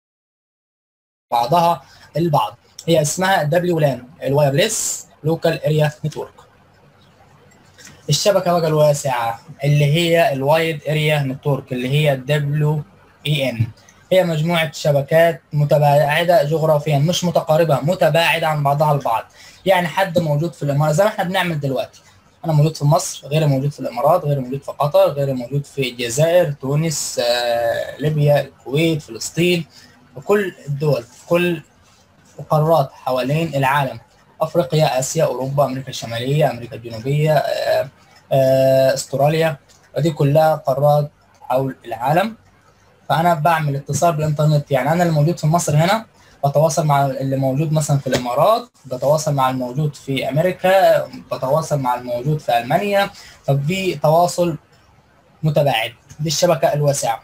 Speaker 3: بعضها البعض. هي اسمها WLAN، الوايرلس لوكال اريا نتورك. الشبكه بقى الواسعه اللي هي الوايد اريا نتورك اللي هي WAN، هي مجموعه شبكات متباعده جغرافيا، مش متقاربه، متباعده عن بعضها البعض. يعني حد موجود في الامارات زي ما احنا بنعمل دلوقتي، انا موجود في مصر غير موجود في الامارات، غير موجود في قطر، غير موجود في الجزائر، تونس، ليبيا، الكويت، فلسطين، وكل الدول، كل القارات حوالين العالم، افريقيا، اسيا، اوروبا، امريكا الشماليه، امريكا الجنوبيه، استراليا، ودي كلها قارات حول العالم. فانا بعمل اتصال بالانترنت، يعني انا اللي موجود في مصر هنا بتواصل مع اللي موجود مثلا في الامارات، بتواصل مع الموجود في امريكا، بتواصل مع الموجود في المانيا، ففي تواصل متباعد. دي الشبكه الواسعه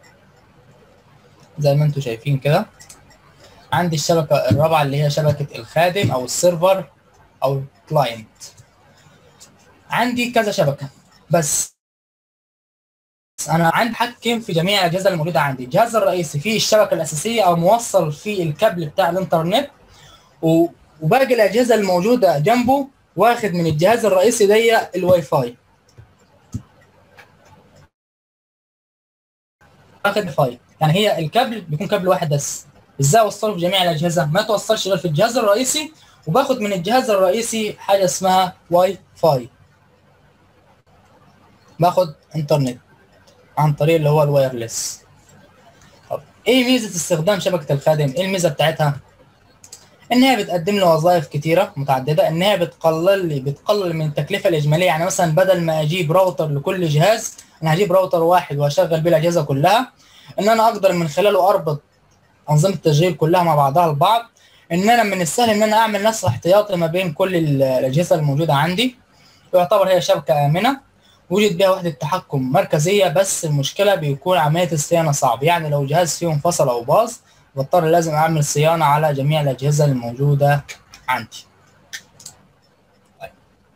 Speaker 3: زي ما انتم شايفين كده. عندي الشبكه الرابعه اللي هي شبكه الخادم او السيرفر او الكلاينت. عندي كذا شبكه، بس انا عندي حكم في جميع الاجهزه الموجوده عندي. الجهاز الرئيسي فيه الشبكه الاساسيه او موصل فيه الكابل بتاع الانترنت، وباقي الاجهزه الموجوده جنبه واخد من الجهاز الرئيسي دي الواي فاي، واخد فاي. يعني هي الكابل بيكون كابل واحد بس. ازاي اوصله في جميع الاجهزه؟ ما توصلش غير في الجهاز الرئيسي، وباخد من الجهاز الرئيسي حاجه اسمها واي فاي، باخد انترنت عن طريق اللي هو الوايرلس. طب ايه ميزه استخدام شبكه الخادم؟ ايه الميزه بتاعتها؟ ان هي بتقدم لي وظائف كتيره متعدده، ان هي بتقلل من التكلفه الاجماليه. يعني مثلا بدل ما اجيب راوتر لكل جهاز، انا هجيب راوتر واحد واشغل بيه الاجهزه كلها. ان انا اقدر من خلاله اربط انظمه التشغيل كلها مع بعضها البعض. ان انا من السهل ان انا اعمل نسق احتياطي ما بين كل الاجهزه الموجوده عندي. يعتبر هي شبكه امنه، وجد بها وحده تحكم مركزيه، بس المشكله بيكون عمليه الصيانه صعب. يعني لو جهاز فيهم انفصل او باظ بضطر لازم اعمل صيانه على جميع الاجهزه الموجوده عندي. طيب.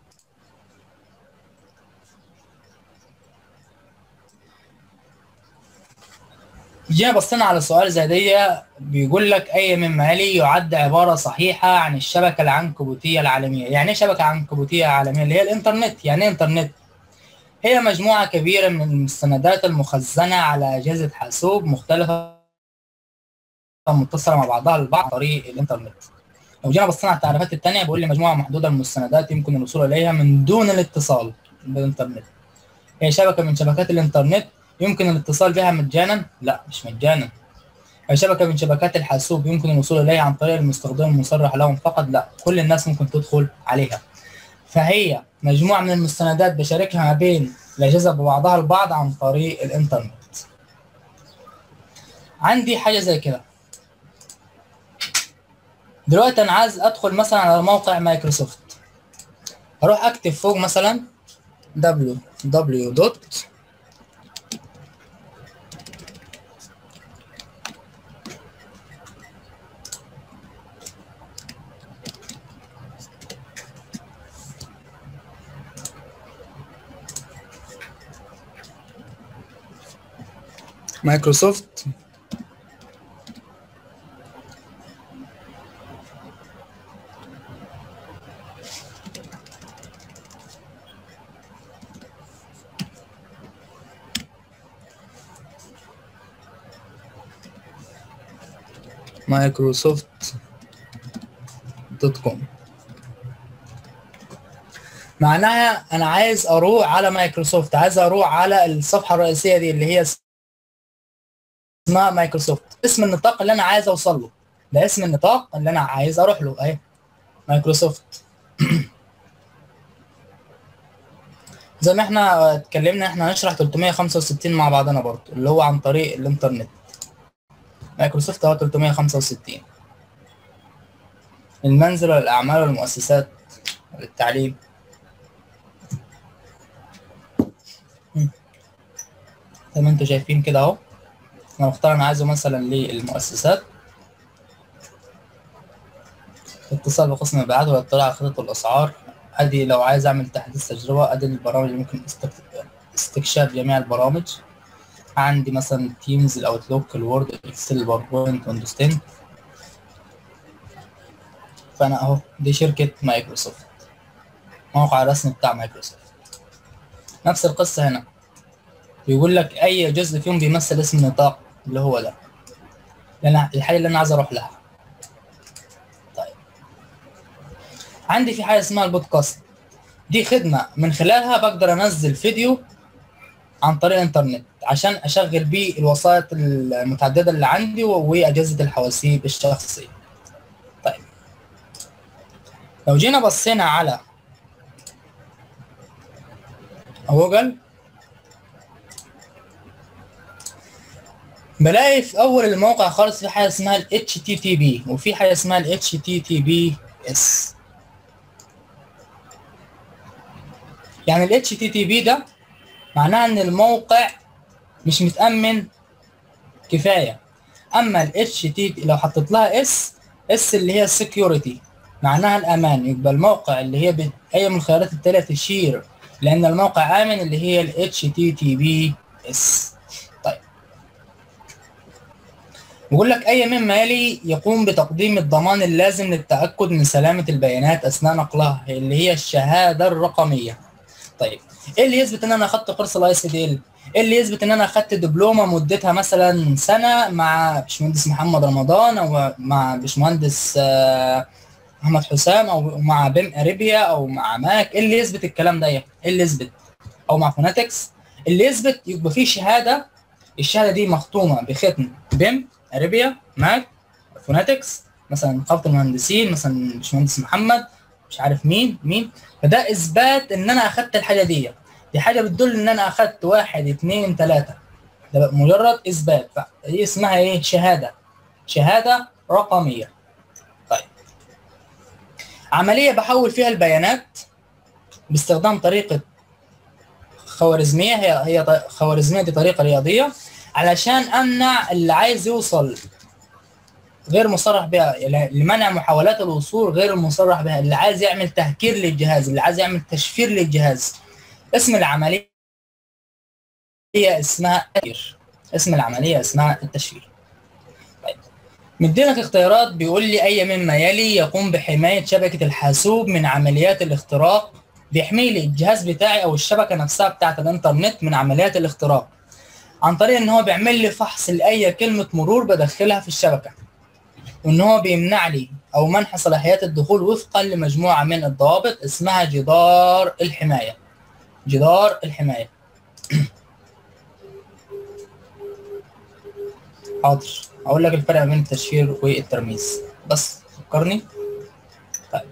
Speaker 3: جينا بصينا على سؤال زي دي، بيقول لك اي مما يلي يعد عباره صحيحه عن الشبكه العنكبوتيه العالميه. يعني ايه شبكه عنكبوتيه عالميه؟ اللي هي الانترنت. يعني ايه انترنت؟ هي مجموعه كبيره من المستندات المخزنه على اجهزه حاسوب مختلفه متصله مع بعضها البعض عن طريق الانترنت. لو جينا بصينا على التعريفات الثانيه بيقول لي مجموعه محدوده من المستندات يمكن الوصول اليها من دون الاتصال بالانترنت. هي شبكه من شبكات الانترنت يمكن الاتصال بها مجانا؟ لا، مش مجانا. هي شبكه من شبكات الحاسوب يمكن الوصول اليها عن طريق المستخدم المصرح لهم فقط؟ لا، كل الناس ممكن تدخل عليها. فهي مجموعه من المستندات بشاركها ما بين الاجهزه ببعضها البعض عن طريق الانترنت. عندي حاجه زي كده. دلوقتي انا عايز ادخل مثلا على موقع مايكروسوفت، هروح اكتب فوق مثلا www. مايكروسوفت microsoft.com. معناها انا عايز اروح على مايكروسوفت، عايز اروح على الصفحه الرئيسيه دي اللي هي اسمها مايكروسوفت. اسم النطاق اللي انا عايز اوصل له، ده اسم النطاق اللي انا عايز اروح له اهي، مايكروسوفت. زي ما احنا اتكلمنا احنا هنشرح 365 مع بعضنا برضه اللي هو عن طريق الانترنت. مايكروسوفت هو 365، المنزل والاعمال والمؤسسات والتعليم. زي ما انتم شايفين كده اهو. انا بختار انا عايزه مثلا للمؤسسات، اتصال بقسم المبيعات والاطلاع على خطط الاسعار. ادي لو عايز اعمل تحديث تجربه، ادي البرامج اللي ممكن استكشاف جميع البرامج. عندي مثلا تيمز، الاوتلوك، الوورد، الاكسل، الباوربوينت، ويندوز 10. فانا اهو دي شركه مايكروسوفت، موقع الرسمي بتاع مايكروسوفت. نفس القصه هنا، بيقول لك اي جزء فيهم بيمثل اسم النطاق اللي هو ده، لان الحاجه اللي انا عايز اروح لها. طيب عندي في حاجه اسمها البودكاست، دي خدمه من خلالها بقدر انزل فيديو عن طريق الانترنت عشان اشغل بيه الوسائط المتعدده اللي عندي واجهزه الحواسيب الشخصيه. طيب لو جينا بصينا على جوجل، بلاقي في اول الموقع خالص في حاجه اسمها ال HTTP وفي حاجه اسمها ال HTTPS. يعني ال HTTP ده معناها ان الموقع مش متأمن كفايه، اما ال HTTP لو حطيت لها S اللي هي security معناها الامان، يبقى الموقع اللي هي اي من الخيارات التاليه تشير لان الموقع امن اللي هي ال HTTPS. بيقول لك أي مما يلي يقوم بتقديم الضمان اللازم للتأكد من سلامة البيانات أثناء نقلها، اللي هي الشهادة الرقمية. طيب إيه اللي يثبت إن أنا أخدت كورس الأي سي دي ال؟ إيه اللي يثبت إن أنا أخدت دبلومة مدتها مثلا سنة مع باشمهندس محمد رمضان، أو مع باشمهندس محمد حسام، أو مع بيم أريبيا، أو مع ماك؟ إيه اللي يثبت الكلام ده؟ إيه اللي يثبت؟ أو مع فوناتكس؟ اللي يثبت يبقى في شهادة، الشهادة دي مختومة بختم بيم أريبيا، ماك، فوناتكس، مثلا نقابة المهندسين، مثلا باشمهندس محمد، مش عارف مين. فده إثبات إن أنا أخدت الحاجة دي حاجة بتدل إن أنا أخدت 1 2 3. ده مجرد إثبات، فهي اسمها إيه؟ شهادة رقمية. طيب عملية بحول فيها البيانات باستخدام طريقة خوارزمية، هي خوارزمية، دي طريقة رياضية علشان أمنع اللي عايز يوصل غير مصرح بها، لمنع محاولات الوصول غير المصرح بها، اللي عايز يعمل تهكير للجهاز، اللي عايز يعمل تشفير للجهاز. اسم العملية اسمها التشفير. التشفير. طيب مديلك اختيارات، بيقول لي أي مما يلي يقوم بحماية شبكة الحاسوب من عمليات الاختراق. بيحمي لي الجهاز بتاعي أو الشبكة نفسها بتاعت الإنترنت من عمليات الاختراق عن طريق إن هو بيعمل لي فحص لأي كلمة مرور بدخلها في الشبكة، وإن هو بيمنع لي أو منح صلاحيات الدخول وفقا لمجموعة من الضوابط اسمها جدار الحماية. حاضر، أقول لك الفرق بين التشفير والترميز بس فكرني. طيب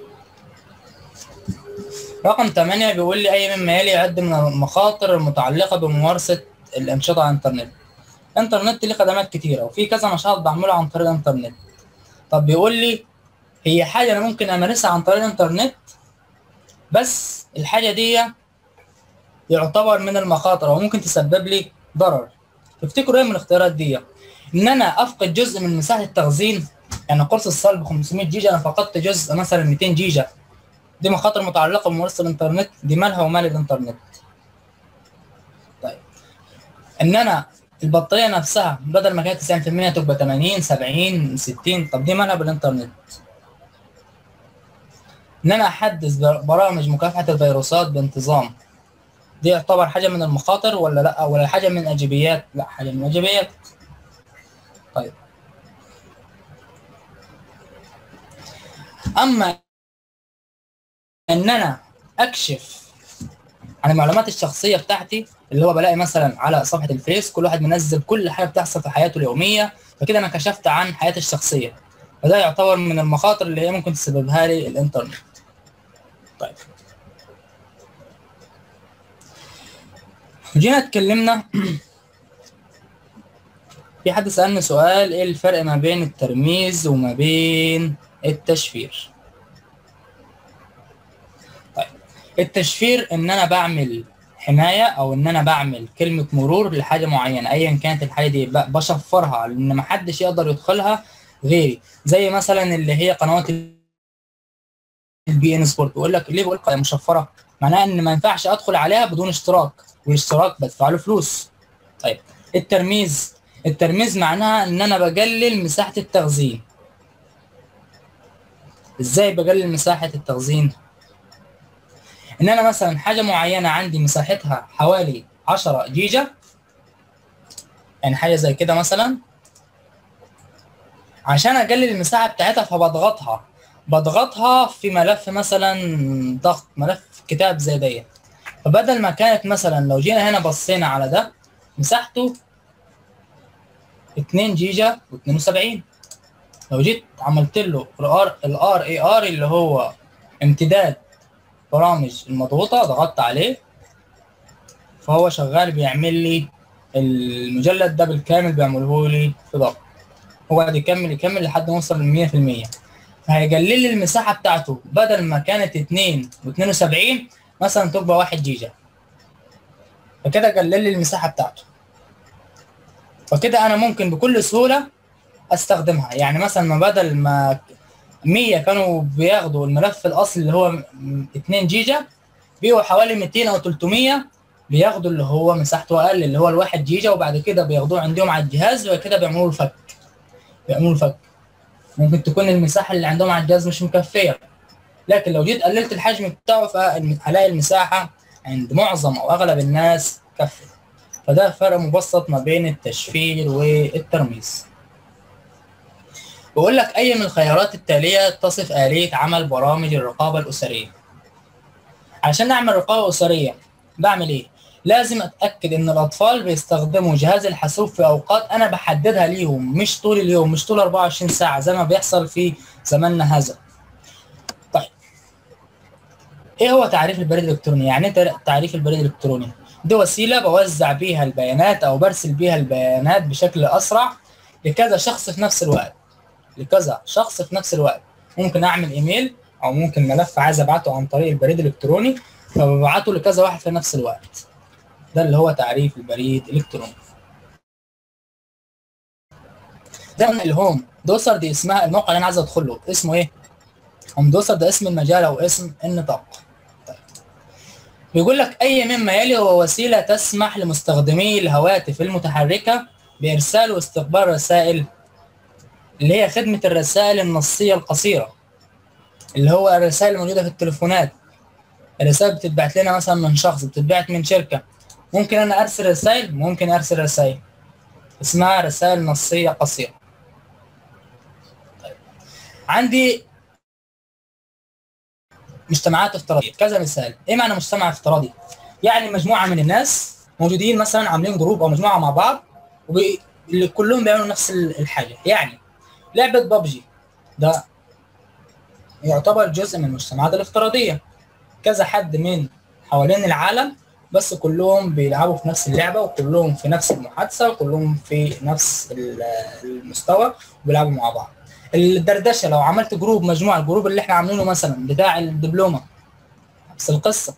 Speaker 3: رقم 8 بيقول لي أي مما يلي يعد من المخاطر المتعلقة بممارسة الأنشطة على الإنترنت. الإنترنت ليه خدمات كتيرة وفي كذا نشاط بعمله عن طريق الإنترنت. طب بيقول لي هي حاجة أنا ممكن أمارسها عن طريق الإنترنت، بس الحاجة دي يعتبر من المخاطر وممكن تسبب لي ضرر. تفتكروا إيه من الاختيارات دي؟ إن أنا أفقد جزء من مساحة التخزين، يعني قرص الصلب 500 جيجا أنا فقدت جزء مثلا 200 جيجا، دي مخاطر متعلقة بممارسة الإنترنت، دي مالها ومال الإنترنت. طيب إن أنا البطارية نفسها بدل ما كانت 90% تبقى 80 70 60، طب دي مالها بالإنترنت. إن أنا أحدث برامج مكافحة الفيروسات بانتظام، دي يعتبر حاجة من المخاطر ولا لأ؟ ولا حاجة من الإيجابيات؟ لأ، حاجة من الإيجابيات. طيب أما إن أنا أكشف عن المعلومات الشخصية بتاعتي، اللي هو بلاقي مثلا على صفحة الفيس كل واحد منزل كل حاجة بتحصل في حياته اليومية، فكده أنا كشفت عن حياتي الشخصية، فده يعتبر من المخاطر اللي هي ممكن تسببها لي الإنترنت. طيب جينا اتكلمنا في حد سألني سؤال، ايه الفرق ما بين الترميز وما بين التشفير؟ طيب التشفير ان انا بعمل حمايه او ان انا بعمل كلمه مرور لحاجه معينه ايا كانت الحاجه دي، بشفرها لان محدش يقدر يدخلها غيري. زي مثلا اللي هي قنوات البي ان سبورت، بقول لك ليه بقول مشفره؟ معناها ان ما ينفعش ادخل عليها بدون اشتراك، والاشتراك بدفع له فلوس. طيب الترميز معناها ان انا بقلل مساحه التخزين. ازاي بقلل مساحه التخزين؟ ان انا مثلا حاجه معينه عندي مساحتها حوالي 10 جيجا، يعني حاجه زي كده مثلا، عشان اقلل المساحه بتاعتها بضغطها في ملف مثلا، ضغط ملف كتاب زي ديت. فبدل ما كانت مثلا لو جينا هنا بصينا على ده مساحته 2 جيجا و72، لو جيت عملت له الار اي ار اللي هو امتداد برامج المضغوطه، ضغطت عليه فهو شغال بيعمل لي المجلد ده بالكامل، بيعمله لي في ضغط. هو قاعد يكمل لحد ما يوصل ل 100%. فهيقلل لي المساحه بتاعته، بدل ما كانت 2 و72 مثلا تبقى 1 جيجا، فكده قلل لي المساحه بتاعته. فكده انا ممكن بكل سهوله استخدمها. يعني مثلا ما بدل ما 100 كانوا بياخدوا الملف الاصلي اللي هو 2 جيجا، بيبقوا حوالي 200 او 300 بياخدوا اللي هو مساحته اقل اللي هو ال1 جيجا، وبعد كده بياخدوه عندهم على الجهاز وكده بيعملوا له فك. ممكن تكون المساحه اللي عندهم على الجهاز مش مكفيه، لكن لو جيت قللت الحجم بتاعه فهلاقي المساحه عند معظم او اغلب الناس كفت. فده فرق مبسط ما بين التشفير والترميز. بقول لك اي من الخيارات التاليه تصف آلية عمل برامج الرقابه الاسريه. عشان نعمل رقابه اسريه بعمل ايه؟ لازم اتاكد ان الاطفال بيستخدموا جهاز الحاسوب في اوقات انا بحددها ليهم، مش طول اليوم، مش طول 24 ساعه زي ما بيحصل في زماننا هذا. طيب ايه هو تعريف البريد الالكتروني؟ يعني ايه تعريف البريد الالكتروني؟ دي وسيله بوزع بيها البيانات او برسل بيها البيانات بشكل اسرع لكذا شخص في نفس الوقت. ممكن اعمل ايميل او ممكن ملف عايز ابعته عن طريق البريد الالكتروني، فببعته لكذا واحد في نفس الوقت. ده اللي هو تعريف البريد الالكتروني. ده الهوم دوسر، دي اسمها الموقع اللي انا عايز ادخله، اسمه ايه؟ هوم دوسر ده اسم المجال او اسم النطاق. طيب. بيقول لك اي مما يلي هو وسيله تسمح لمستخدمي الهواتف المتحركه بارسال واستقبال رسائل، اللي هي خدمه الرسائل النصيه القصيره، اللي هو الرسائل الموجوده في التليفونات. الرسائل بتتبعت لنا مثلا من شخص، بتتبعت من شركه، ممكن انا ارسل رسائل اسمها رسائل نصيه قصيره. طيب. عندي مجتمعات افتراضيه، كذا مثال. ايه معنى مجتمع افتراضي؟ يعني مجموعه من الناس موجودين مثلا عاملين جروب او مجموعه مع بعض، اللي كلهم بيعملوا نفس الحاجه. يعني لعبه ببجي ده يعتبر جزء من المجتمعات الافتراضيه، كذا حد من حوالين العالم بس كلهم بيلعبوا في نفس اللعبه، وكلهم في نفس المحادثه، وكلهم في نفس المستوى وبيلعبوا مع بعض. الدردشه، لو عملت جروب، مجموعه الجروب اللي احنا عاملينه مثلا بتاع الدبلومه، نفس القصه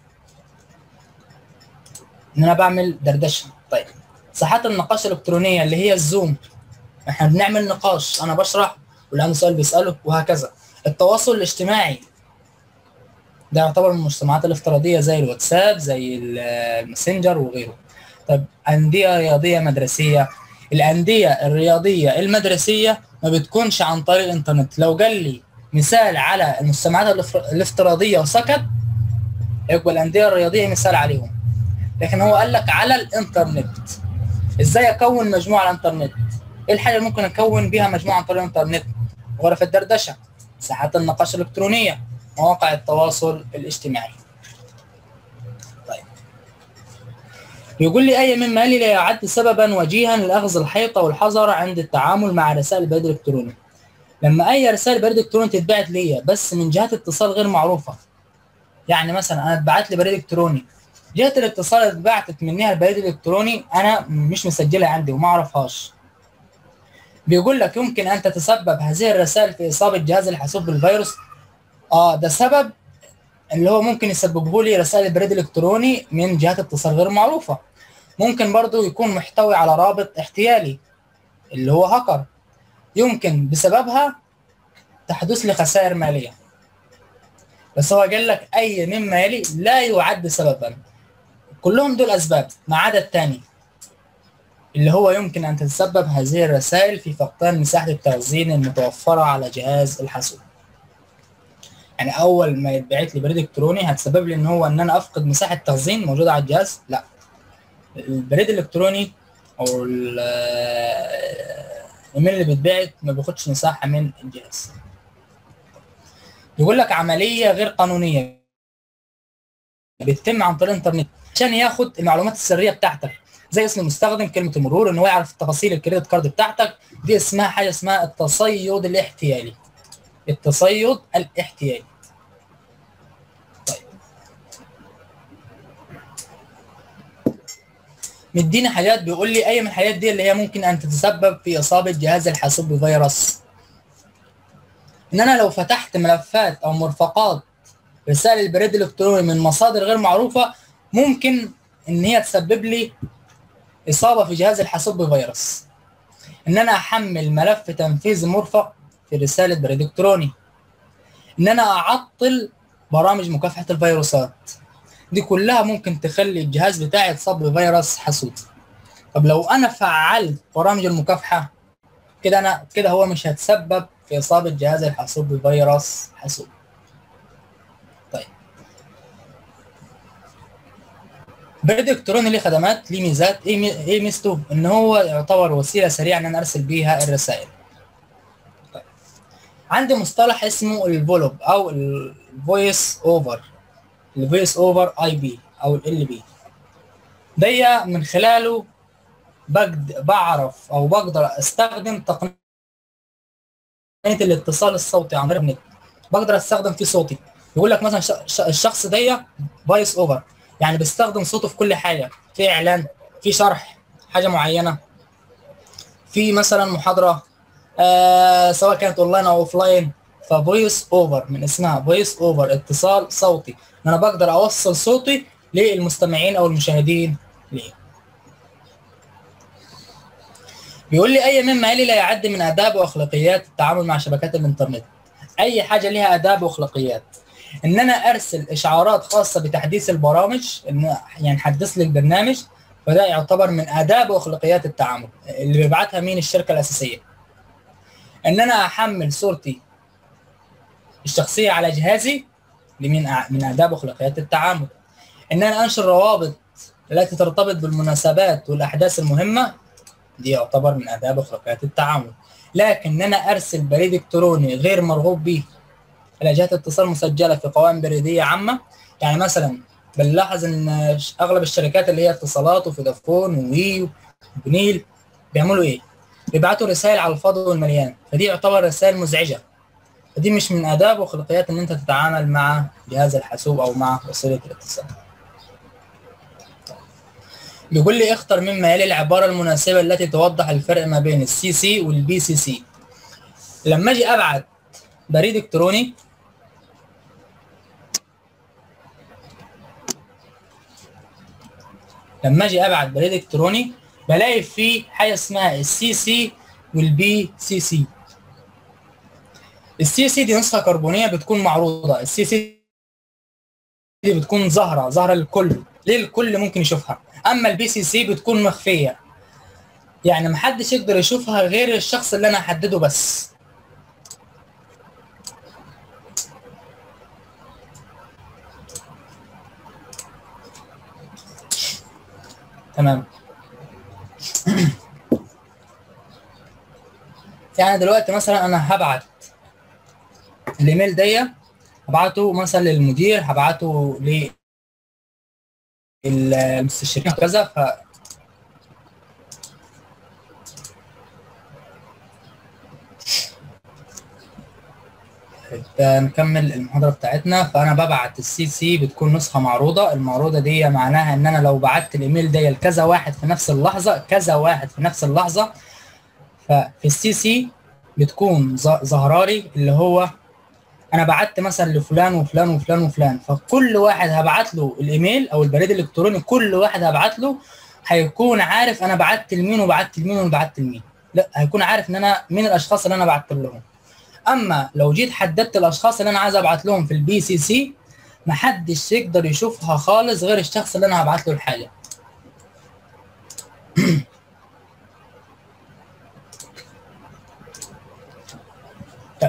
Speaker 3: ان انا بعمل دردشه. طيب ساحات النقاش الالكترونيه اللي هي الزوم، احنا بنعمل نقاش، انا بشرح واللي عنده سؤال بيساله وهكذا. التواصل الاجتماعي ده يعتبر من المجتمعات الافتراضيه زي الواتساب، زي الماسنجر وغيره. طب انديه رياضيه مدرسيه، الانديه الرياضيه المدرسيه ما بتكونش عن طريق الانترنت. لو قال لي مثال على المجتمعات الافتراضيه وسكت، يبقى الانديه الرياضيه مثال عليهم. لكن هو قال لك على الانترنت. ازاي اكون مجموعه على الانترنت؟ ايه الحاجه اللي ممكن اكون بيها مجموعه عن طريق الانترنت؟ غرف الدردشه، ساحات النقاش الالكترونيه، مواقع التواصل الاجتماعي. طيب يقول لي اي مما يلي لا يعد سببا وجيها لاخذ الحيطه والحذر عند التعامل مع رسائل البريد الالكتروني. لما اي رسائل بريد الكتروني تتبعت ليا بس من جهات اتصال غير معروفه، يعني مثلا انا اتبعت لي بريد الكتروني، جهه الاتصال اللي اتبعتت منها البريد الالكتروني انا مش مسجلها عندي وما اعرفهاش، بيقول لك يمكن ان تتسبب هذه الرسائل في اصابه جهاز الحاسوب بالفيروس. ده سبب اللي هو ممكن يسببه لي رسائل البريد الالكتروني من جهات اتصال غير معروفه. ممكن برضو يكون محتوي على رابط احتيالي اللي هو هاكر، يمكن بسببها تحدث لي خسائر ماليه. بس هو قال لك اي مما يلي لا يعد سببا، كلهم دول اسباب ما عدا الثاني اللي هو يمكن ان تتسبب هذه الرسائل في فقدان مساحه التخزين المتوفره على جهاز الحاسوب. يعني اول ما يتبعت لي بريد الكتروني هتسبب لي ان انا افقد مساحه تخزين موجوده على الجهاز؟ لا، البريد الالكتروني او الايميل اللي بيتبعت ما بياخدش مساحه من الجهاز. يقول لك عمليه غير قانونيه بتتم عن طريق الانترنت عشان ياخد المعلومات السريه بتاعتك زي اسم المستخدم، كلمه المرور، ان هو يعرف تفاصيل الكريدت كارد بتاعتك. دي اسمها حاجه اسمها التصيد الاحتيالي. التصيد الاحتيالي. طيب مديني حاجات، بيقول لي اي من الحاجات دي اللي هي ممكن ان تتسبب في اصابه جهاز الحاسوب بفيروس. ان انا لو فتحت ملفات او مرفقات رسائل البريد الالكتروني من مصادر غير معروفه ممكن ان هي تسبب لي اصابه في جهاز الحاسوب بفيروس. ان انا احمل ملف تنفيذ مرفق في رساله بريد الكتروني. ان انا اعطل برامج مكافحه الفيروسات. دي كلها ممكن تخلي الجهاز بتاعي يتصاب بفيروس حاسوب. طب لو انا فعلت برامج المكافحه كده هو مش هتسبب في اصابه جهاز الحاسوب بفيروس حاسوب. طيب بريد الكتروني ليه خدمات، ليه ميزات. ايه ميزته؟ ان هو يعتبر وسيله سريعه ان انا ارسل بيها الرسائل. طيب عندي مصطلح اسمه الفولوب او الفويس اوفر، الفويس اوفر اي بي او ال بي. ده من خلاله بعرف او بقدر استخدم تقنيه الاتصال الصوتي عن طريق النت. بقدر استخدم فيه صوتي. يقول لك مثلا الشخص ده فويس اوفر، يعني بيستخدم صوته في كل حاجه، في اعلان، في شرح حاجه معينه، في مثلا محاضره، سواء كانت اونلاين او اوفلاين. ففويس اوفر من اسمها فويس اوفر، اتصال صوتي، ان انا بقدر اوصل صوتي للمستمعين او المشاهدين ليه. بيقول لي اي مما يلي لا يعد من اداب واخلاقيات التعامل مع شبكات الانترنت. اي حاجه ليها اداب واخلاقيات. ان انا ارسل اشعارات خاصه بتحديث البرامج، ان يعني حدث لي البرنامج، فده يعتبر من اداب واخلاقيات التعامل اللي بيبعتها مين؟ الشركه الاساسيه. ان انا احمل صورتي الشخصيه على جهازي من اداب واخلاقيات التعامل. ان انا انشر روابط التي ترتبط بالمناسبات والاحداث المهمه، دي يعتبر من اداب واخلاقيات التعامل. لكن ان انا ارسل بريد الكتروني غير مرغوب به الى جهات اتصال مسجله في قوائم بريديه عامه، يعني مثلا بنلاحظ ان اغلب الشركات اللي هي اتصالات وفودافون ووي وبنيل بيعملوا ايه؟ بيبعتوا رسائل على الفاضي والمليان، فدي يعتبر رسائل مزعجه. فدي مش من اداب واخلاقيات ان انت تتعامل مع جهاز الحاسوب او مع وسيله الاتصال. بيقول لي اختر مما يلي العباره المناسبه التي توضح الفرق ما بين السي سي والبي سي سي. لما اجي ابعت بريد الكتروني بلاقي فيه حاجه اسمها السي سي والبي سي سي. السي سي دي نسخه كربونيه بتكون معروضه، السي سي دي بتكون ظاهره للكل، ليه الكل ممكن يشوفها. اما البي سي سي بتكون مخفيه، يعني محدش يقدر يشوفها غير الشخص اللي انا احدده بس. تمام. يعني دلوقتي مثلا انا هبعت الايميل ده، هبعته مثلا للمدير، هبعته للمستشارين كذا. نكمل المحاضره بتاعتنا. فانا ببعت السي سي، بتكون نسخه معروضه. المعروضه دي معناها ان انا لو بعت الايميل ده لكذا واحد في نفس اللحظه، ففي السي سي بتكون ظهرالي اللي هو انا بعت مثلا لفلان وفلان وفلان وفلان، فكل واحد هبعت له الايميل او البريد الالكتروني، كل واحد هبعت له هيكون عارف انا بعت لمين وبعت لمين وبعت لمين، لا هيكون عارف ان انا مين الاشخاص اللي انا بعت لهم. اما لو جيت حددت الاشخاص اللي انا عايز ابعت لهم في البي سي سي، محدش يقدر يشوفها خالص غير الشخص اللي انا هبعت له الحاجه. طيب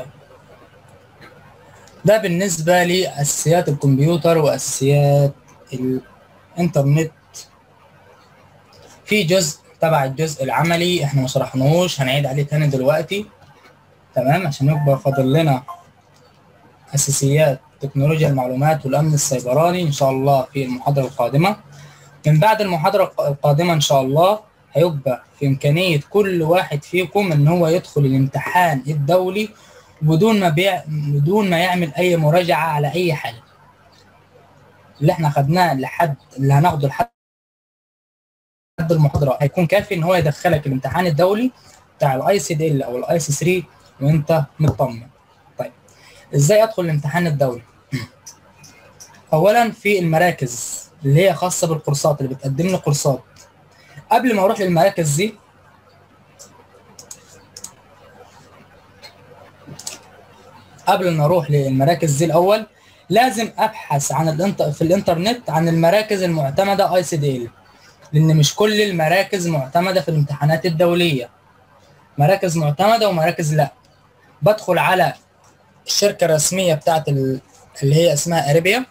Speaker 3: ده بالنسبه لاساسيات الكمبيوتر واساسيات الانترنت. في جزء تبع الجزء العملي احنا ما شرحناهوش، هنعيد عليه تاني دلوقتي، تمام، عشان يبقى فاضل لنا اساسيات تكنولوجيا المعلومات والامن السيبراني ان شاء الله في المحاضره القادمه. من بعد المحاضره القادمه ان شاء الله هيبقى في امكانيه كل واحد فيكم ان هو يدخل الامتحان الدولي بدون ما يعمل اي مراجعه على اي حاجه. اللي احنا خدناه لحد اللي هناخده لحد المحاضره هيكون كافي ان هو يدخلك الامتحان الدولي بتاع الاي سي دي ال او الاي سي 3 وانت مطمن. طيب ازاي ادخل الامتحان الدولي؟ اولا في المراكز اللي هي خاصه بالكورسات اللي بتقدم لي كورسات. قبل ما اروح للمراكز دي قبل ما اروح للمراكز دي الاول لازم ابحث عن في الانترنت عن المراكز المعتمده اي سي دي ال، لان مش كل المراكز معتمده في الامتحانات الدوليه، مراكز معتمده ومراكز لا. بدخل على الشركه الرسميه بتاعت اللي هي اسمها اريبيا،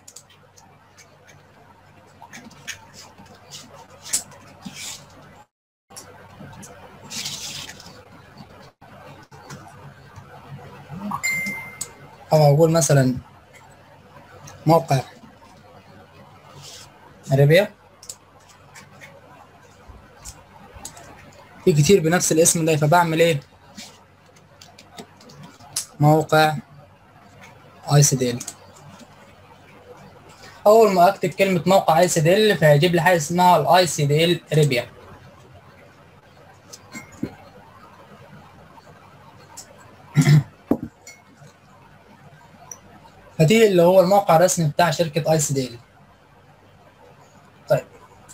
Speaker 3: او اقول مثلا موقع اريبيا، في كتير بنفس الاسم ده، فبعمل ايه؟ موقع اي سي دي ال. اول ما اكتب كلمه موقع اي سي دي ال فهيجيب لي حاجه اسمها الاي سي دي ال اريبيا. فدي اللي هو الموقع الرسمي بتاع شركه اي سي دي ال. طيب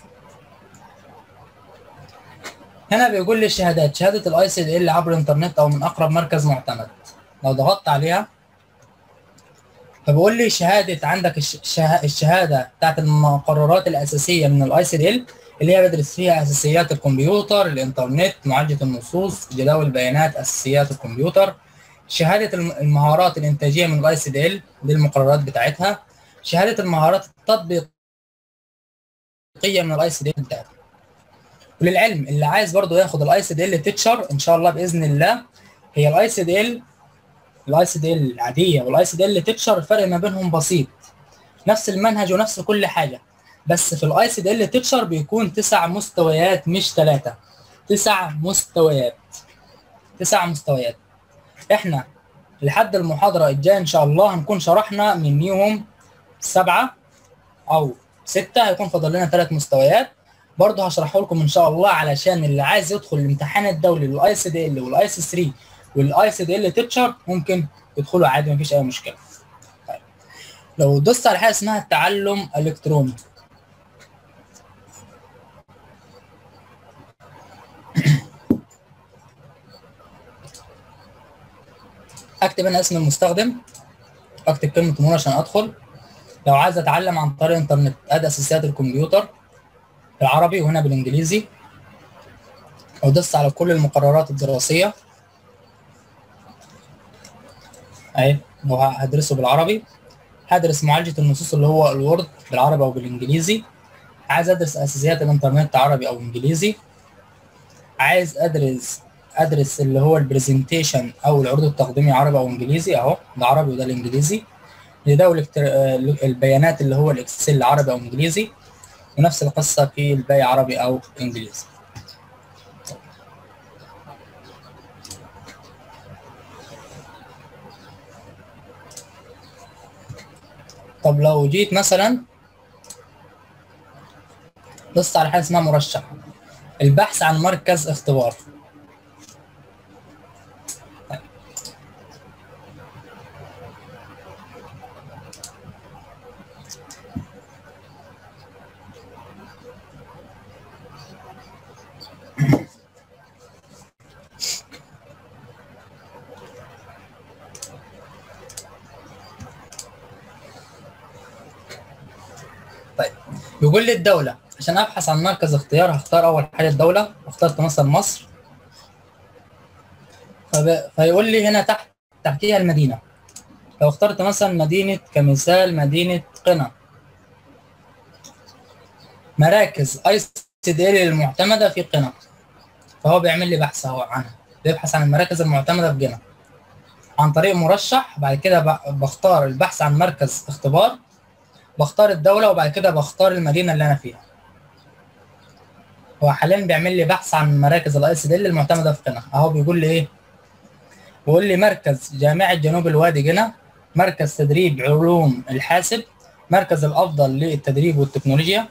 Speaker 3: هنا بيقول لي الشهادات، شهاده الاي سي دي ال عبر الانترنت او من اقرب مركز معتمد. لو ضغطت عليها فبقول لي شهاده، عندك الشهاده بتاعت المقررات الاساسيه من الاي سي دي ال اللي هي بدرس فيها اساسيات الكمبيوتر، الانترنت، معالجه النصوص، جداول البيانات، اساسيات الكمبيوتر. شهاده المهارات الانتاجيه من الاي سي دي ال دي المقررات بتاعتها. شهاده المهارات التطبيقيه من الاي سي دي ال بتاعتها. وللعلم اللي عايز برضو ياخد الاي سي دي ال تيتشر ان شاء الله باذن الله، هي الاي سي دي ال العاديه والاي سي دي ال تيتشر الفرق ما بينهم بسيط، نفس المنهج ونفس كل حاجه، بس في الاي سي دي ال تيتشر بيكون 9 مستويات مش 3. 9 مستويات. 9 مستويات. احنا لحد المحاضره الجايه ان شاء الله هنكون شرحنا من يوم 7 او 6 هيكون فاضل لنا 3 مستويات، برضه هشرحه لكم ان شاء الله علشان اللي عايز يدخل الامتحان الدولي للاي سي دي ال والاي سي 3 والاي سي دي ال تيتشر ممكن يدخلوا عادي مفيش اي مشكله. طيب لو دوست على حاجه اسمها التعلم الالكتروني اكتب هنا اسم المستخدم، اكتب كلمه مرور عشان ادخل. لو عايز اتعلم عن طريق الانترنت ادي اساسيات الكمبيوتر بالعربي وهنا بالانجليزي. لو دوست على كل المقررات الدراسيه اهي، لو هدرسه بالعربي هدرس معالجه النصوص اللي هو الوورد بالعربي او بالانجليزي. عايز ادرس اساسيات الانترنت عربي او انجليزي. عايز ادرس اللي هو البرزنتيشن او العروض التقديميه عربي او انجليزي، اهو ده عربي وده الانجليزي. جداول البيانات اللي هو الاكسل عربي او انجليزي، ونفس القصه في الباقي عربي او انجليزي. طب لو جيت مثلا بص على حاجه اسمها مرشح، البحث عن مركز اختبار. بيقول لي الدولة، عشان ابحث عن مركز اختيار هختار اول حاجة الدولة، اخترت مثلا مصر، فيقول لي هنا تحتيها المدينة. لو اخترت مثلا مدينة كمثال مدينة قنا، مراكز اي سي دي المعتمدة في قنا، فهو بيعمل لي بحث اهو عنها، بيبحث عن المراكز المعتمدة في قنا عن طريق مرشح. بعد كده بختار البحث عن مركز اختبار، بختار الدولة، وبعد كده بختار المدينة اللي أنا فيها. هو حاليا بيعمل لي بحث عن مراكز الاي سي دي المعتمدة في قنا. أهو بيقول لي إيه؟ بيقول لي مركز جامعة جنوب الوادي قنا، مركز تدريب علوم الحاسب، مركز الأفضل للتدريب والتكنولوجيا،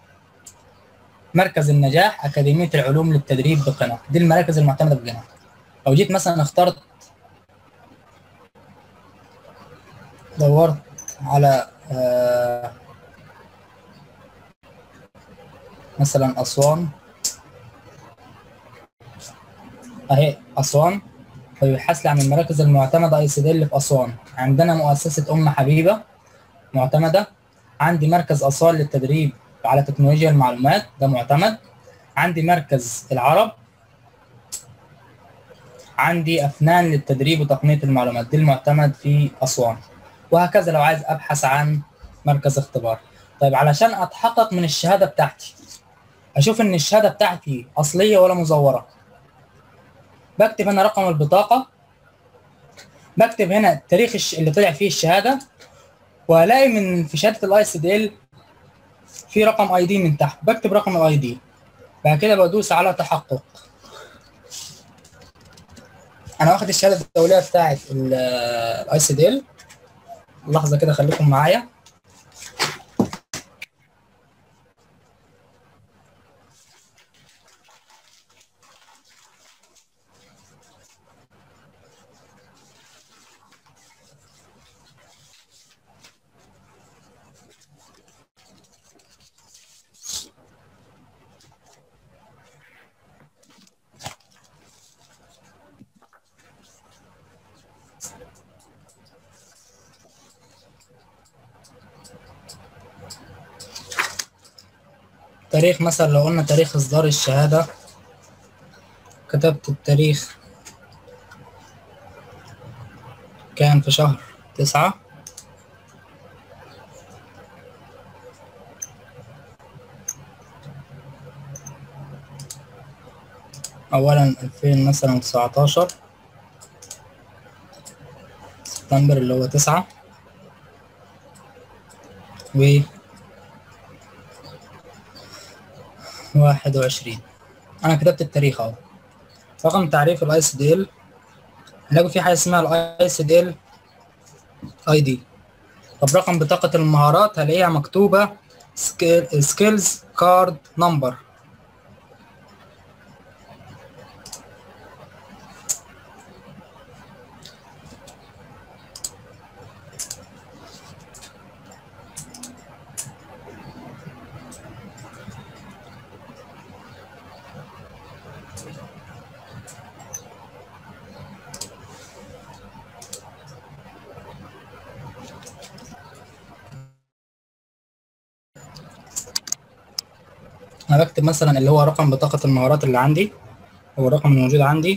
Speaker 3: مركز النجاح، أكاديمية العلوم للتدريب بقنا. دي المراكز المعتمدة في قنا. لو جيت مثلا اخترت دورت على مثلا أسوان، أهي أسوان، فيبحث لي عن المراكز المعتمدة اي سي دي اللي في أسوان. عندنا مؤسسة أم حبيبة معتمدة، عندي مركز أسوان للتدريب على تكنولوجيا المعلومات ده معتمد، عندي مركز العرب، عندي أفنان للتدريب وتقنية المعلومات، دي المعتمد في أسوان. وهكذا لو عايز أبحث عن مركز اختبار. طيب علشان أتحقق من الشهادة بتاعتي، أشوف إن الشهادة بتاعتي أصلية ولا مزورة، بكتب هنا رقم البطاقة، بكتب هنا التاريخ اللي طلع فيه الشهادة، وهلاقي من في شهادة الاي سي دي ال في رقم اي دي من تحت، بكتب رقم الاي دي. بعد كده بدوس على تحقق. انا واخد الشهاده الدوليه بتاعت الاي سي دي ال. لحظه كده خليكم معايا. تاريخ مثلا لو قلنا تاريخ اصدار الشهاده، كتبت التاريخ كان في شهر 9، اولا 2000 مثلا 19 سبتمبر اللي هو 9 و 21. انا كتبت التاريخ اهو. رقم تعريف الاي سي دي ال، هنلاقي في حاجه اسمها الاي سي دي ال اي دي. طب رقم بطاقه المهارات هلاقيها مكتوبه سكيلز كارد نمبر. انا بكتب مثلا اللي هو رقم بطاقة المهارات اللي عندي، هو الرقم الموجود عندي.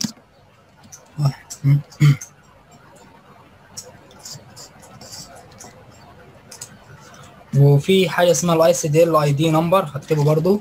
Speaker 3: وفي حاجة اسمها الاي سي دي ال اي دي نمبر هكتبه برضو.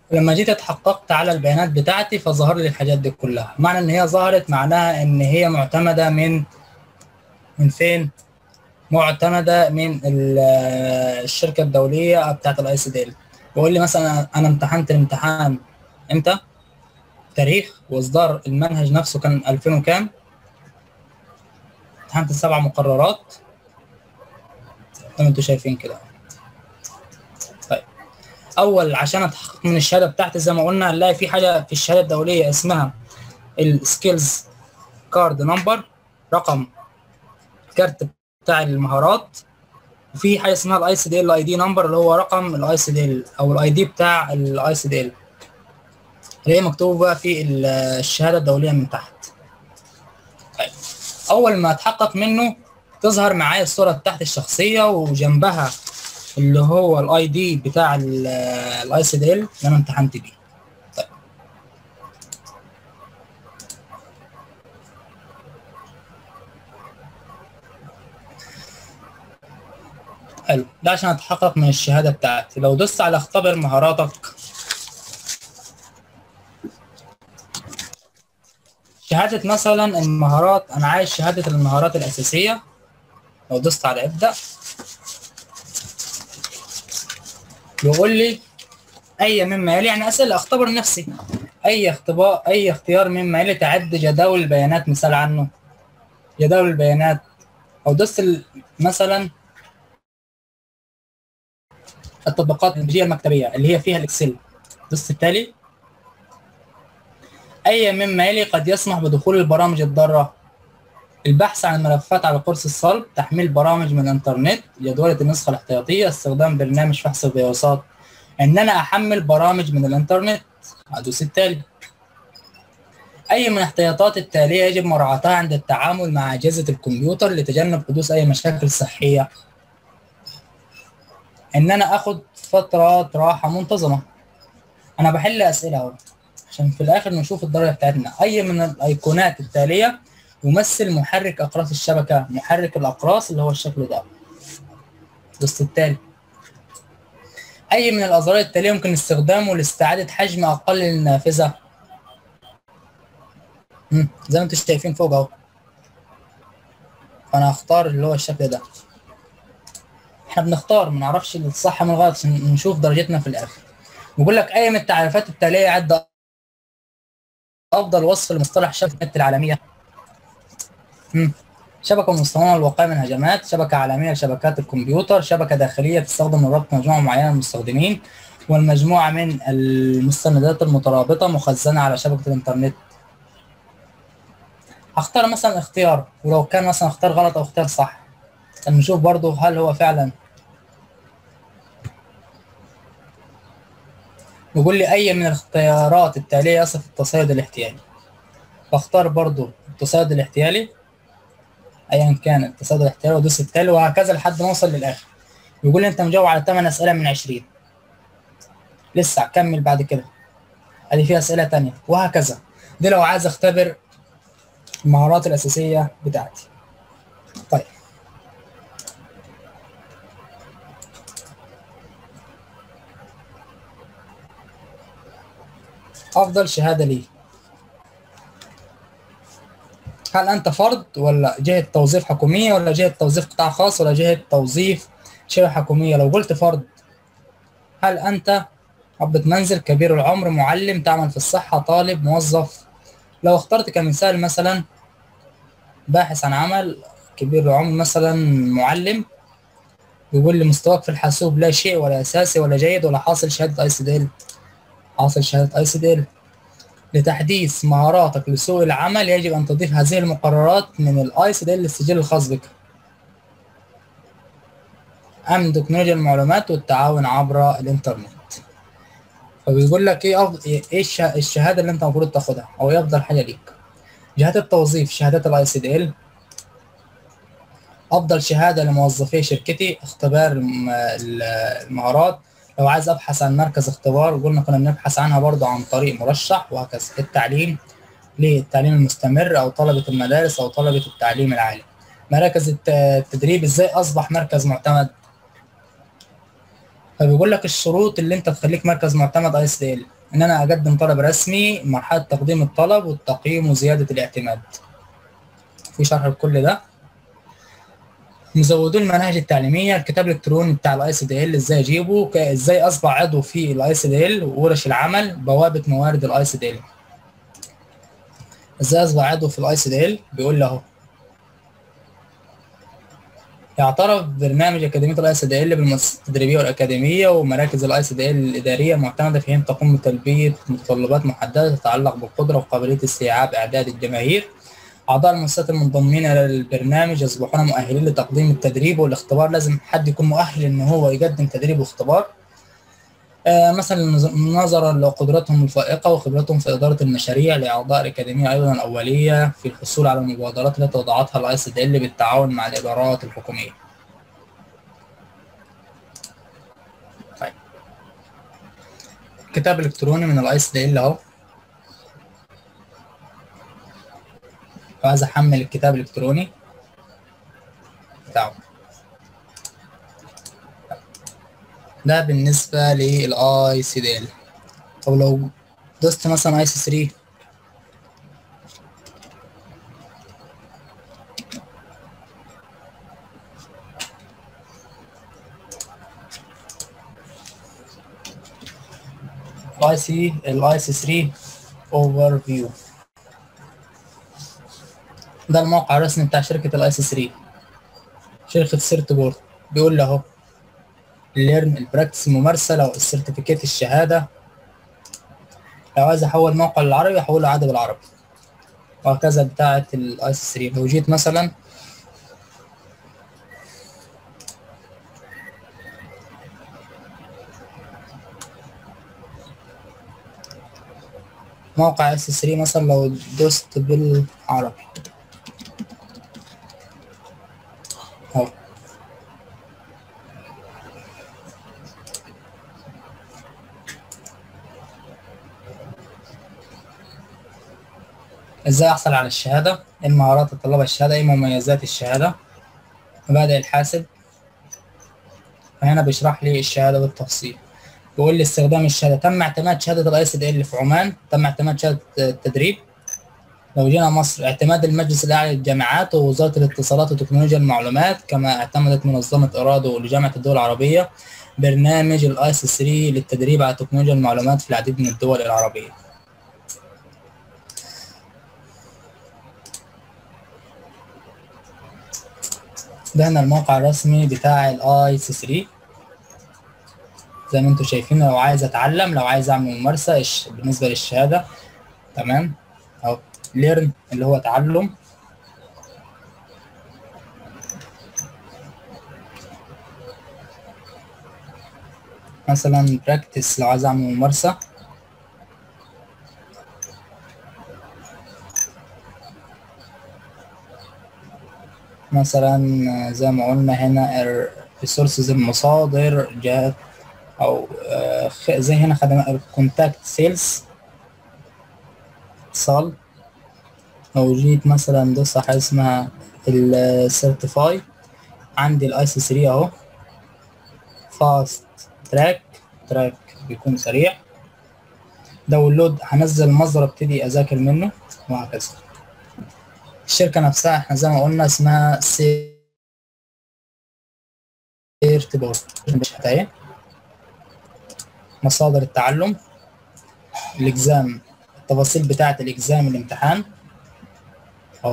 Speaker 3: لما جيت اتحققت على البيانات بتاعتي فظهر لي الحاجات دي كلها. معنى ان هي ظهرت معناها ان هي معتمده من فين؟ معتمده من الشركه الدوليه بتاعت الاي سي دي ال. بيقول لي مثلا انا امتحنت الامتحان امتى؟ تاريخ واصدار المنهج نفسه كان 2000 وكام؟ امتحنت 7 مقررات زي ما انتم شايفين كده. طيب اول عشان اتحقق من الشهاده بتاعتي زي ما قلنا هنلاقي في حاجه في الشهاده الدوليه اسمها السكيلز كارد نمبر، رقم كارت بتاع المهارات. وفي حاجه اسمها الاي سي دي ال اي دي نمبر اللي هو رقم الاي سي دي ال او الاي دي بتاع الاي سي دي ال اللي هي مكتوبه في الشهاده الدوليه من تحت. طيب اول ما اتحقق منه تظهر معايا الصوره بتاعت الشخصيه وجنبها اللي هو الاي دي بتاع الاي سي دي ال اللي انا امتحنت بيه. طيب حلو، ده عشان اتحقق من الشهاده بتاعتي. لو دوست على اختبر مهاراتك، شهاده مثلا المهارات، انا عايز شهاده المهارات الاساسيه. لو دوست على ابدا بيقول لي اي مما يلي، يعني اسئله اختبر نفسي، اي اختيار مما يلي تعد جداول البيانات مثال عنه. جداول البيانات، او دوست مثلا التطبيقات الانتاجيه المكتبيه اللي هي فيها الاكسل، دوست التالي. اي مما يلي قد يسمح بدخول البرامج الضاره: البحث عن الملفات على قرص الصلب، تحميل برامج من الانترنت، جدولة النسخة الاحتياطية، استخدام برنامج فحص الفيروسات. ان انا احمل برامج من الانترنت، ادوس التالي. اي من الاحتياطات التالية يجب مراعاتها عند التعامل مع اجهزة الكمبيوتر لتجنب حدوث اي مشاكل صحية. ان انا اخد فترة راحة منتظمة. انا بحل اسئلة اهو عشان في الاخر نشوف الدرجة بتاعتنا. اي من الايقونات التالية يمثل محرك اقراص الشبكه، محرك الاقراص اللي هو الشكل ده، دوست التالي. اي من الازرار التاليه يمكن استخدامه لاستعاده حجم اقل للنافذه؟ زي ما انتم شايفين فوق اهو، فانا هختار اللي هو الشكل ده. احنا بنختار ما نعرفش الصح من الغلط عشان نشوف درجتنا في الاخر. بيقول لك اي من التعريفات التاليه يعد افضل وصف لمصطلح شبكه النت العالميه. شبكة مصممة للوقاية من هجمات، شبكة عالمية لشبكات الكمبيوتر، شبكة داخلية تستخدم لربط مجموعة معينة من المستخدمين، والمجموعة من المستندات المترابطة مخزنة على شبكة الإنترنت. هختار مثلا اختيار، ولو كان مثلا اختار غلط أو اختيار صح نشوف برضو هل هو فعلا. يقول لي أي من الاختيارات التالية يصف التصيد الاحتيالي. بختار برضو التصيد الاحتيالي ايا كان التصيد الاحتيالي وادوس التالي، وهكذا لحد ما اوصل للاخر. بيقول لي انت مجاوب على 8 اسئله من 20، لسه هكمل بعد كده، ادي في اسئله تانية وهكذا. دي لو عايز اختبر المهارات الاساسيه بتاعتي. طيب افضل شهاده لي، هل انت فرد ولا جهه توظيف حكوميه ولا جهه توظيف قطاع خاص ولا جهه توظيف شبه حكوميه؟ لو قلت فرد، هل انت ربة منزل، كبير العمر، معلم، تعمل في الصحه، طالب، موظف؟ لو اخترت كمثال مثلا باحث عن عمل، كبير العمر مثلا، معلم، بيقول لي مستواك في الحاسوب لا شيء ولا اساسي ولا جيد ولا حاصل شهاده اي سي دي ال. حاصل شهاده اي سي دي ال. لتحديث مهاراتك لسوق العمل يجب ان تضيف هذه المقررات من الاي سي دي ال للسجل الخاص بك. امن تكنولوجيا المعلومات والتعاون عبر الانترنت. فبيقول لك ايه الشهاده اللي انت المفروض تاخدها او ايه افضل حاجه ليك. جهات التوظيف شهادات الاي سي دي ال. افضل شهاده لموظفي شركتي اختبار المهارات. لو عايز ابحث عن مركز اختبار قلنا كنا بنبحث عنها برضو عن طريق مرشح وهكذا. التعليم للتعليم المستمر او طلبه المدارس او طلبه التعليم العالي. مراكز التدريب ازاي اصبح مركز معتمد. فبيقول لك الشروط اللي انت تخليك مركز معتمد اي اس دي ال. ان انا اقدم طلب رسمي، مرحله تقديم الطلب والتقييم وزياده الاعتماد. في شرح لكل ده. مزودون المناهج التعليميه، الكتاب الالكتروني بتاع الاي سي دي ال ازاي اجيبه، ازاي اصبح عضو في الاي سي دي ال وورش العمل، بوابه موارد الاي سي دي ال. ازاي اصبح عضو في الاي سي دي ال؟ بيقول له اهو: يعترف برنامج أكاديمية الاي سي دي ال بالمؤسسات التدريبية والأكاديمية ومراكز الاي سي دي ال الإدارية المعتمدة في حين تقوم بتلبية متطلبات محددة تتعلق بالقدرة وقابلية استيعاب إعداد الجماهير. أعضاء المؤسسات المنضمين إلى البرنامج يصبحون مؤهلين لتقديم التدريب والاختبار. لازم حد يكون مؤهل إن هو يقدم تدريب واختبار. مثلا نظرا لقدراتهم الفائقة وخبرتهم في إدارة المشاريع. لأعضاء الأكاديمية أيضا الأولية في الحصول على المبادرات التي وضعتها الاي سي دي ال بالتعاون مع الإدارات الحكومية. طيب، كتاب إلكتروني من الاي سي دي ال أهو. عايز أحمل الكتاب الإلكتروني بتاعه. ده بالنسبة للاي سي دي ال. طب لو دوست مثلا اي سي 3، الاي سي 3 اوفر فيو. ده الموقع الرسمي بتاع شركة الاي سي 3، شركة سيرت بورد. بيقول له اهو: الليرن، البراكتس الممارسة، لو السيرتيفيكيت الشهادة. لو عايز احول موقع للعربي احوله عادي بالعربي، وهكذا بتاعة الاي سي 3. لو جيت مثلا موقع اس 3 مثلا، لو دوست بالعربي اهو، ازاي احصل على الشهادة، ايه المهارات اللي طلبها الشهادة، ايه مميزات الشهادة، مبادئ الحاسب. فهنا بيشرح لي الشهادة بالتفصيل. بيقول لي استخدام الشهادة: تم اعتماد شهادة الاي سي دي ال في عمان، تم اعتماد شهادة التدريب. لو جينا مصر، اعتماد المجلس الأعلى للجامعات ووزارة الاتصالات وتكنولوجيا المعلومات، كما اعتمدت منظمة إرادو لجامعة الدول العربية برنامج الاي سي 3 للتدريب على تكنولوجيا المعلومات في العديد من الدول العربية. ده هنا الموقع الرسمي بتاع الاي سي 3 زي ما انتم شايفين. لو عايز اتعلم، لو عايز اعمل ممارسة بالنسبة للشهادة، تمام اهو. ليرن اللي هو تعلم، مثلا براكتس لو عايز اعمل ممارسة، مثلا زي ما قلنا هنا الريسورسز، المصادر جات، او زي هنا خدمات الكونتاكت سيلز، اتصال. لو جيت مثلا دوس على حاجه اسمها السيرتيفاي، عندي الاي سي 3 اهو. فاست تراك بيكون سريع. داونلود، هنزل المصدر ابتدي اذاكر منه، وهكذا. الشركه نفسها احنا زي ما قلنا اسمها سيرت بورد. مصادر التعلم، الاكزام، التفاصيل بتاعه الاكزام، الامتحان اهو.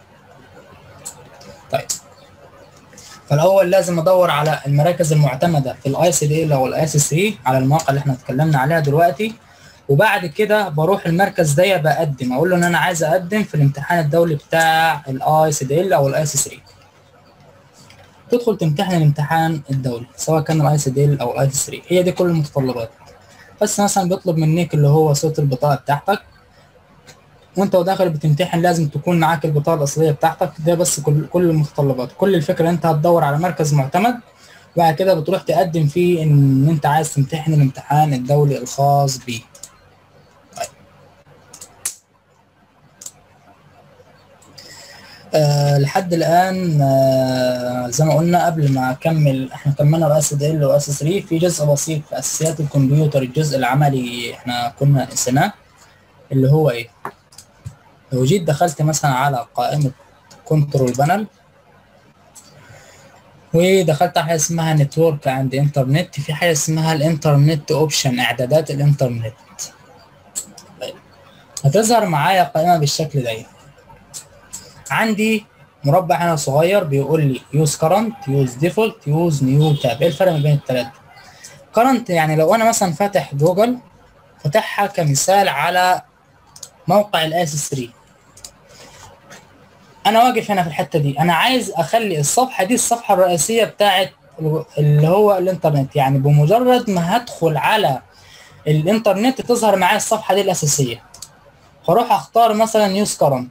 Speaker 3: طيب، فالاول لازم ادور على المراكز المعتمده في الاي سي دي ال او الاي سي 3 على المواقع اللي احنا اتكلمنا عليها دلوقتي. وبعد كده بروح المركز ده بقدم، اقول له ان انا عايز اقدم في الامتحان الدولي بتاع الاي سي دي ال او الاي سي 3. تدخل تمتحن الامتحان الدولي سواء كان الاي سي دي ال او الاي سي 3. هي دي كل المتطلبات. بس مثلا بيطلب منك اللي هو صوره البطاقه بتاعتك، وانت وداخل بتمتحن لازم تكون معاك البطاقه الاصليه بتاعتك. ده بس كل المتطلبات. كل الفكره انت هتدور على مركز معتمد، وبعد كده بتروح تقدم فيه ان انت عايز تمتحن الامتحان الدولي الخاص بيه. طيب. لحد الآن زي ما قلنا قبل ما أكمل، احنا كملنا ال ICDL و IC3. في جزء بسيط في أساسيات الكمبيوتر، الجزء العملي احنا كنا نسيناه، اللي هو إيه؟ لو جيت دخلت مثلا على قائمة كنترول بانل ودخلت على حاجة اسمها نتورك عند انترنت، في حاجة اسمها الانترنت اوبشن، إعدادات الانترنت. هتظهر معايا قائمة بالشكل ده. عندي مربع هنا صغير بيقول لي يوز كرنت، يوز ديفولت، يوز نيو تاب. ايه الفرق ما بين الثلاثه؟ كرنت يعني لو انا مثلا فاتح جوجل، فاتحها كمثال على موقع الاس 3، انا واقف هنا في الحته دي، انا عايز اخلي الصفحه دي الصفحه الرئيسيه بتاعت اللي هو الانترنت، يعني بمجرد ما هدخل على الانترنت تظهر معايا الصفحه دي الاساسيه. فاروح اختار مثلا يوز كرنت،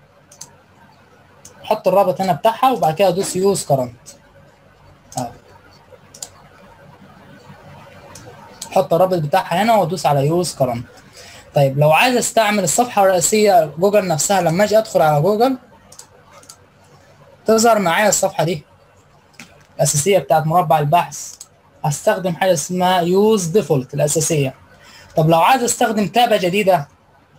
Speaker 3: احط الرابط هنا بتاعها وبعد كده ادوس يوز كرنت. احط الرابط بتاعها هنا وادوس على يوز كرنت. طيب لو عايز استعمل الصفحه الرئيسيه جوجل نفسها، لما اجي ادخل على جوجل تظهر معايا الصفحه دي الاساسيه بتاعت مربع البحث، هستخدم حاجه اسمها يوز ديفولت الاساسيه. طب لو عايز استخدم تابه جديده،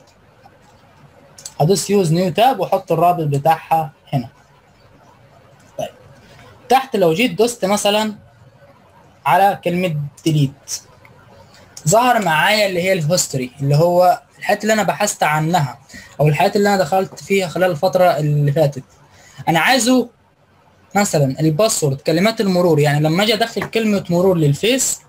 Speaker 3: هدوس يوز نيو تاب واحط الرابط بتاعها هنا. طيب تحت لو جيت دوست مثلا على كلمه ديليت، ظهر معايا اللي هي الهيستوري، اللي هو الحاجات اللي انا بحثت عنها او الحاجات اللي انا دخلت فيها خلال الفتره اللي فاتت. انا عايزه مثلا الباسورد، كلمات المرور، يعني لما اجي ادخل كلمه مرور للفيس،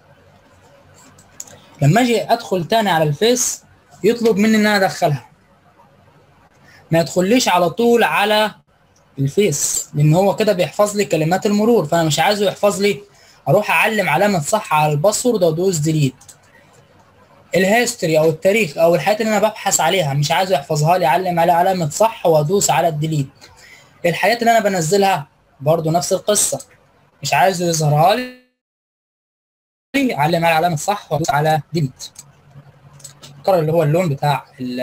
Speaker 3: لما اجي ادخل تاني على الفيس يطلب مني ان انا ادخلها، ما يدخليش على طول على الفيس، لان هو كده بيحفظ لي كلمات المرور، فانا مش عايزه يحفظ لي. اروح اعلم علامه صح على الباسورد وادوس ديليت. الهيستوري او التاريخ او الحاجات اللي انا ببحث عليها مش عايزه يحفظها لي، اعلم عليها علامه صح وادوس على الديليت. الحاجات اللي انا بنزلها برضو نفس القصه، مش عايزه يظهرها لي، اعلم على علامه صح وادوس على ديليت. القرار اللي هو اللون بتاع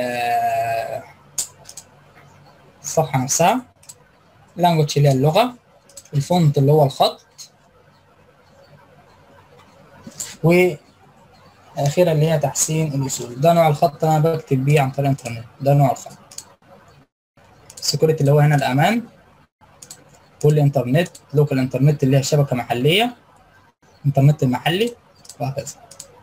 Speaker 3: الصفحه نفسها، اللانجوج اللي هي اللغه، الفونت اللي هو الخط، واخيرا اللي هي تحسين الوصول. ده نوع الخط اللي انا بكتب بيه عن طريق الانترنت، ده نوع الخط. السكيورتي اللي هو هنا الامان، كل انترنت، لوكال انترنت اللي هي شبكه محليه، انترنت المحلي، وهكذا.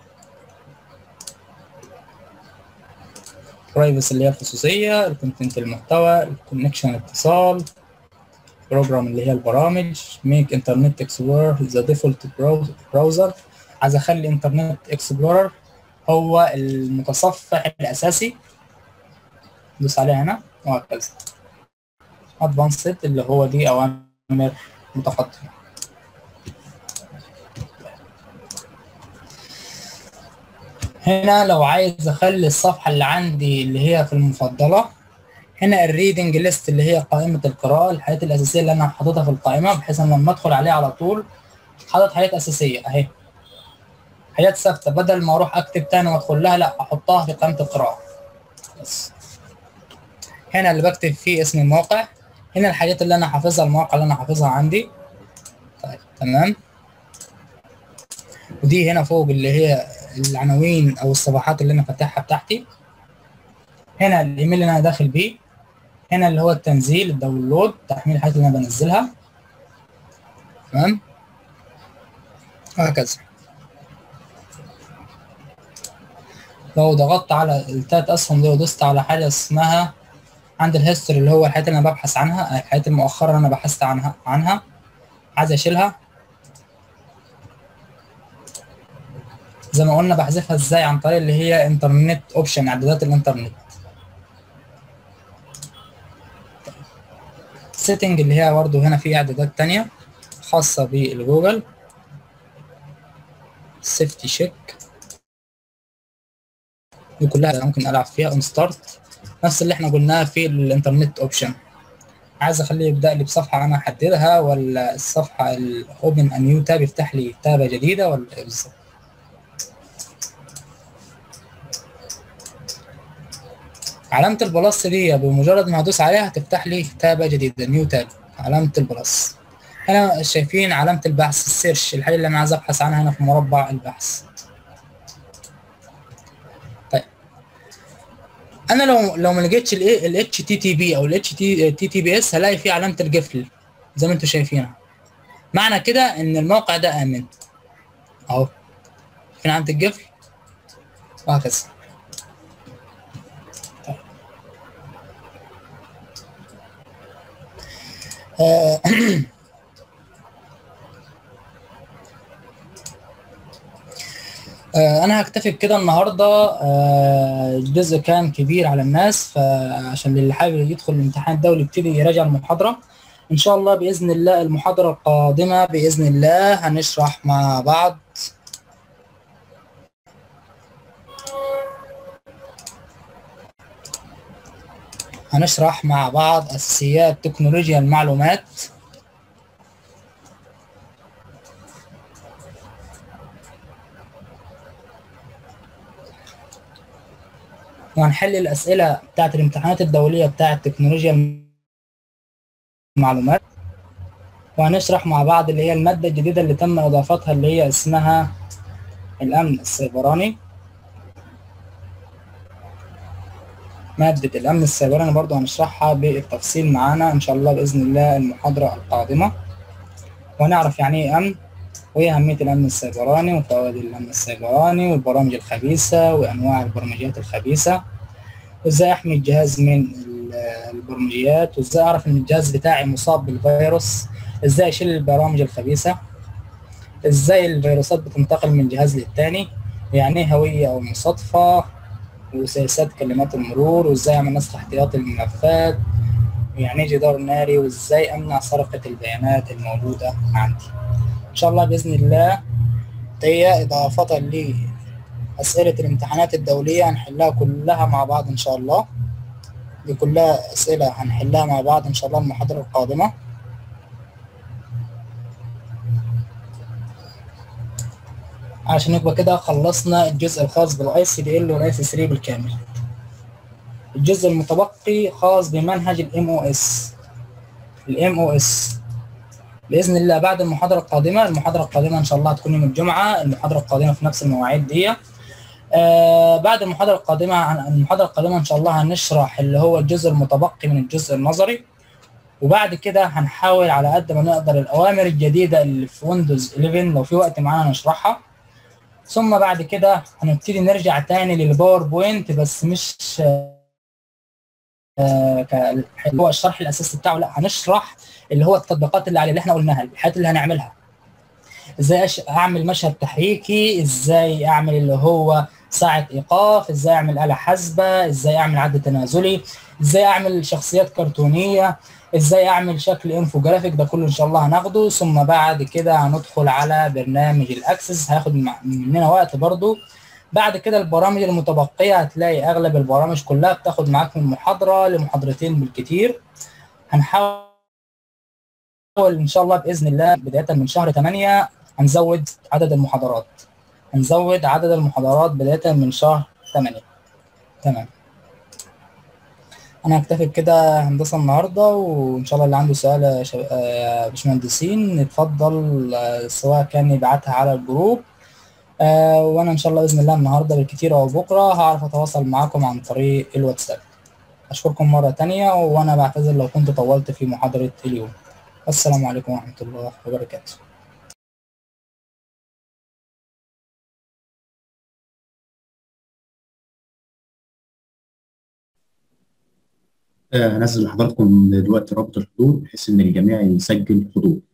Speaker 3: برايفسي اللي هي الخصوصيه، الكونتنت المحتوى، الكونكشن الاتصال، بروجرام اللي هي البرامج، ميك انترنت اكسبلورر ذا ديفولت براوزر، عايز اخلي انترنت اكسبلورر هو المتصفح الاساسي، دوس عليها هنا، وهكذا. ادفانسد اللي هو دي اوامر متقدمه. هنا لو عايز اخلي الصفحه اللي عندي اللي هي في المفضله، هنا الريدنج ليست اللي هي قائمه القراءه، الحاجات الاساسيه اللي انا حاططها في القائمه، بحيث ان لما ادخل عليها على طول حاطط حاجات اساسيه اهي، حاجات ثابته، بدل ما اروح اكتب تاني وادخل لها، لا احطها في قائمه القراءه بس. هنا اللي بكتب فيه اسم الموقع، هنا الحاجات اللي انا حافظها، المواقع اللي انا حافظها عندي. طيب تمام. ودي هنا فوق اللي هي العناوين او الصفحات اللي انا فاتحها بتاعتي. هنا الايميل اللي انا داخل بيه، هنا اللي هو التنزيل، الداونلود، تحميل الحاجات اللي انا بنزلها، تمام، وهكذا. لو ضغطت على التلات اسهم دي ودوست على حاجه اسمها عند الهيستوري اللي هو الحاجات اللي انا ببحث عنها، الحاجات المؤخره اللي انا بحثت عنها عايز اشيلها، زي ما قلنا بحذفها ازاي؟ عن طريق اللي هي انترنت اوبشن، اعدادات الانترنت. سيتنج اللي هي برضه هنا في اعدادات تانية خاصة بالجوجل، سيفتي شيك، دي كلها ممكن العب فيها. اون ستارت نفس اللي احنا قلناها في الانترنت اوبشن، عايز اخليه يبدا لي بصفحه انا احددها، ولا الصفحه الاوبن ا نيو تاب يفتح لي تابه جديده، ولا ايه بالظبط؟ علامة البلس دي بمجرد ما هدوس عليها هتفتح لي تابة جديدة، نيو تاب، علامة البلس. هنا شايفين علامة البحث، السيرش، الحاجة اللي أنا عايز أبحث عنها هنا في مربع البحث. طيب أنا لو ما لقيتش ال HTTP أو ال HTTPS هلاقي فيه علامة القفل زي ما أنتم شايفينها. معنى كده إن الموقع ده آمن أهو، فين علامة القفل وهكذا. انا هكتفي بكده النهارده. الجزء كان كبير على الناس، فعشان اللي حابب يدخل الامتحان ده ويبتدي يراجع المحاضره ان شاء الله باذن الله. المحاضره القادمه باذن الله هنشرح مع بعض اساسيات تكنولوجيا المعلومات، وهنحل الاسئله بتاعت الامتحانات الدوليه بتاعت تكنولوجيا المعلومات، وهنشرح مع بعض اللي هي الماده الجديده اللي تم اضافتها اللي هي اسمها الامن السيبراني. مادة الأمن السيبراني برضو هنشرحها بالتفصيل معانا إن شاء الله بإذن الله المحاضرة القادمة، ونعرف يعني إيه أمن، وإيه أهمية الأمن السيبراني، وفوائد الأمن السيبراني، والبرامج الخبيثة، وأنواع البرمجيات الخبيثة، وإزاي أحمي الجهاز من البرمجيات، وإزاي أعرف إن الجهاز بتاعي مصاب بالفيروس، إزاي أشيل البرامج الخبيثة، إزاي الفيروسات بتنتقل من جهاز للتاني، يعني إيه هوية أو مصادفة، وسياسات كلمات المرور، وازاي اعمل نسخ احتياطي للملفات، يعني ايه جدار ناري، وازاي امنع سرقة البيانات الموجودة عندي. ان شاء الله باذن الله هي اضافة لاسئلة الامتحانات الدولية هنحلها كلها مع بعض ان شاء الله. دي كلها اسئلة هنحلها مع بعض ان شاء الله المحاضرة القادمة. عشان يبقى كده خلصنا الجزء الخاص بالاي سي دي ال والاي سي 3 بالكامل. الجزء المتبقي خاص بمنهج الام او اس. باذن الله بعد المحاضره القادمه ان شاء الله هتكون يوم الجمعه، المحاضره القادمه في نفس المواعيد دي. بعد المحاضره القادمه ان شاء الله هنشرح اللي هو الجزء المتبقي من الجزء النظري، وبعد كده هنحاول على قد ما نقدر الاوامر الجديده اللي في ويندوز 11 لو في وقت معانا نشرحها. ثم بعد كده هنبتدي نرجع تاني للباوربوينت، بس مش هو الشرح الاساسي بتاعه، لا هنشرح اللي هو التطبيقات اللي عليه اللي احنا قلناها، الحاجات اللي هنعملها، ازاي اعمل مشهد تحريكي، ازاي اعمل اللي هو ساعة ايقاف، ازاي اعمل آلة حاسبة، ازاي اعمل عد تنازلي، ازاي اعمل شخصيات كرتونية، ازاي اعمل شكل انفوجرافيك، ده كله ان شاء الله هناخده. ثم بعد كده هندخل على برنامج الاكسس، هياخد مننا وقت برضو. بعد كده البرامج المتبقية هتلاقي اغلب البرامج كلها بتاخد معاك من محاضرة لمحاضرتين بالكتير. هنحاول ان شاء الله باذن الله بدايه من شهر 8 هنزود عدد المحاضرات، بدايه من شهر 8. تمام، انا هكتفي بكده هندسه النهارده، وان شاء الله اللي عنده سؤال يا باشمهندسين يتفضل، سواء كان يبعتها على الجروب، وانا ان شاء الله باذن الله النهارده بالكتير او بكره هعرف اتواصل معاكم عن طريق الواتساب. اشكركم مره تانية، وانا بعتذر لو كنت طولت في محاضره اليوم. السلام عليكم ورحمة الله وبركاته.
Speaker 4: هنزل لحضراتكم دلوقتي رابط الحضور بحيث إن الجميع يسجل حضور.